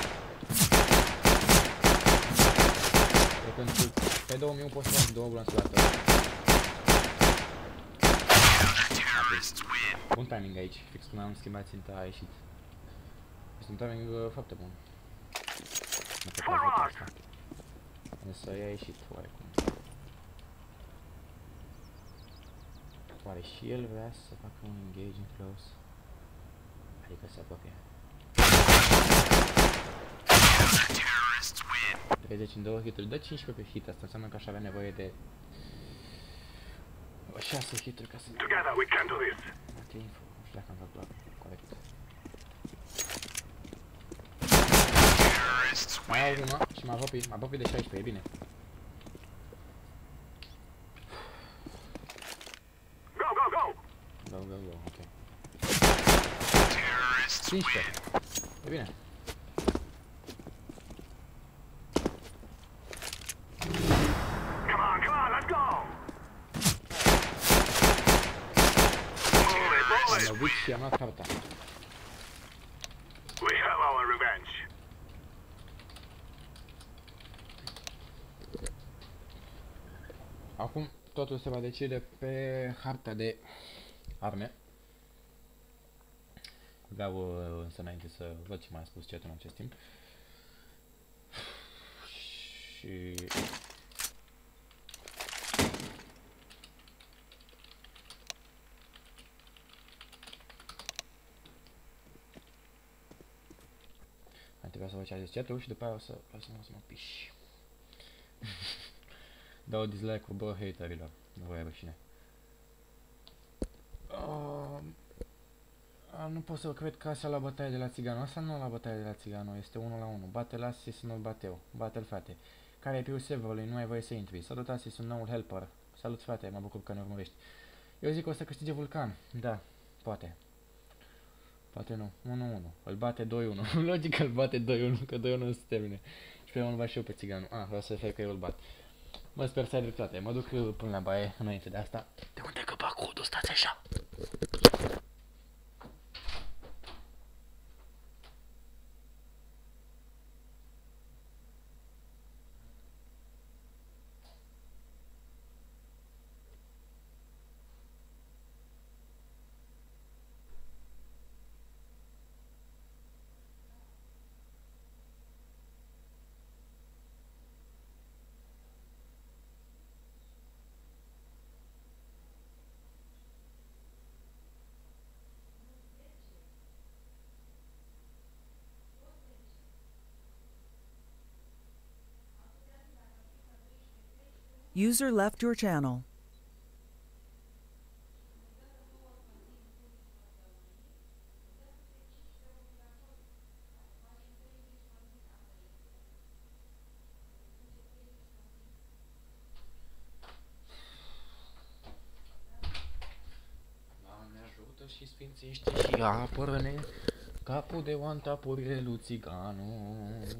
De când pe 2000 poți să faci 2 bulanțe la tău. Bun timing aici, fix când am schimbat ținta a ieșit. Este un timing foarte bun. Nu pot face asta. Însă i-a ieșit oarecum. Oare și el vrea să facă un engage in close? Adică se apropie. 30 în 2 hituri, dă 15 pe hit, asta înseamnă că aș avea nevoie de 6 hituri ca să ne... Mate info, nu știu dacă am făcut corect. Mai au una și mă apropii de 16, e bine. Go, ok. 15, e bine. Am lovit și am luat carta. Acum totul se va decide pe harta de arme. Vreau însă înainte să văd ce m-a spus chat în acest timp. Și... mai trebuia să văd ce a zis chat-ul și după aia o să mă piși. Dau dislike-ul, bă, haterilor. Nu voi rușine. Nu pot să cred că așa la bătaie de la țiganu. Asta nu la bătaie de la țiganu, este 1 la 1. Bate-l Asis, nu-l bate eu. Bate-l, frate. Care e pe serverului, nu ai voie să intri. Salut Asis, sunt noul helper. Salut, frate, mă bucur că ne urmărești. Eu zic că o să câștige Vulcan. Da, poate. Poate nu. 1-1. Îl bate 2-1. Logic că îl bate 2-1, că 2-1 nu se termine. Și pe urmă îl bat și eu pe țiganu. Vreau să fac că eu îl bat. Mă, sper să ai dreptate. Mă duc până la baie înainte de asta. De unde că bacudul, stați așa. User left your channel. Doamne ajută și sfințește și apără-ne capul de one-tap-urile lui Țiganu.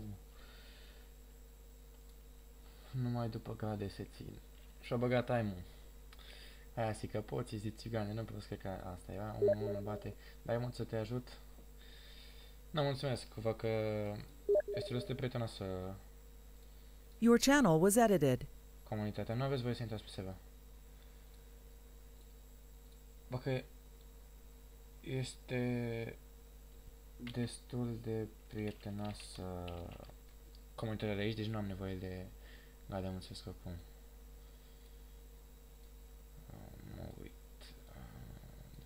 Numai după grade se țin. Și-a băgat time-ul. Aia zic că poți, zic Țigane, nu plus că asta era, unul bate. Dai mult să te ajut. Nu, mulțumesc, văd că este destul de prietenoasă Your channel was edited. comunitatea. Nu aveți voie să intrați pe server. Bă, că este destul de prietenoasă comunitatea de aici, deci nu am nevoie de gada, mulțumesc acum. Mă uit. Da.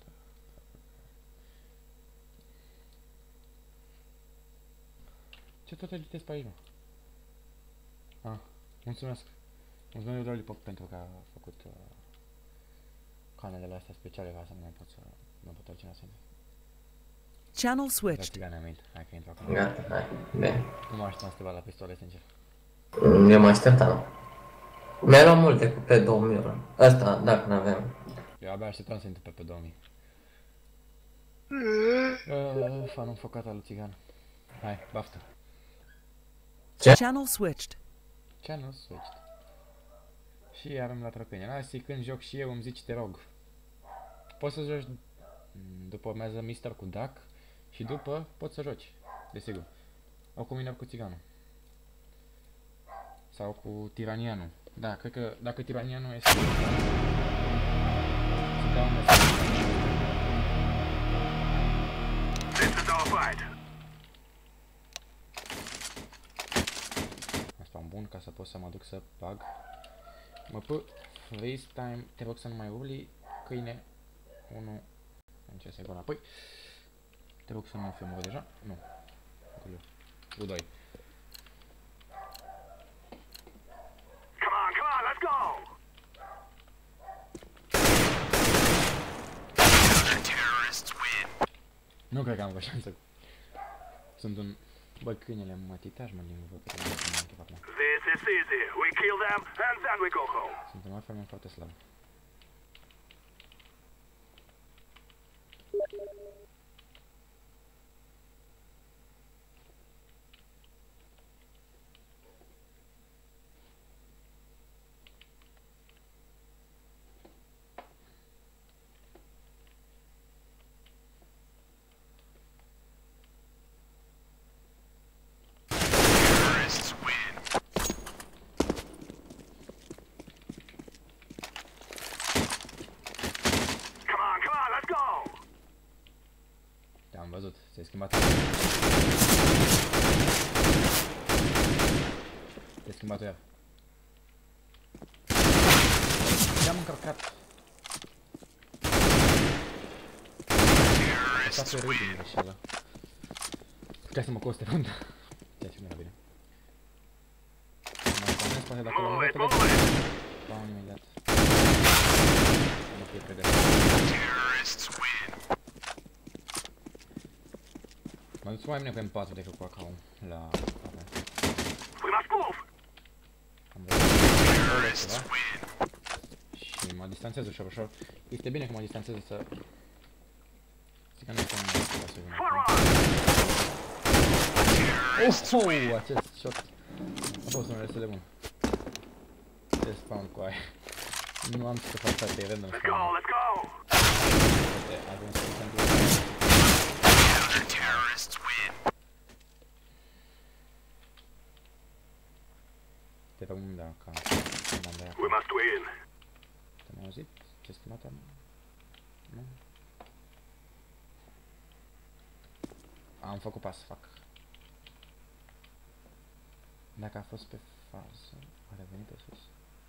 Ce tot editez pe aici, mă? Mulțumesc. Mulțumesc lui Lollipop pentru că a făcut canalele astea speciale ca să nu mai pot să mă pot altcineva să intru. Channel switched. Hai că intru acum. Gata, hai, bine. Nu mă așteptam să te bat la pistole, sincer. Eu mă așteptam. Mi-a luat multe cu pe 2000 ăla. Asta, dacă n-aveam. Eu abia așteptam să intru pe 2000. Fanul înfocat al lui Țigan. Hai, baftă. Ce? Channel switched. Channel switched. Și iar îmi la trăpenie. Lasă, când joc și eu îmi zici, te rog. Poți să joci după urmează Mister cu Duck și după poți să joci, desigur. Au cu mine cu Țiganul. Sau cu Tiranianul. Da, cred că dacă Tiranianul este... Să dau un mesaj. Asta un bun ca să pot să mă duc să bag. Mă FaceTime, te rog să nu mai urli, câine 1, în ce secundă apoi. Te rog să nu fi omorât deja, nu, cu 2. Nu cred că am o șansă. Sunt un... Băi, câinele mătitaș, mă, din văd că nu am închep acum. Suntem altfel foarte slab. Am văzut, s-a schimbat. S-a schimbat iar. Ce-am încărcat? Asta pe râdul așa, da. Putea să mă coste rând. Ceea ce nu era bine. Mă spuneți, poate dacă l-am luat, l-am imediat. Mă fie crederea. Mă duc mai bine cu M4 decât cu AK-ul la avea. Am văzut ceva și mă distanțez ușor, ușor. Este bine că mă distanțez să... Zic că nu este un ceva să vină. Acest shot a fost unul destul de bun. Ce spawn cu aia. Nu am ce să fac, frate, e random spawn. A ajuns să se întâmplă. Te rog, dacă am de acolo. Te-am auzit? Ce schimbat am? Nu? Am făcut pas, fac. Dacă a fost pe fază, a revenit pe sus.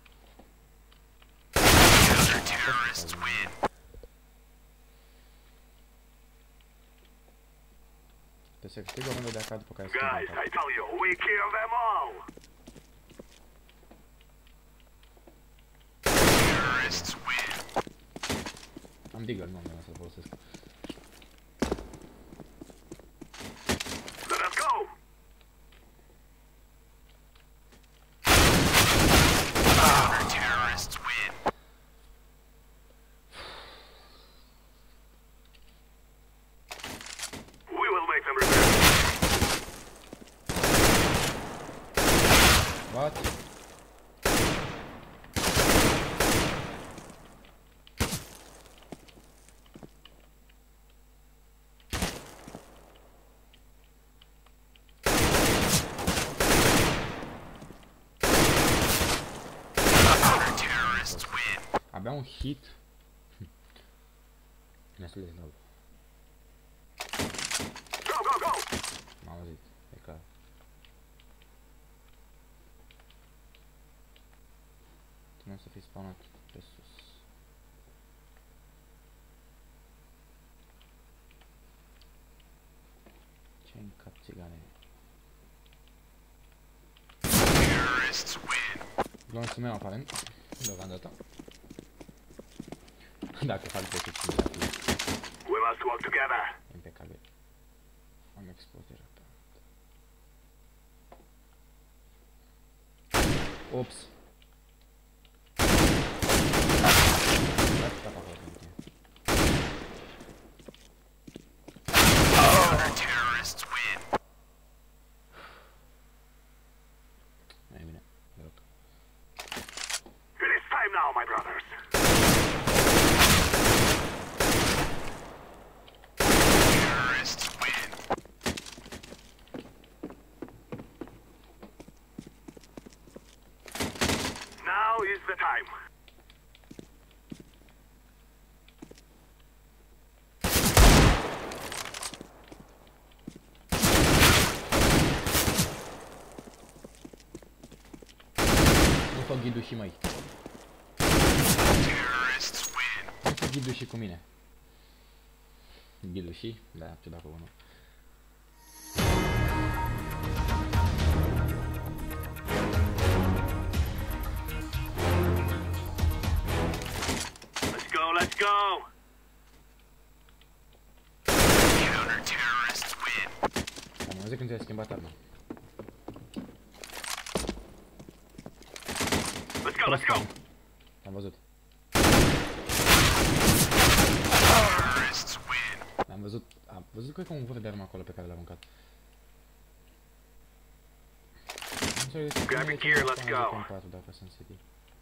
Pe să câștig o rândă de AK după care schimb AK. Am Deagle, nu am nevoie să-l folosesc. Salvat. Abia un hit. Destul de slab. M-am auzit, e clar. Trebuie să fii spawnat pe sus. Ce-i în cap, țigane? Glonțul meu aparent, deocamdată. Dacă fac decât 5 atât. Impecabil. Am explozirat. Ops. Mai bine, deloc. It is time now, my brothers. Terrorists win. Now is the time. Nu fac ghidul și mai. Nu fac ghidul și cu mine. Ghidul și? Da, ce dacă unul. Let's go, let's go. Counter-terrorists win. Am auzit când ți-ai schimbat arma. Let's go, let's go. Am văzut. Am văzut cred că un vârf de armă acolo pe care l-am mâncat. Grab your gear, let's go. Dacă sunt city.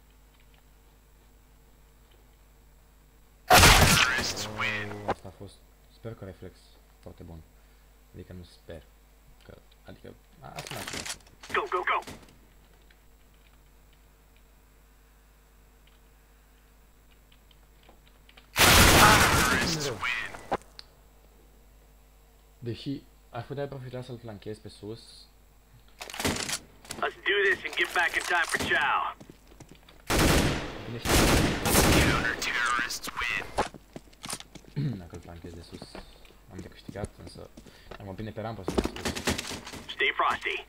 Asta a fost, sper că reflex foarte bun. Adică nu sper că, adică, asta n-a fost. Go, go, go. Deși aș putea profita să-l flanchez pe sus. Let's do this and get back in time for chow. Counter-terrorists win. Dacă îl flanchez de sus, am de câștigat, însă am bine pe rampă să sus. Stay frosty.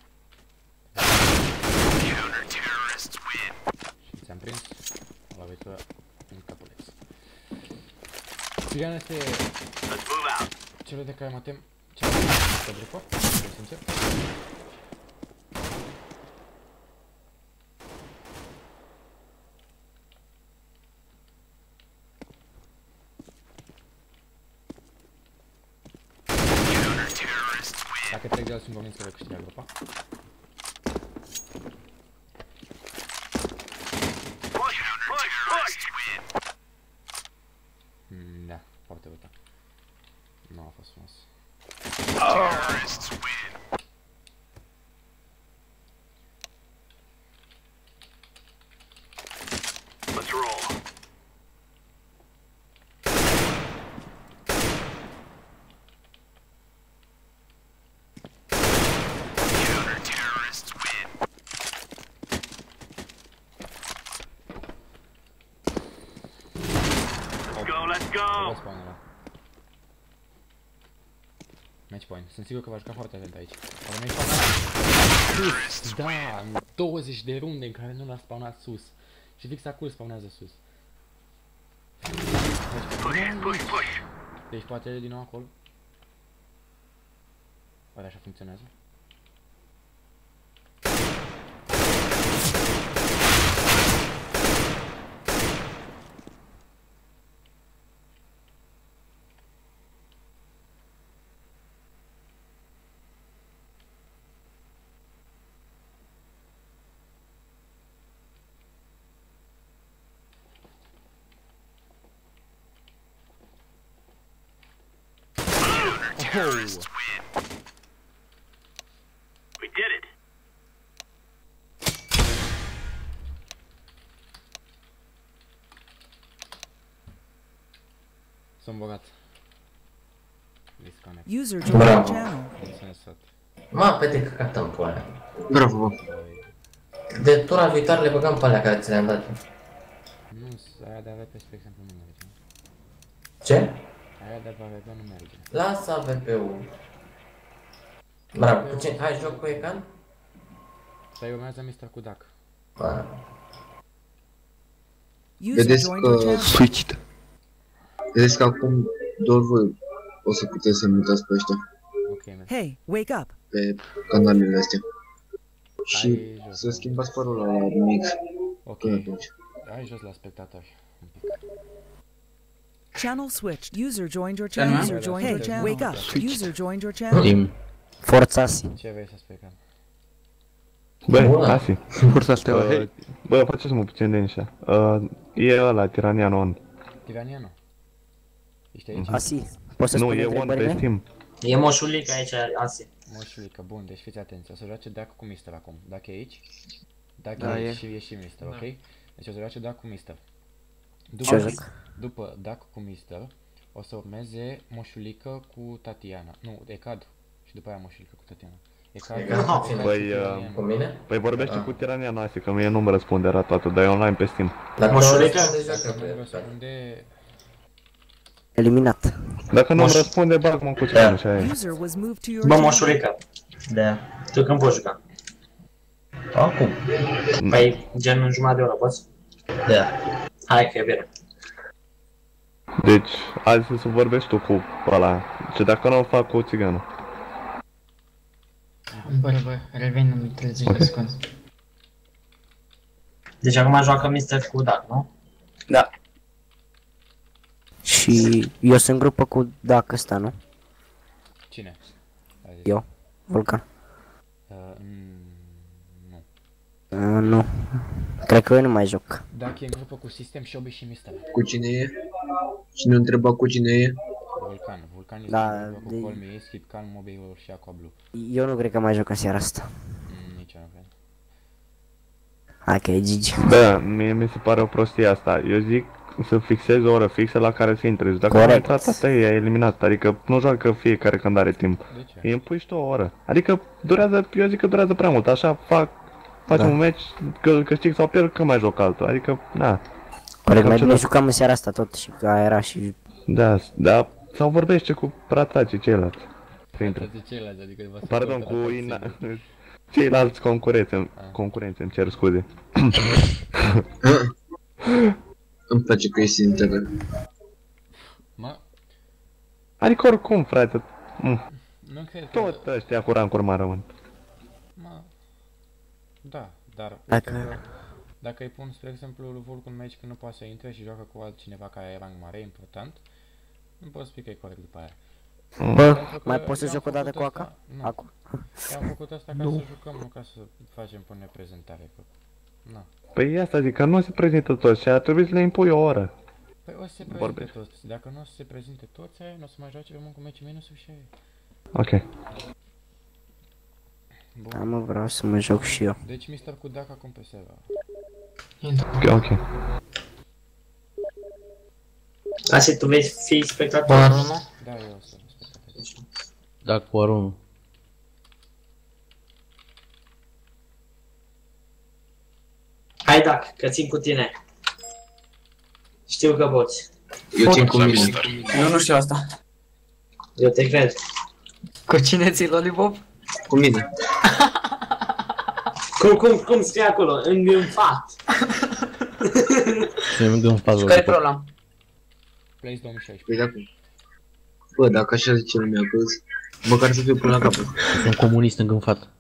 Counter-terrorists win. Și ți-am prins o lovitură în capuleț. Țigana este cele de care mă tem cel mai mult pe grupă, sincer. Dacă trec de el, sunt convins că voi câștiga grupa. Da, foarte brutal. Nu a fost frumos. Let's roll. Counter-terrorists win. Let's go, let's go. Match point. Sunt sigur că va juca foarte atent aici. Au venit sus! Da! 20 de runde în care nu l-a spawnat sus. Și fix acolo spawnează sus. Deci poate din nou acolo. Oare așa funcționează? We did it. Sunt bogat. Disconnect. User joined your Bravo. channel. Sensat. Mă, pe de căcatăm pe alea. Bravo, bă. De tura viitoare le băgăm pe alea care ți le-am dat. Nu, aia de AVP, spre exemplu, nu merge. Ce? Aia de AVP nu merge. Lasă AVP-ul. Bravo, cu cine? Hai, joc cu Ecan? Stai, urmează Mr. cu Duck. User Vedeți joined your că, channel. Switched. vedeți că acum doar voi o să puteți să-i mutați pe ăștia Ok, mersi. Hey, wake up. pe canalele astea. Și Hai jos. să schimbați părul la mix. Ok. Până atunci. Hai jos la spectatori. Un pic. Channel switched. User joined your channel. User joined your channel. Wake up. User joined your channel. Tim. Forța Asi. Ce vrei să spui, Cam? Bă, Asi. Forța Steaua, hei. Bă, faceți-mă puțin de așa. E ăla, Tiraniano On. Tiraniano? Ești aici? Asi, poți să Nu, spui e On pe întrebările? Steam. E moșulic aici, Asi. Moșulică, bun, deci fiți atenți. O să joace Duck cu Mister acum. Dacă e aici, dacă Da, e e. aici și e și Mister, ok? Deci o să joace Duck cu Mister. Ce joc? După Duck cu Mister, o să urmeze Moșulică cu Tatiana. Nu, Ecad. Și după aia Moșulică cu Tatiana. Băi, Cu mine? Păi vorbește cu Tiraniano Asi, că mie nu-mi răspunde toată, dar e online pe Steam. Dacă Moșulică? Nu răspunde... Eliminat. Dacă nu-mi răspunde, bag-mă cu ceva, așa e. User was moved to your Bă, channel. moșulică. Da. Tu când poți juca? Acum. Păi, gen în jumătate de oră, poți? Da. Hai că e bine. Deci, azi să vorbești tu cu ăla. Și dacă nu o fac cu țiganul. Bă, revin în 30 de secunde. Deci acum joacă Mister cu Duck, nu? Da. Și eu sunt în grupă cu Duck ăsta, nu? Cine? Hai zi. Eu, Vulcan. Nu. Nu. Cred că eu nu mai joc. Dacă e în grupă cu System, Shobi și Mister. Cu cine e? Cine întreba cu cine e? Vulcan. Vulcan este Da, în grupă de- cu Colmi, Skip Calm, Mobile și Aqua Blue. Eu nu cred că mai joc în seara asta. Nici eu nu cred. Hai că e Gigi. Da, mie mi se pare o prostie asta. Eu zic să fixezi o oră fixă la care să intrezi. Dacă nu ai Corect. intrat, asta e eliminat. Adică nu joacă fiecare când are timp. De ce? Îi impui și tu o oră. Adică durează, eu zic că durează prea mult. Așa facem un meci, că îl câștig sau pierd, că mai joc altul. Adică, na. Corect, mai ce bine dacă- jucam în seara asta tot și că era și... Da, sau vorbește cu pratacii ceilalți. Să intre. Toți ceilalți, adică vă Pardon, suport cu la toți. ceilalți concurenți, îmi cer scuze. Îmi place că ești sincer. Mă, Adică oricum, frate, nu cred că... tot ăștia cu rancuri mai rămân. Mă, da, dar Dacă- dacă îi pun, spre exemplu, lui Vulc un match când nu poate să intre și joacă cu altcineva care are rang mare, important, nu pot spui că e corect după aia. Bă, Pentru că mai poți să eu am joc o dată făcut cu asta- AK? Nu. Acum. Eu am făcut asta ca să jucăm, nu ca să facem până prezentare. Că... Na. Păi asta zic, că nu se prezintă toți și ar trebui să le impui o oră. Păi o să se prezinte Vorbesc. toți. Dacă nu o să se prezinte toți, aia nu o să mai joace pe cu meci minusul și aia. Ok. Bun. Da, mă, vreau să mă joc și eu. Deci Mister cu Duck acum pe server. Ok. Asi, tu vei fi spectator? Da, eu o să respect. Da, cu Arun. Hai, Duck, că țin cu tine. Știu că poți. Eu țin cu mine. Eu nu știu asta. Eu te cred. Cu cine ții lollipop? Cu mine. Cum scrie acolo? Îngânfat. Ne mergem în fază. Care e problema? Place 2016. Păi dacă... Bă, dacă așa zice lumea, că măcar să fiu până la capăt. Sunt comunist îngânfat.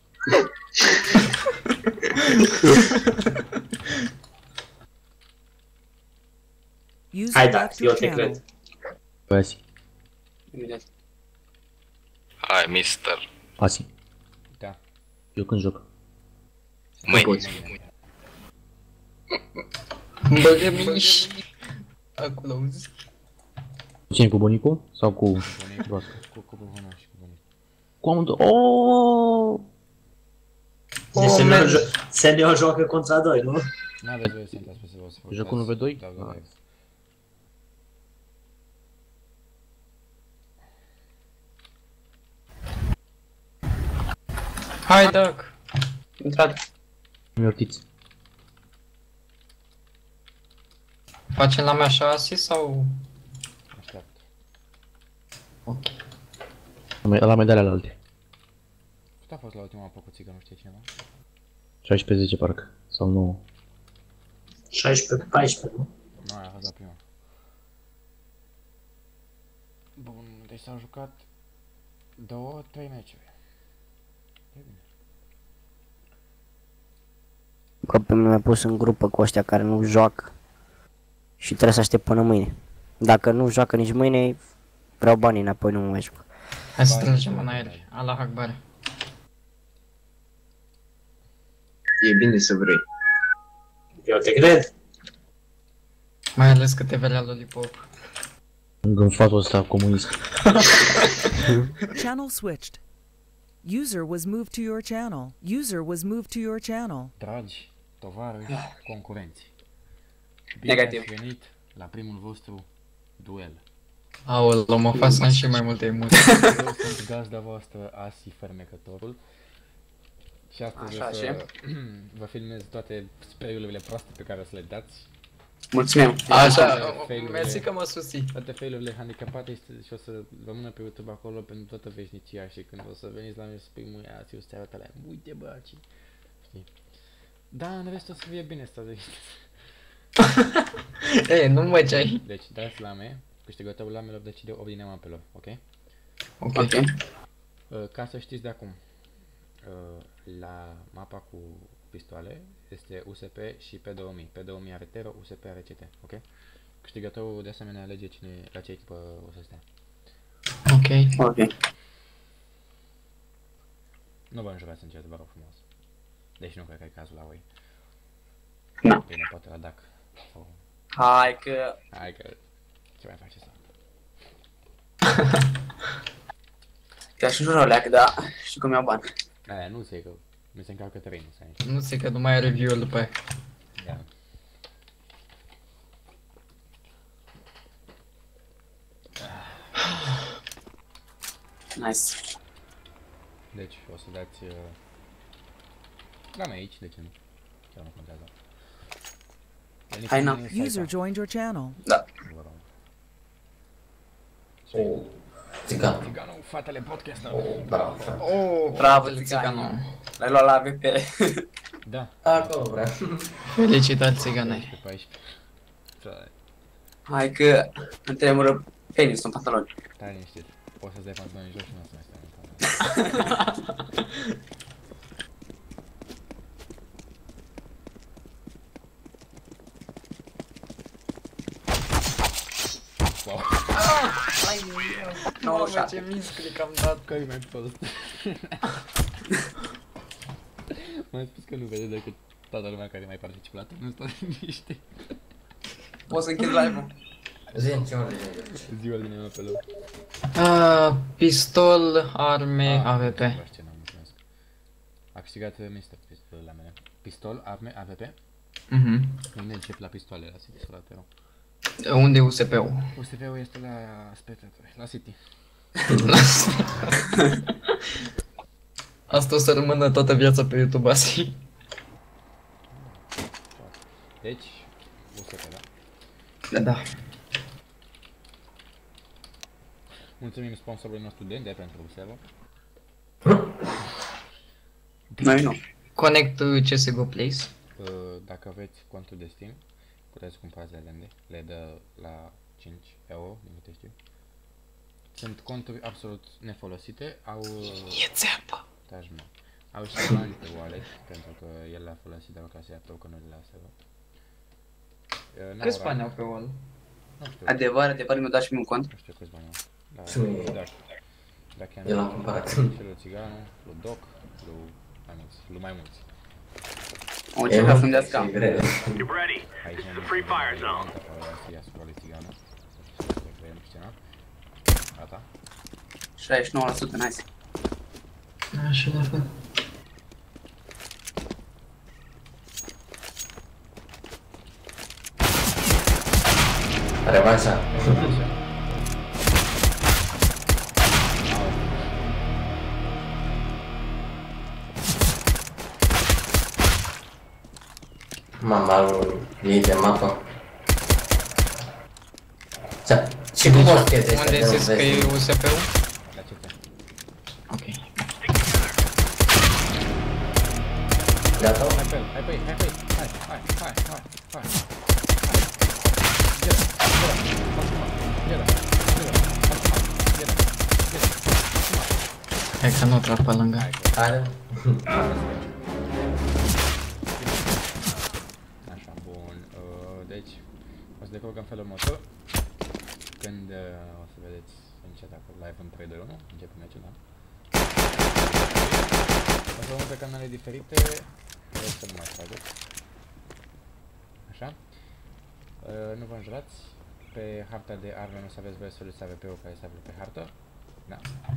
User Hai, Duck, left your eu te channel. cred. Asi. Hai, mister. Asi. Da. Eu când joc. Mâine. Băgă mici. Acolo auzi. Cine, cu bunicul? Sau cu... Cu bunicul și cu bunicul. Cu amândouă. Oooo! Senior joacă contra 2, nu? N-aveți voie să intrați pe server să vă Joc 1v2? Da, da, da. Hai, Doc! Intrat. Mi-ortiți. Facem la mea 6 sau... Așteaptă. Ok. La medalea la alte. Cât a fost la ultima apă cu țigă, nu știe cineva? 16-10 parcă. Sau 9. 16 pe 14, nu? Nu, aia a fost la prima. Bun, deci s-au jucat 2-3 meciuri. E bine. Că pe mine mi-a pus în grupă cu ăștia care nu joacă. Și trebuie să aștept până mâine. Dacă nu joacă nici mâine, vreau banii înapoi, nu mă mai juc. Hai să tragem în aer. Allah Akbar. E bine să vrei. Eu te cred. Mai ales că te vrea Lollipop. Îngânfatul ăsta comunist. Channel switched. User was moved to your channel. User was moved to your channel. Dragi tovarăși, concurenți. Negativ. Bine ați venit la primul vostru duel. Aoleu, mă fac și mai multe emoții. Eu sunt gazda voastră, Asi Fermecătorul. Și astăzi o să vă filmez toate spray-urile proaste pe care o să le dați. Mulțumim. Așa, mersi că mă susții. Toate fail-urile handicapate și o să rămână pe YouTube acolo pentru toată veșnicia și când o să veniți la mine să spui mâine, Asi, o să te arăt alea, uite bă, aci. Știi? Da, în rest o să fie bine asta de Ei, nu mă ce-ai. Deci, dați lame, câștigătorul lamelor decide ordinea mapelor, ok? Ok. Ca să știți de acum, la mapa cu pistoale este USP și P2000. P2000 are Tero, USP are CT, ok? Câștigătorul de asemenea alege la ce echipă o să stea. Ok. Ok. Nu vă înjurați în chat, vă rog frumos. Deci nu cred că e cazul la voi. Nu. Bine, poate la DAC. Sau... Hai că... Hai că... Ce mai faci asta? Te-aș înjura o leacă, dar știu că mi-au bani. Aia, nu se că... Nu se încarcă terenul ăsta aici. Nu știu că nu mai are review-ul după aia. Da. Nice. Deci, o să dați... La mea aici, de ce nu? Chiar nu contează. Hai, na. User joined your channel. Da. Țigan. Țiganul, fratele podcastă. Bravo. Bravo, Țiganul. L-ai luat la AVP. Da. Acolo vreau. Felicitări, Țigane. 14. Hai că îmi tremură penis în pantaloni. Stai liniștit. Poți să-ți dai pantaloni jos și nu o să mai stai în pantaloni. Wow. Mamă, ce misclick am dat. Că-i mai prost. M-am spus că nu vede decât toată lumea care mai participă la turnul ăsta liniște. Poți să închid live-ul? Zi-mi ce ordine. Zi ordine mea pe loc. Pistol, arme, AVP. A câștigat Mr. Pistol la mine. Pistol, arme, AVP. Unde încep la pistoale, la City sau la Tero? Unde e USP-ul? USP-ul este la spectatori, la City. Asta o să rămână toată viața pe YouTube, Asi. Deci, USP, da? Da. Mulțumim sponsorului nostru de pentru server. Noi nu. Connect CSGO Place. Dacă aveți contul de Steam, puteți cumpărați LND, le dă la 5 euro, din câte știu. Sunt conturi absolut nefolosite, au... E țeapă! Au și bani pe wallet, pentru că el l-a folosit doar ca să ia tokenul de la server. Câți bani au pe wallet? Nu știu. Adevăr, mi-a dat și mie un cont. Nu știu câți bani au. Dacă El a cumpărat. Și lui Țiganu, lui Doc, lui mai mulți. O încercat să-mi dea scam. You're ready. It's the free fire zone. Să ia asupra lui Țiganu. Să creăm scena. Gata. 69%, nice. Așa la fel. Revanșa. Mama lui de mapă. Și cum poți că unde zici că e USP-ul? La CT. Ok. Gata? Hai pe el, hai pe el, hai. Hai că nu trag pe lângă. Hai. Așa, bun. Deci, o să decurgăm felul următor. Când o să vedeți încet acolo live în 3, 2, 1, începe meciul, da? O să vă pe canale diferite, vreau să nu mai faceți. Așa. Nu vă înjurați. Pe harta de arme nu o să aveți voie să luați AVP-ul care se află pe hartă. Da.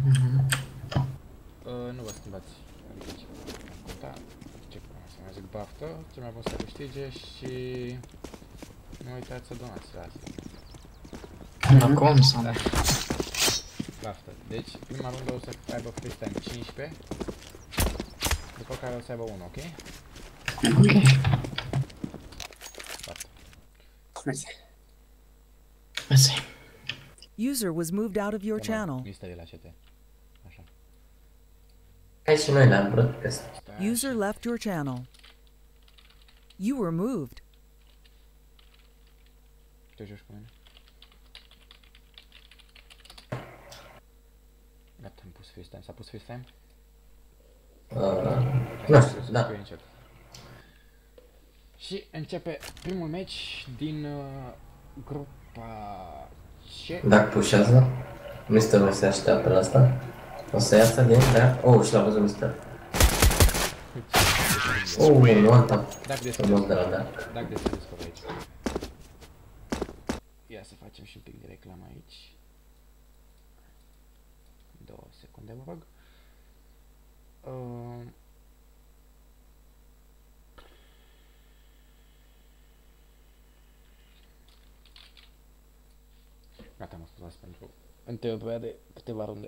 Nu vă schimbați. Adică ce am contat. Ce să mai zic baftă. Ce mai bun să câștige și... Nu uitați să donați la asta. Acum sau? Da. Baftă. Deci, prima rundă o să aibă freestyle 15. După care o să aibă 1, ok? Ok. Baftă. Mersi. Mersi. User was moved out of your channel. Misterii la CT. Așa. Hai și noi la broadcast. User left your channel. You were moved. Te joci cu mine? Gata, am pus FaceTime. S-a pus FaceTime? Nu știu, da. Și începe primul match din grupa C. Dacă pușează, Mister se așteaptă la asta. O să iasă din dreapta. Oh, și l-a văzut Mister. Nu am tap. Dacă deschideți scop aici. Ia să facem și un pic de reclamă aici. 2 secunde, vă rog. Gata, mă scuzați pentru întâlnirea de câteva runde.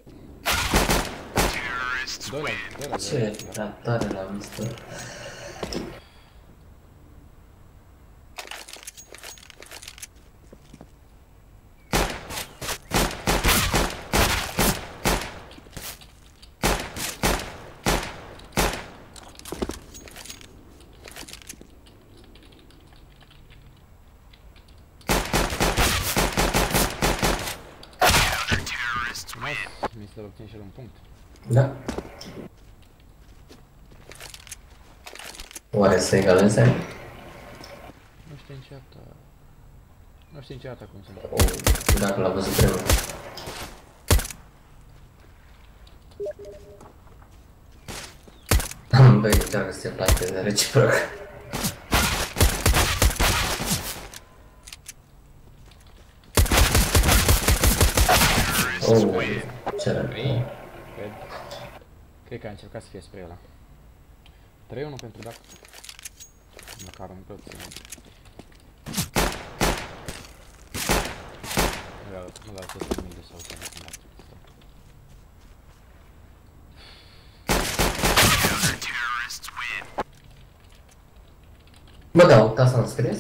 2 la 0. Ce tratare la Mister. Mister obține și el un punct. Da. Oare să egaleze? Nu știu niciodată... Nu știu niciodată cum sunt. Dacă l-a văzut primul. Amândoi încearcă să se planteze reciproc. Ce rău. Cred că a încercat să fie spre ăla. 3-1 pentru Dac. Măcar un plăt ține. Nu l-a tot mii de sau să ne Dac. Bă, da, opta s-a înscris?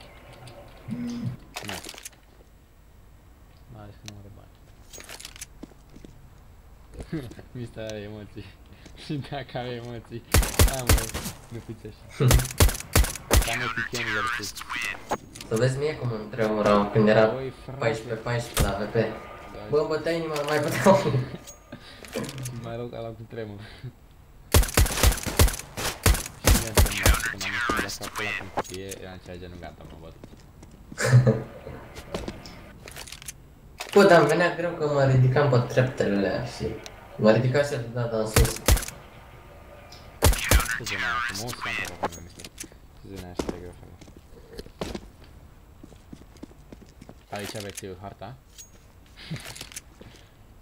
Nu. Mai ales că nu are bani. Mister are emoții. Și dacă are emoții, mă, nu fiți așa. Cam epiceni versus. Să vezi mie cum îmi tremurau când era 14-14 la VP. Bă, bătea inima, nu mai puteau. Mai rău ca la cu tremur. Și mie să-mi lasă când am ieșit la capul ăla când copie, eram cea genul gata, mă băt. Bă, dar îmi venea greu că mă ridicam pe treptele alea și... Mă ridica și de data în sus. Ce zona aia, frumos, că am pe acolo, Mister. Ce zona aia și de greu, frate. Aici aveți harta.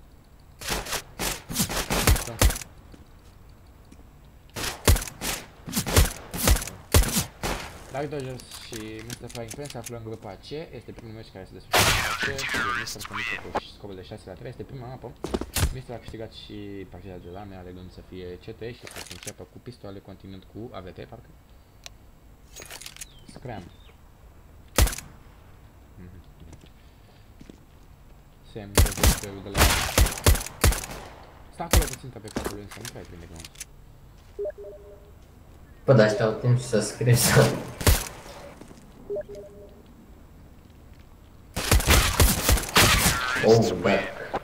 Dark Dodgers și Mr. Flying Prince se află în grupa C, este primul meci care se desfășoară în grupa C și Mr. conduce cu scopul de 6-3, este prima mapă. Mr. a câștigat și partida de lame, alegând să fie CT și să se înceapă cu pistoale, continuând cu AVT, parcă. Scram. Sam, de la... Sta acolo pe ținta pe capul lui, însă nu prea-i prinde glonț. Bă, dar ăștia au timp să scrie să... Oh, bă.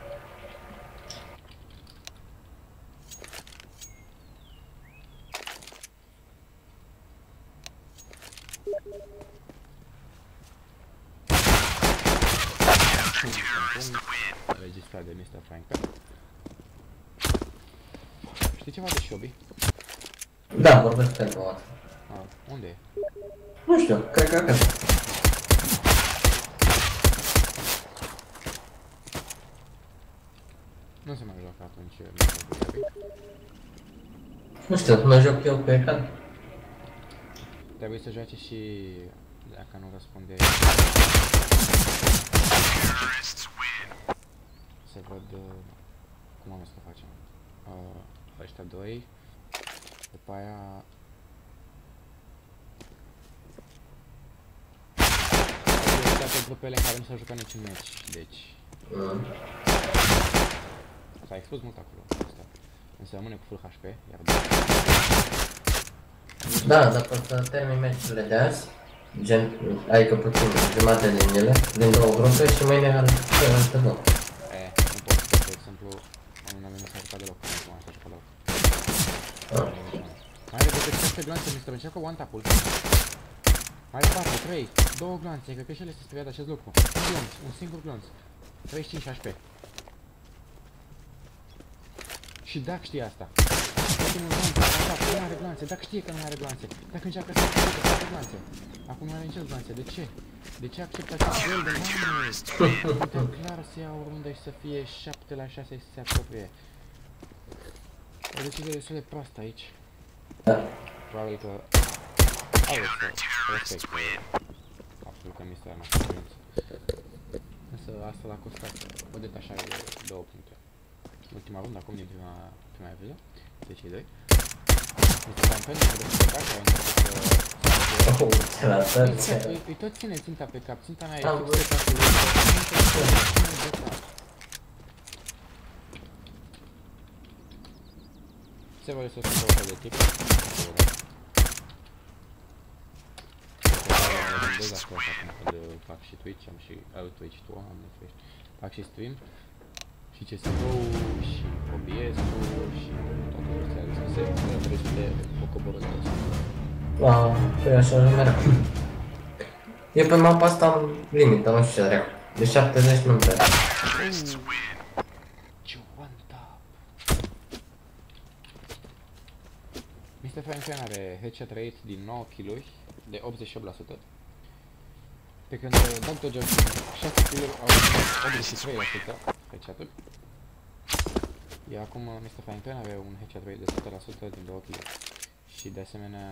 Registrat de Mr. Frank. Știi ceva de Shobi? Da, vorbesc pe el o dată. Unde e? Nu știu, cred că acasă. Nu se mai joacă atunci Mr. Shobi. Nu știu, mă joc eu cu ecran. Trebuie să joace și dacă nu răspunde să văd cum am să facem. Ăștia doi. După aia pentru pe ele în care nu s-a jucat niciun meci, deci s-a expus mult acolo. Însă rămâne cu full HP, iar da, dar pot să termin meciurile de azi, gen, adică puțin, jumate din ele, din două grupe și mâine alte două. Nu pot, de exemplu, nu avem să jucat deloc, nu am să jucat deloc. Mai repede, 6 glanțe, Mr. Încearcă one-tap-ul. Mai departe, 3, 2 glanțe, cred că și ele se speria de acest lucru. Un glonț, un singur glonț. 35 HP. Și Duck știe asta. Ultimul glonț, așa, nu are glanțe, Duck știe că nu are glanțe. Dacă încearcă să știe că nu are glanțe. Acum nu are nici glanțe, de ce? De ce acceptă acest gol de mame? Uite, clar să ia o rundă și să fie 7-6 și să se apropie. O decizie destul de proastă aici. Probabil că au respect faptul că Mr. n-a făcut. Însă asta l-a costat o detașare de 2 puncte. Ultima rundă acum din prima episod, 10-2. Mr. Campel ne trebuie să pleca, care a început să... Îi tot ține ținta pe cap, ținta mea e fix pe capul lui. Se va să se facă de tip. Când fac și Twitch, am și Twitch tu, am Twitch. Fac și stream. Și CSGO-ul, și OBS-ul, și toate chestiile astea. Se trebuie să te o coboră de asta. Păi așa mereu. Eu pe mapa asta am limită, nu știu ce dracu. De 70 nu trebuie. Ce one-tap! Mr. Franklin are headshot rate din 9 kg de 88%. Pe când Dark Dodgers 6 kg au 83% headshot-uri. Iar acum Mr. Franklin are un headshot rate de 100% din 2 kg. Și de asemenea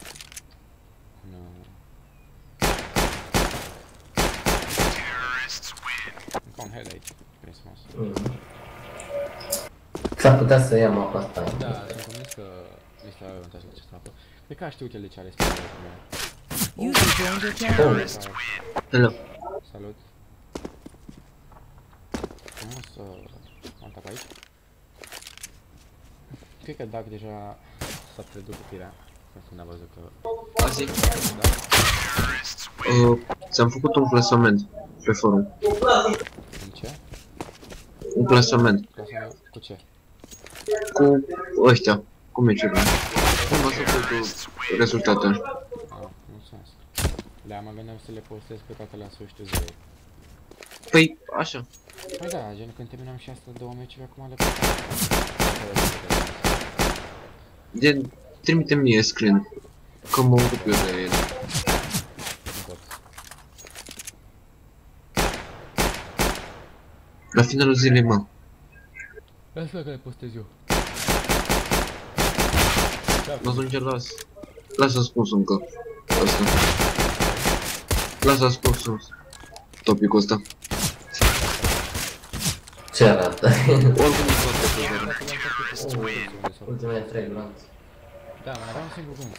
încă un head aici, prin frumos. S-ar putea să iau mapa asta. Da, sunt convins că este la avantaj la acest mapă. Cred că a știut el de ce are spune Hello. Salut. Frumos, am tap aici. Cred că Duck deja s-a pierdut cu firea. Când a văzut că... Azi? Da? Ți-am făcut un clasament pe forum. În ce? Un clasament. Clasament cu ce? Cu ăștia, cu meciurile. Cum o să fie rezultatele? Mulțumesc. Mă gândeam să le postez pe toate la sfârșitul zilei. Păi, așa. Păi da, gen când terminăm și astea 2 meciuri, acum le postez. Gen, trimite-mi mie screen, că mă ocup eu de el. La finalul zilei, mă. Lasă că le postez eu. Atunci las răspunsul încă. Ăsta. Lasă sus. Topicul ăsta. Ce arată? Oricum nu poate să vedem. Ultimele 3 glanțe. Da, mai aveam un singur gând.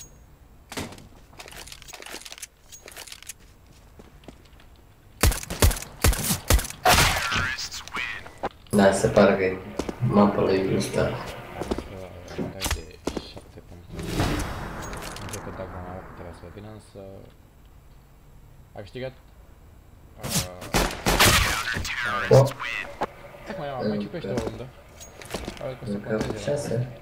Da, se pare că e mapa lui ăsta. Bine, însă a câștigat. Mai ciupește o rundă. Încă 6.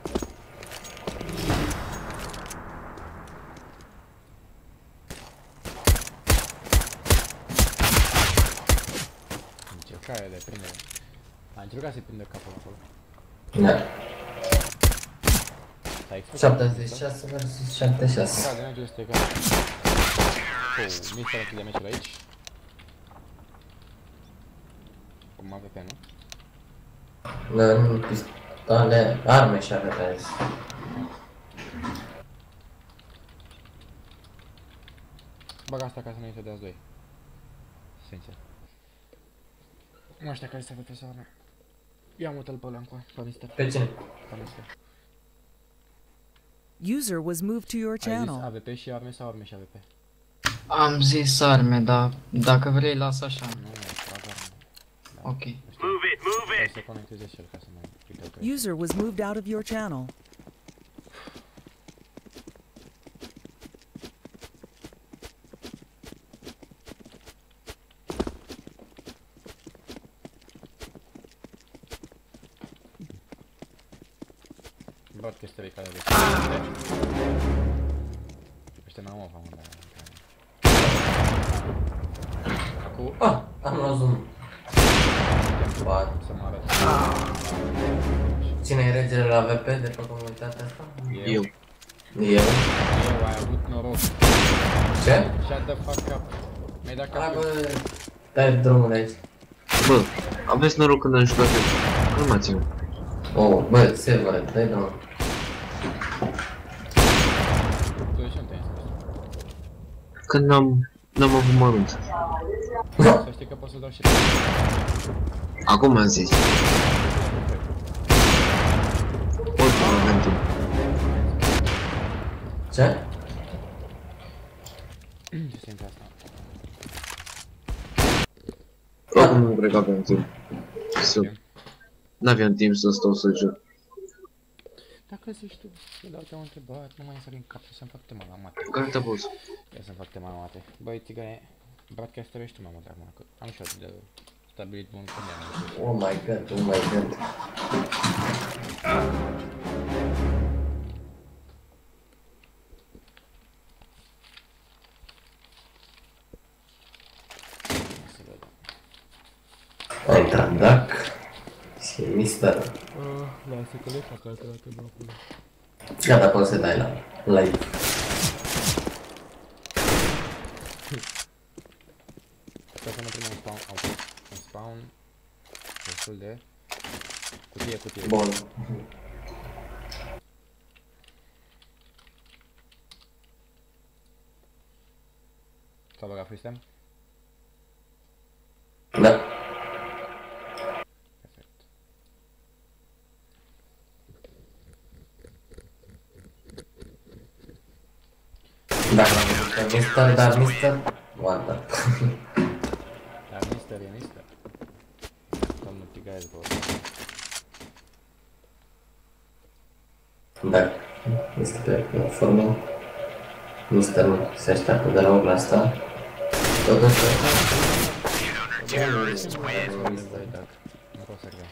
Încercare de prindere. A încercat să-i prindă capul acolo. Da. 76 versus 76. Da, de meciul este egal. Mister de meciul aici. Cum AVP, nu? Da, nu pistoale, arme și AVP azi. Bag asta ca să nu îi dea 2. Sincer. Nu știu care este AVP sau arme. Ia mută-l pe ăla încoa, pe Mister. Pe cine? Pe Mister. User was moved to your Ai zis channel. AVP și arme sau arme și AVP? Am zis arme, dar dacă vrei las așa. Nu, trag arme. Ok. Move it, move it! Să conecteze și el ca să mai uite ok. User was moved out of your channel. Băt chestia care de ăștia n-am o famă, dar... Acum... Ah, am luat zoom. Să mă arăt. Cine e regele la VP de pe comunitatea asta? Eu. Eu? Eu, ai avut noroc. Ce? Shut the fuck up. Mi-ai dat capul. Dai drumul de aici. Bă, aveți noroc când am jucat eu. Calmați-mă. Oh, bă, server, dai drumul. Tu de ce nu te-ai înscris? Când n-am avut mărunt. Să știi că pot să dau și... Acum am zis. Oricum avem timp. Ce? Ce se întâmplă asta? Oricum nu cred că aveam timp. N-aveam timp să stau să joc. Dacă zici tu, eu te-am întrebat, nu mai însări în cap, să-mi fac tema la mate. Care te-a pus? Ia să-mi fac tema la mate. Băi, țigane, broadcaster ești tu mai mult acum, că am și atât de stabilit bun cum i-am reușit. Oh my god, oh my god. A intrat Duck și Mister. Lasă că le fac altă dată blocul. Gata, poți să dai la live. Sper să nu primim un spawn destul de cutie. Bun. S-a băgat freestyle? Da. Dacă dar Mister, what the... Dar Mister e Mister. Domnul Tigaez, bă. Da, este pe platformă. Mister nu se așteaptă deloc la asta. Tot asta... Nu pot să cred.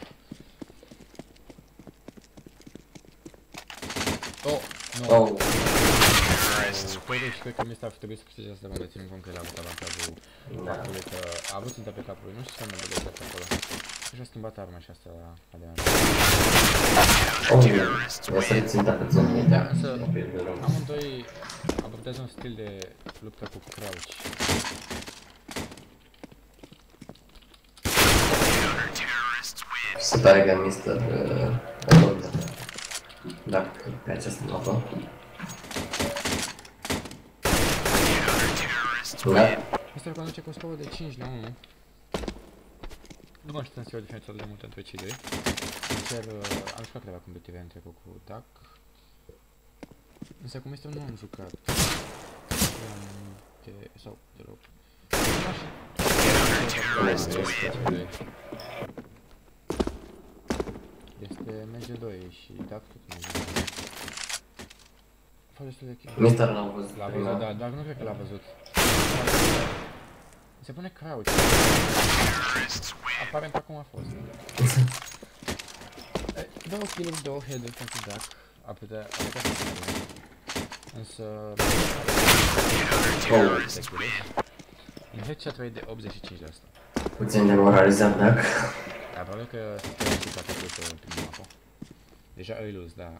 Oh, nu. Oh. Totuși, cred că Mister ar trebui să câștige asta rundă, ținând cont că el a avut avantajul faptului că a avut ținta pe capul lui, nu știu ce am de exact acolo. Și-a schimbat arma și asta la de ani. Oh, i-a sărit ținta pe ținta. Da, însă amândoi abordează un stil de luptă cu crouch. Se pare că Mister da, pe această mapă. Da. Mister conduce cu o scorul de 5-1. Nu mă știu să o diferență de mult între cei doi. Sincer, am jucat câteva competitive în trecut cu Duck. Însă cu Mister nu am jucat. Sau deloc. Este MG2 și Duck tot MG2. Mister l-am văzut. L-a văzut, da, dar nu cred că l-a văzut. Se pune crouch. Aparent acum a fost. 2 kill-uri, 2 head-uri pentru Duck. A putea să fie. Însă... Un headshot rate de 85%. Puțin demoralizat, Duck. Dar probabil că sistemul de toate plus în primul mapă. Deja îi luz, da.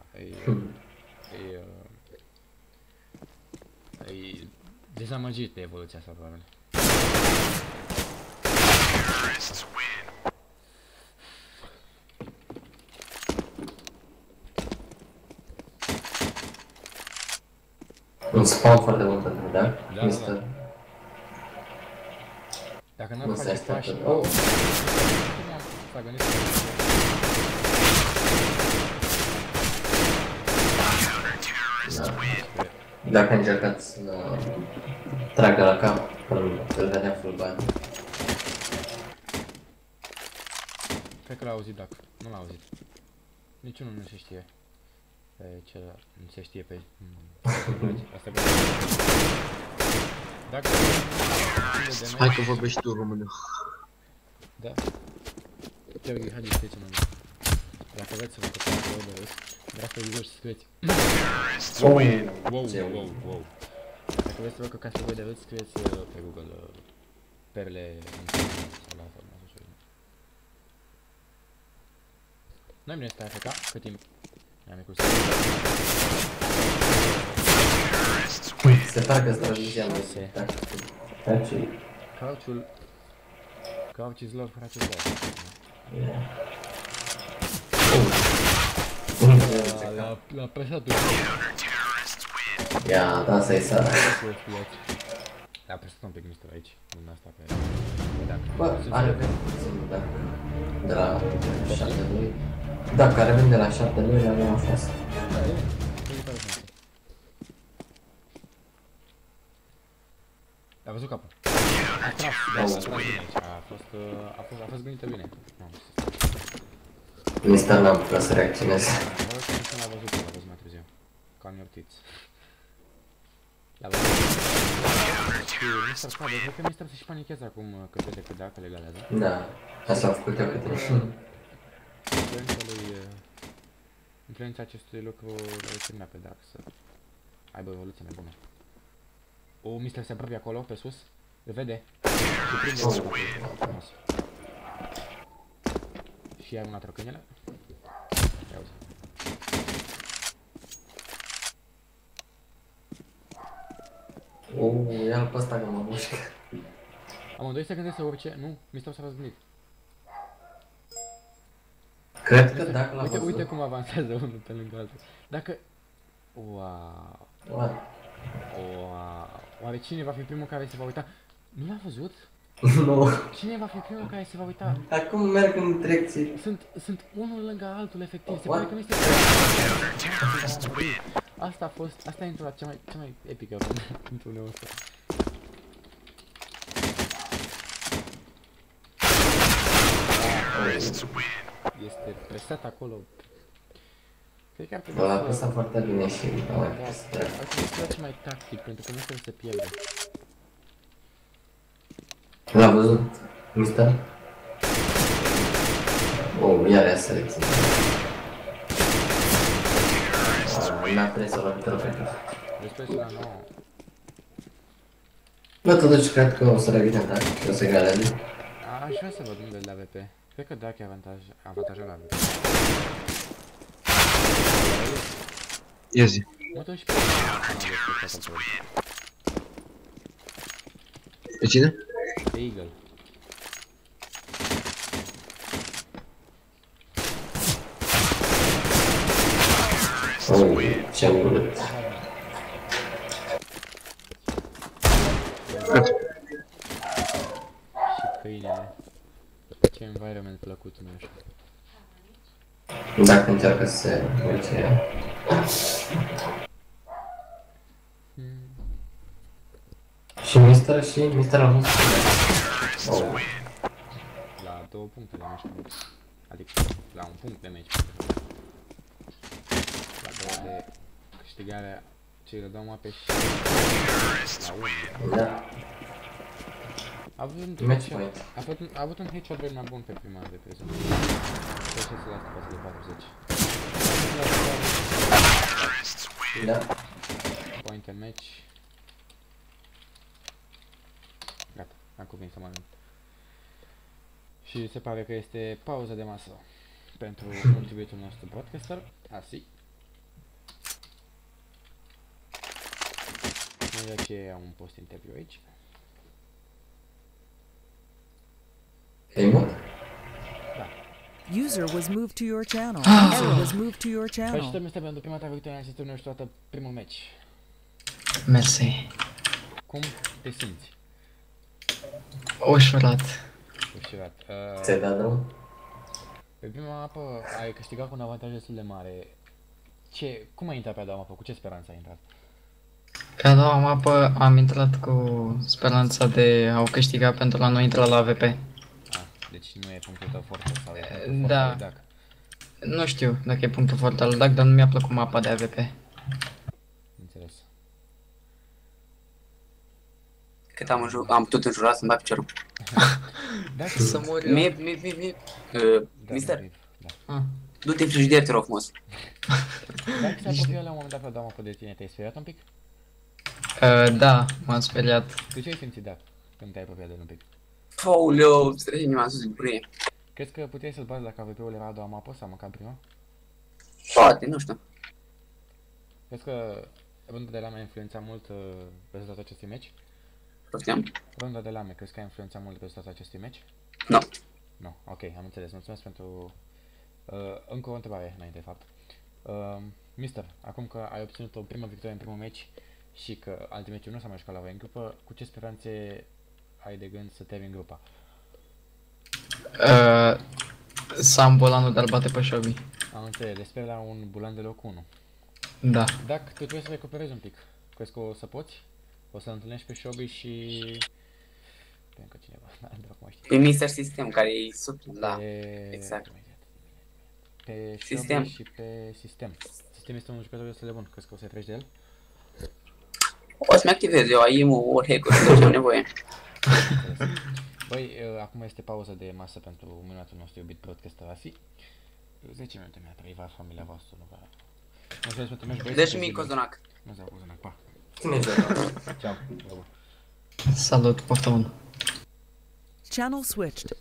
E dezamăgit de evoluția asta, probabil. Un spawn foarte mult pentru Duck, Mister. Da. Dacă n-ar face pași... S-a gândit Dacă a încercat să tragă la cap, îl vedea full bani. Cred că l-a auzit Duck, nu l-a auzit. Niciunul nu se știe. Pe celălalt, nu se știe pe... Asta e Dacă... Hai că vorbești tu română. Da. Chiar haideți să trecem în... Dacă vreți să vă căpați voi de râs, vreau să vă să scrieți. Wow. Dacă vreți să vă căcați voi de râs, scrieți pe Google perle sau la forma să știu. Noi bine stai AFK, cât timp? Mi-am micul să... Se pare că strategia mea se... Crouch is love, frate, da. L-a presat un pic. Ia, da, să-i sară. L-a presat un pic Mister aici, din asta pe... Bă, are venit puțin, da. De la 7-2. Da, care vin de la 7-2 la 9-6. A văzut capul. A tras, da, a tras bine aici. A fost gândită bine. Mister n-am putut să reacționez. Probabil că nici nu l-a văzut mai târziu. Ca în iortiți. L-a văzut. Mister Scabe, cred că Mister se-și panichează acum că vede că dacă legalează. Da, asta am făcut eu câte. Influența acestui lucru l-a determinat pe Duck să aibă o evoluție mai bună. Mister se apropie acolo, pe sus. Îl vede. Și prinde frumos. Și are una trocănelă. Ia uite. Ia-l pe ăsta că mă mușcă. Amândoi se gândesc să urce. Nu, Mister s-a răzgândit. Cred că dacă l-a văzut. Uite cum avansează unul pe lângă altul. Dacă... Wow. Oare cine va fi primul care se va uita? Nu l-a văzut? Nu. Cine va fi primul care se va uita? Acum merg în direcții. Sunt unul lângă altul, efectiv. Se pare că nu este... Asta e intrarea cea mai epică pentru unul ăsta. Este presat acolo. Cred că ar trebui să... L-a presat foarte bine și... Ar trebui să faci mai tactic, pentru că nu trebuie să pierde. L-a văzut, Mister? Iar ea selecție. N-a prins-o la Peter Peter. Despre la 9. Bă, totuși cred că o să revină, da? Și o să egaleze. Aș vrea să văd unde de AVP. Cred că dacă e avantajul la AVP. Ia zi. Mă duc și pe Pe cine? Pe Eagle. Ce-am urât. Gata. Ce environment plăcut, nu știu. Dacă încearcă să se duce. Și Mister a fost. La 2 puncte de meci. Adică la 1 punct de meci. La 2 de câștigarea celor 2 mape și la 1. Da. A avut un headshot very mai bun pe prima de prezent. Pe 6 la asta față de 40. Da. Point în match. Gata, am convins să mă anunț. Și se pare că este pauză de masă pentru contribuitul nostru broadcaster, Asi. De aceea am un post interviu aici. User was moved to your channel. User was moved to your channel. Felicitări, Mr. pentru prima ta victorie în sistemul și toată primul match. Mersi. Cum te simți? Ușurat. Ușurat. Ți-ai dat drum? Pe prima apă ai câștigat cu un avantaj destul de mare. Cum ai intrat pe a doua mapă? Cu ce speranță ai intrat? Pe a doua mapă am intrat cu speranța de a o câștiga pentru a nu intra la AVP. Deci nu e punctul tău forte sau e punctul forte Da. al DAC? Nu știu dacă e punctul forte al DAC, dar nu mi-a plăcut mapa de AVP. Înțeles. Cât am putut înjura să-mi bat piciorul. Să mor eu. Mister, du-te în frigider, te rog frumos. Dacă se apropie la un moment dat pe a doua mapă de tine, te-ai speriat un pic? Da, m-am speriat. Tu ce ai simțit, DAC, când te-ai apropiat de el un pic? Aoleu, străzi inima sus în bucurie. Crezi că puteai să-l bați dacă AVP-ul era a doua mapă sau măcar prima? Poate, nu știu. Crezi că runda de lame a influențat mult rezultatul acestui meci? Poftim? Runda de lame, crezi că a influențat mult rezultatul acestui meci? Nu. Nu, ok, am înțeles. Mulțumesc pentru... încă o întrebare înainte, de fapt. Mister, acum că ai obținut o primă victorie în primul meci și că alte meciuri nu s-au mai jucat la voi în grupă, cu ce speranțe ai de gând să termini grupa? Sam Bolanul de-al bate pe Shobi. Am înțeles, le sper la un bulan de loc 1. Da. Dacă tu trebuie să recuperezi un pic, crezi că o să poți? O să întâlnești pe Shobi și... Pe încă cineva, dar acum știi. Pe Mister System, care e sub... Da, exact. Pe System. și pe Sistem. Sistem este un jucător destul de bun, crezi că o să treci de el? O să-mi activez eu AIM-ul, ori hack-uri, tot ce am nevoie. Băi, acum este pauză de masă pentru minutul nostru iubit broadcaster Asi. 10 minute mi-a privat familia voastră, nu va... Mulțumesc pentru meci, băi. Deci mi Cozonac. Nu zeau Cozonac, pa. Ciao. Salut, poftă. Channel switched.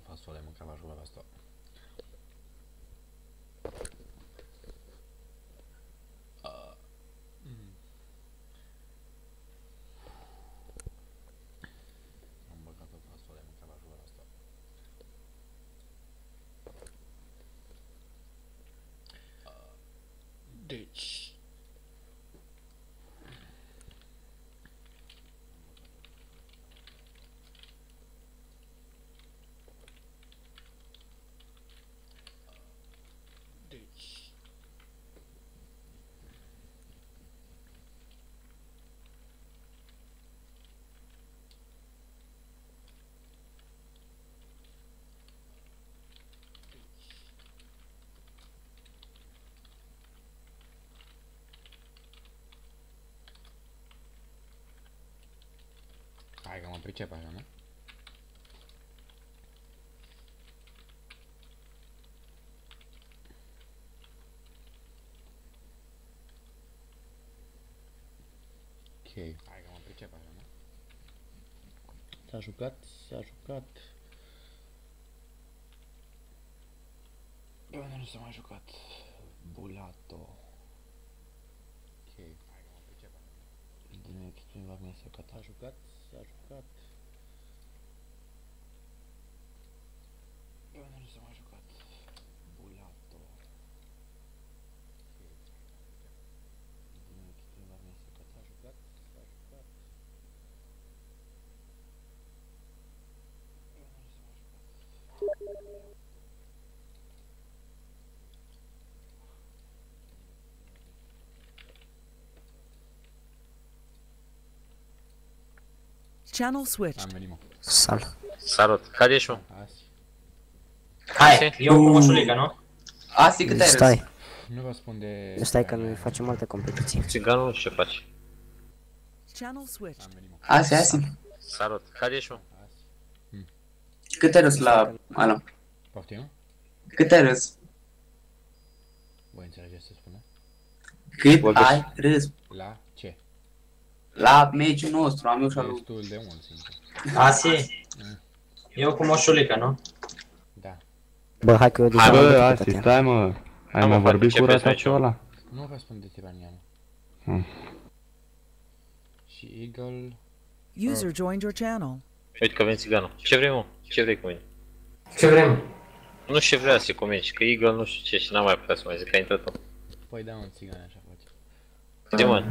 fasole, mâncava jura asta. Am băgat o fasole, mâncava jura asta. Deci... Hai că mă pricep așa, nu? Ok, hai că mă pricep așa, nu? S-a jucat, s-a jucat. Bă, unde nu s-a mai jucat? Bulato. Ok, hai că mă pricep așa, nu? Din cineva mi-a jucat, s-a jucat, s-a jucat. Bă, unde nu s-a mai jucat? Bulato. Din cineva mi-a jucat, s-a jucat, s-a jucat. Channel switched. Am venit, mă. Salut, care ești, mă? Hai, eu cu moșulică, nu? Asi, cât ai râs? Stai. Nu vă spun de... Stai că noi facem alte competiții. Țiganul nu știu ce faci. Channel switched. Asi, Asi. Salut, care ești, mă? Cât ai râs la ala? Poftim? Cât ai râs? Voi înțelegeți ce spune? Cât ai râs? La ce? La meciul nostru, am eu și al lui. Destul de mult, sincer. Asi, eu cu moșulică, nu? Da. Bă, hai că eu deja Bă, Asi, stai mă. Ai mai vorbit cu rataciul ăla? Nu vă spun de tirania, mă. Și Eagle... User joined your channel. Uite că vine țiganul. Ce vrei, mă? Ce vrei cu mine? Ce vrem? Nu știu ce vrea să-i cu mine, că Eagle nu știu ce și n-am mai putea să mai zic, că ai intrat tu. Păi da, un țigan așa face. Zi, mă.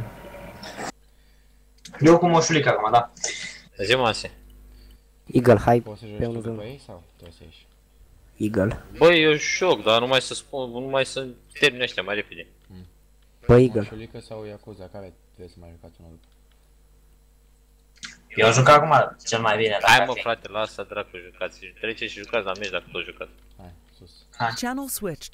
Eu cu moșulică acum, da. Zi, mă, Asi. Eagle, hai Poți să pe joci tu 1v1. după ei sau trebuie să ieși? Eagle. Băi, eu șoc, dar numai să spun, numai să termin ăștia mai repede. Bă, Eagle. Moșulică sau Yakuza, care trebuie să mai jucați unul după? Eu jucat acum cel mai bine. Hai, mă, frate, lasă dracu, jucați. Treceți și jucați la meci dacă tot jucați. Hai, sus. Channel switched.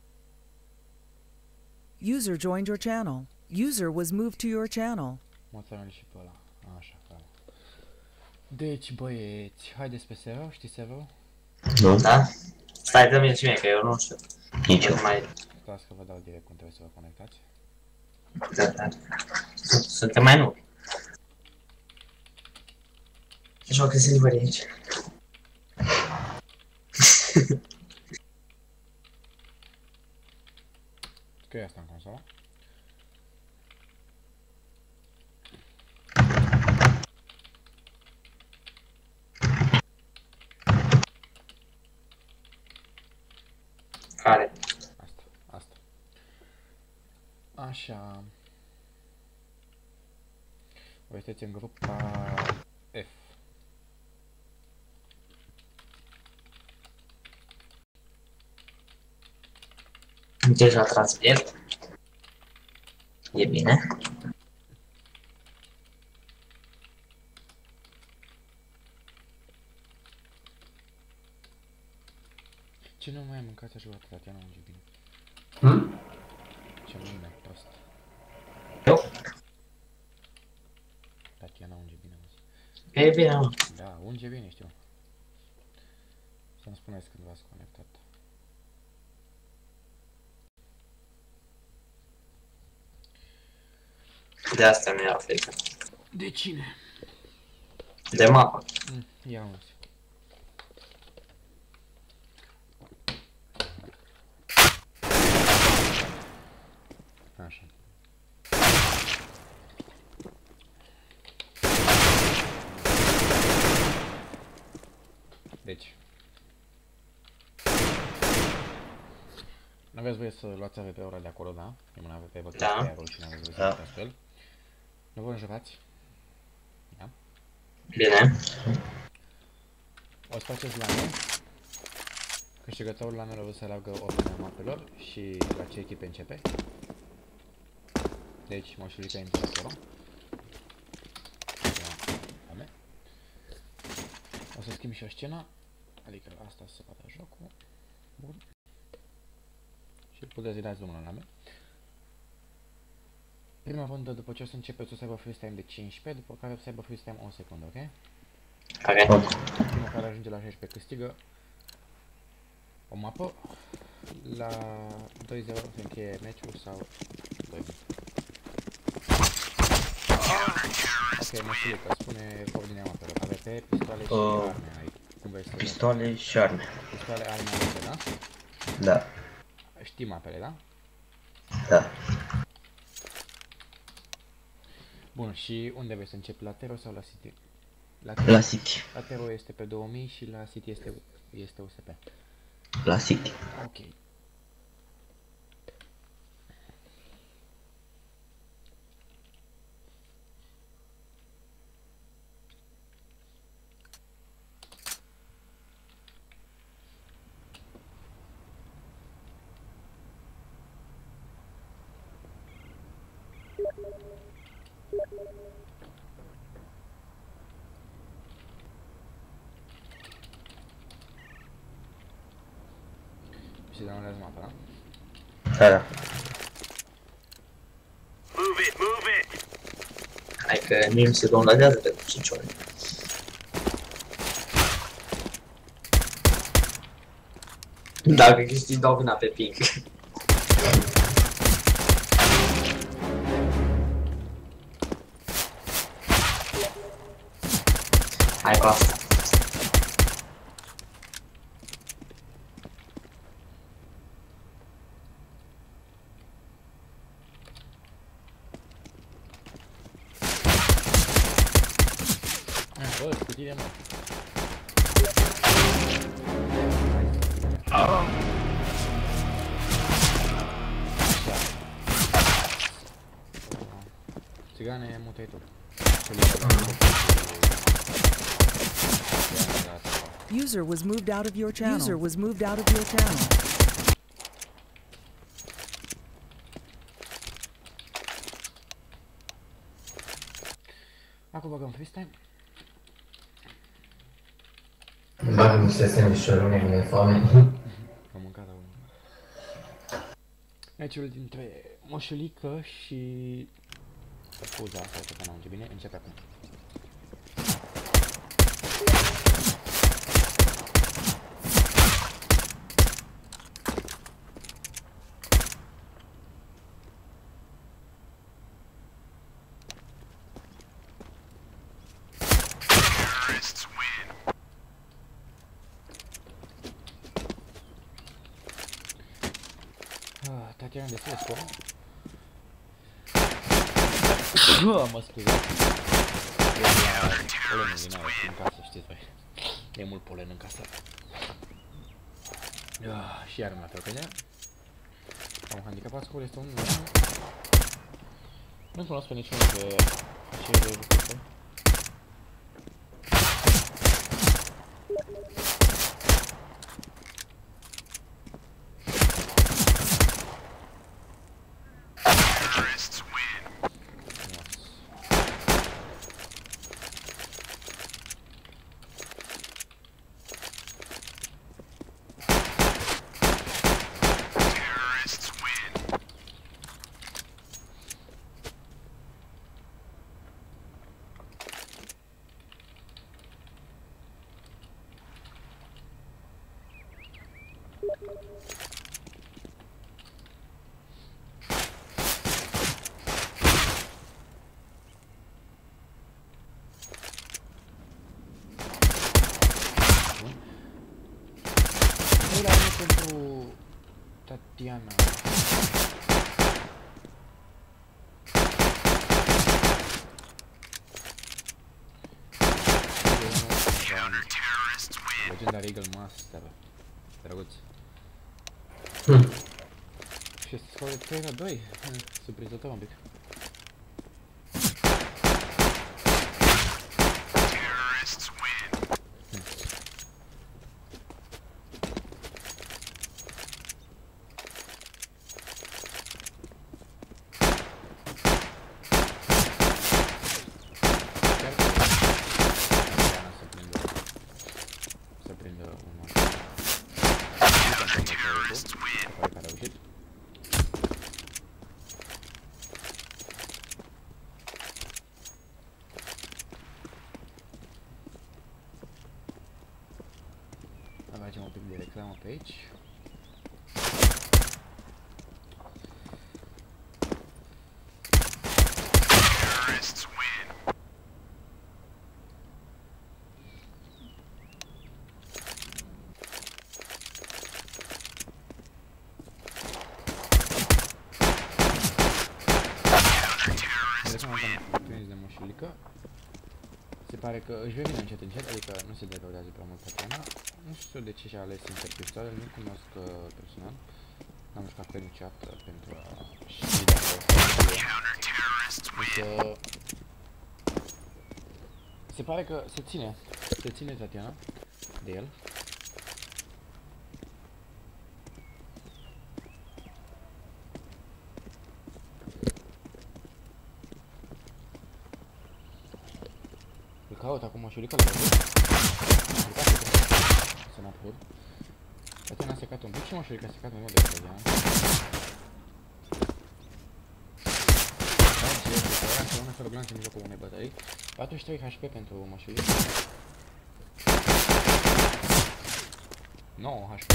User joined your channel. User was moved to your channel. Mă țărăm și pe ăla. Așa, frate. Deci, băieți, haideți pe server, știi serverul? Nu. Da? Stai, dă-mi și mie, că eu nu știu. Nici eu. Stați că vă dau direct cum trebuie să vă conectați. Da. Suntem mai nu. Joacă silver aici. Că e asta în consola? Care? Asta. Așa. Voi sunteți în grupa F. Deja transfer. E bine. Ce nu mai mâncați a jucat Tatiana unge bine? Ce mâine, prost. Eu? Tatiana unge bine, mă zic. E bine, mă. Da, unge bine, știu. Să-mi spuneți când v-ați conectat. De asta mi-era frică. De cine? De mapă. Ia uzi. Așa. Deci. Nu aveți voie să luați AVP-ul de acolo, da? E un AVP, vă crește iarul și n-aveți voie să luați astfel. Nu vă înjurați. Da? Bine. O să faceți lane. Câștigătorul lanelor o să aleagă ordinea mapelor și la ce echipe începe. Deci, moșulica intră acolo. O să schimb și o scenă. Adică asta se bate jocul. Bun. Și puteți să-i dați drumul la mea. Prima rundă, după ce o să începeți, o să aibă freeze time de 15, după care o să aibă freeze time 1 secundă, ok? Ok. Primul care ajunge la 16 câștigă o mapă. La 2-0 se încheie meciul sau 2. Ok, Moșulică, spune ordinea mapelor. AVP, pistoale și arme ai. Cum vrei să pistoale și arme. Pistoale, arme, AVP, da? Da. Știi mapele, da? Da. Bun, și unde vrei să începi? La Tero sau la City? La City. La Tero este pe 2000 și la City este USP. La City. Ok. Și downloadează mapa, da? Da. Move it! Hai că mie mi se downloadează pentru 5 ore. Dacă câștigi, dau vina pe ping. Hai cu asta. Bă, scutire, mă. Țigane, mută-i tu. User was moved out of your channel. User was moved out of your channel. Acum băgăm freestyle. Bagă-mi să se mișorune, mi-e foame. Am mâncat acum. Meciul dintre Moșulică și Scuza, sau că n-am bine, începe acum. Tatiana destul de scură. Mă scuzați. E polen din aia, în casă, știți voi. E mult polen în casă. Și iar mi-a trecut. Am handicapat scurul, este un... Nu cunosc pe niciunul de acei de lucruri. la Regal Master. Drăguț. Și este scorul de 3 la 2. Surprinzător un pic. Facem un pic de reclamă pe aici. De moșulică. Se pare că își revine încet încet, adică nu se degradează prea mult Tatiana. Nu știu de ce și-a ales sincer pistoale, nu cunosc personal. N-am jucat pe niciodată pentru a ști dacă o să... Se pare că se ține Tatiana de el. Caut acum moșulică la văzut. Să n-a putut. Tatiana a secat un pic și moșulică a secat mai mult decât Tatiana. Da, una fără blanci în mijlocul unei bătării. 43 HP pentru moșulică. 9 HP.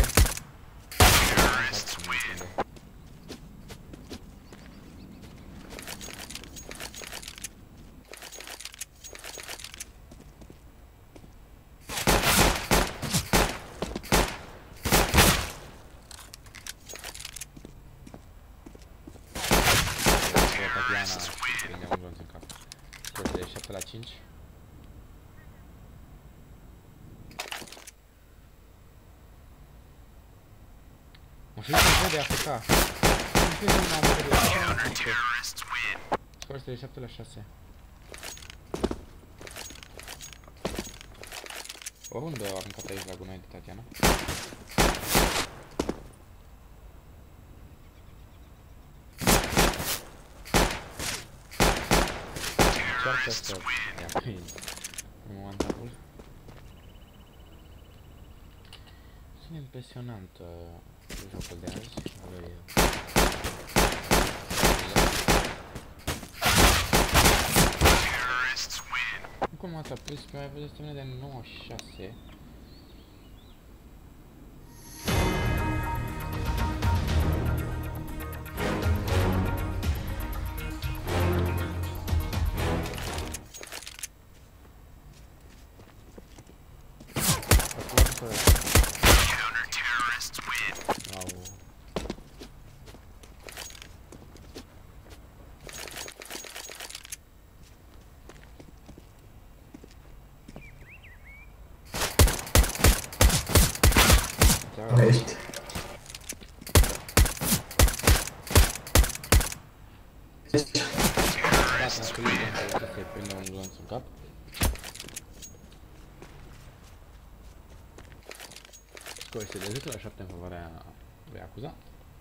Prinde un glonț în cap. Scoate de 7 la 5. Moșulică îl vede AFK. Nu știu cum am văzut la 5. Scoate de 7 la 6. O rundă a aruncat aici la gunoi de Tatiana. Încearcă să ia prin momentul. Sunt impresionant jocul de azi. Cum m-ați apus că mai văzut semne de 96. Ești. Gata, am scris să se prinde un glonț în cap. Scor este de 10 la 7 în favoarea lui Yakuza.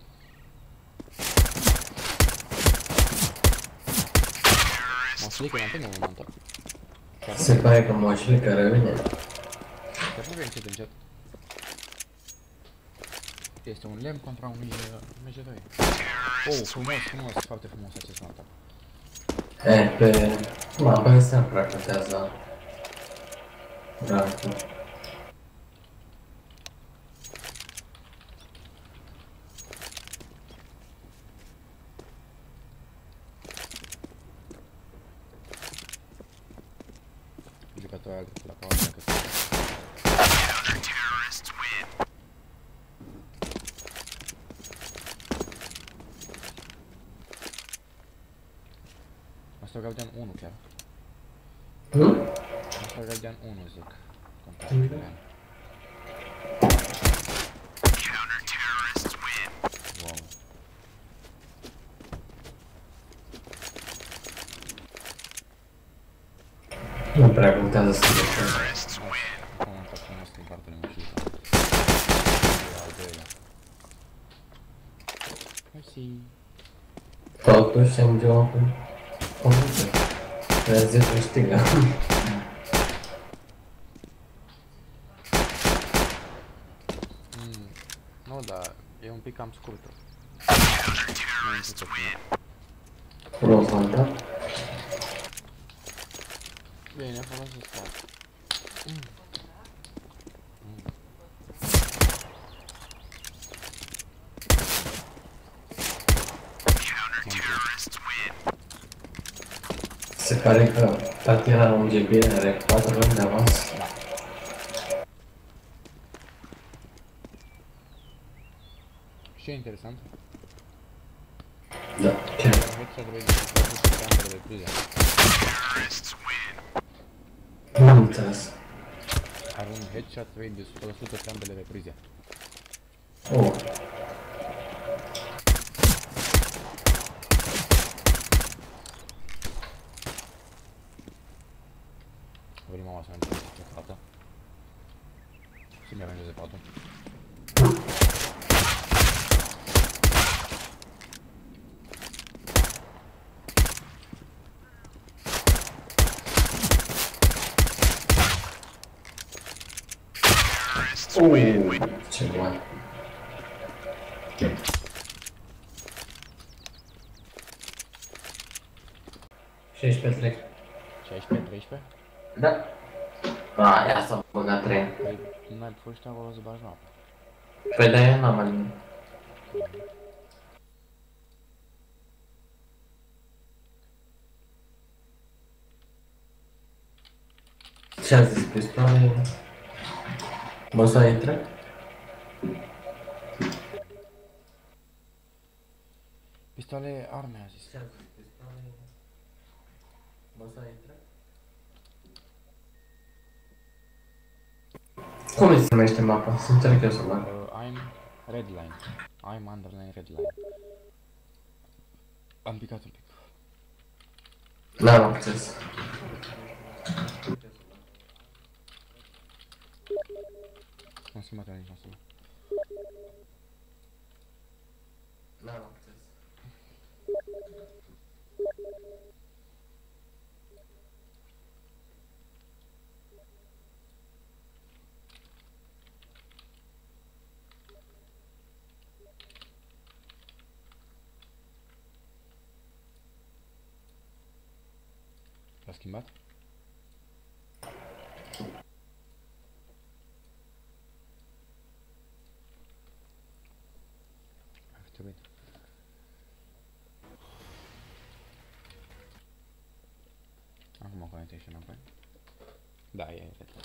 Moșulică mai întâi momentul. Se pare că moșulică revine. Se pare încet încet. Este un lemn contra un MG2. Oh, frumos, foarte frumos acest one-tap. Pe mapă ăsta practicează rankul. Jucătorul agresă la pauză dacă se... Asta Guardian 1 chiar. Asta Guardian 1 zic. Contra Guardian. Nu prea contează să ducă. Acum am făcut asta în partea lui și al doilea. Mersi. Totuși am joc cu computer. Trebuie să câștigă. Nu, dar e un pic cam scurtă. Nu intru pe tine. Rozmanta. Bine, folosesc asta. Se pare că Tatiana lunge bine, are 4 luni de avans. Și e interesant. Da, chiar. Nu am înțeles. Are un headshot rate de 100% pe ambele reprize. Oh. Vrem mama să ne întâlnim pe fată. Și mi-a venit de patul. Ui, ce bun. Șaisprezece, 13? Da. A, ia s-a băgat 3. Păi, n-ai fost acolo să bagi mapă. Păi de-aia n-am alinit. Ce-a zis pistoale? Mă să intre? Pistoale arme, a zis. Ce-a zis pistoale? Mă să intre? Cum se numește mapa? Să încerc eu să bag. I'm redline. I'm underline redline. Am picat un pic. N-am acces. M-am schimbat eu nici noastră. N-am acces. L-a schimbat? Ar fi trebuit. Acum o conectez și înapoi. Da, e redline.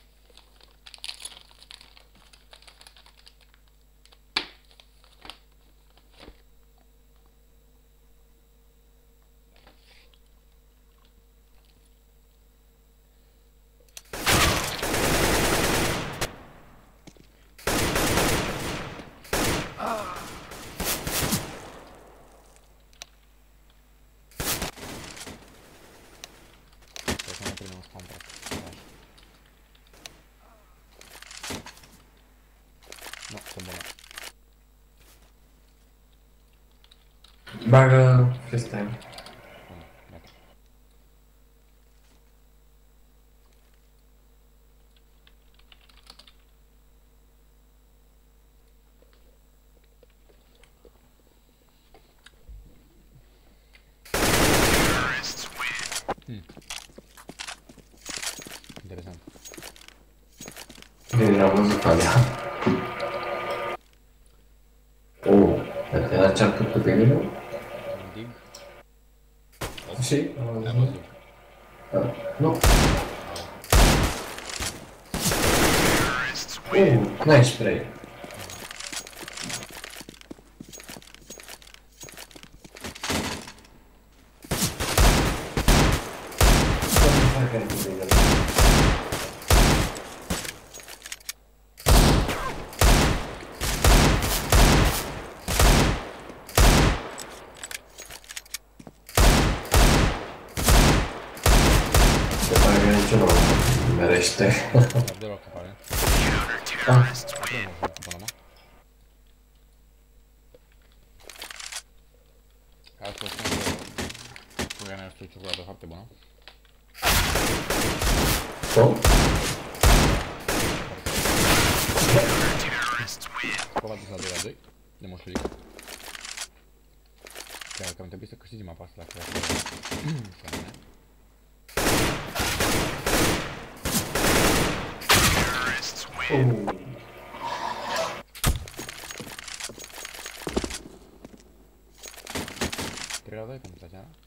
Nu, sunt bună. Bagă freestyle. Interesant. Bine, era muzica mea. Era ce-am făcut pe mine? Un dig. Și? Am văzut. Nu. N-ai spray. Se pare mine niciunul nu merește. Deloc, aparent. Da. Ca să spun că Florian este o ciocolată foarte bună. Probabil la 2-2 de moșulică. Chiar că am trebuit să câștigim mapa asta la creativă. Trei la 2 cum Tatiana?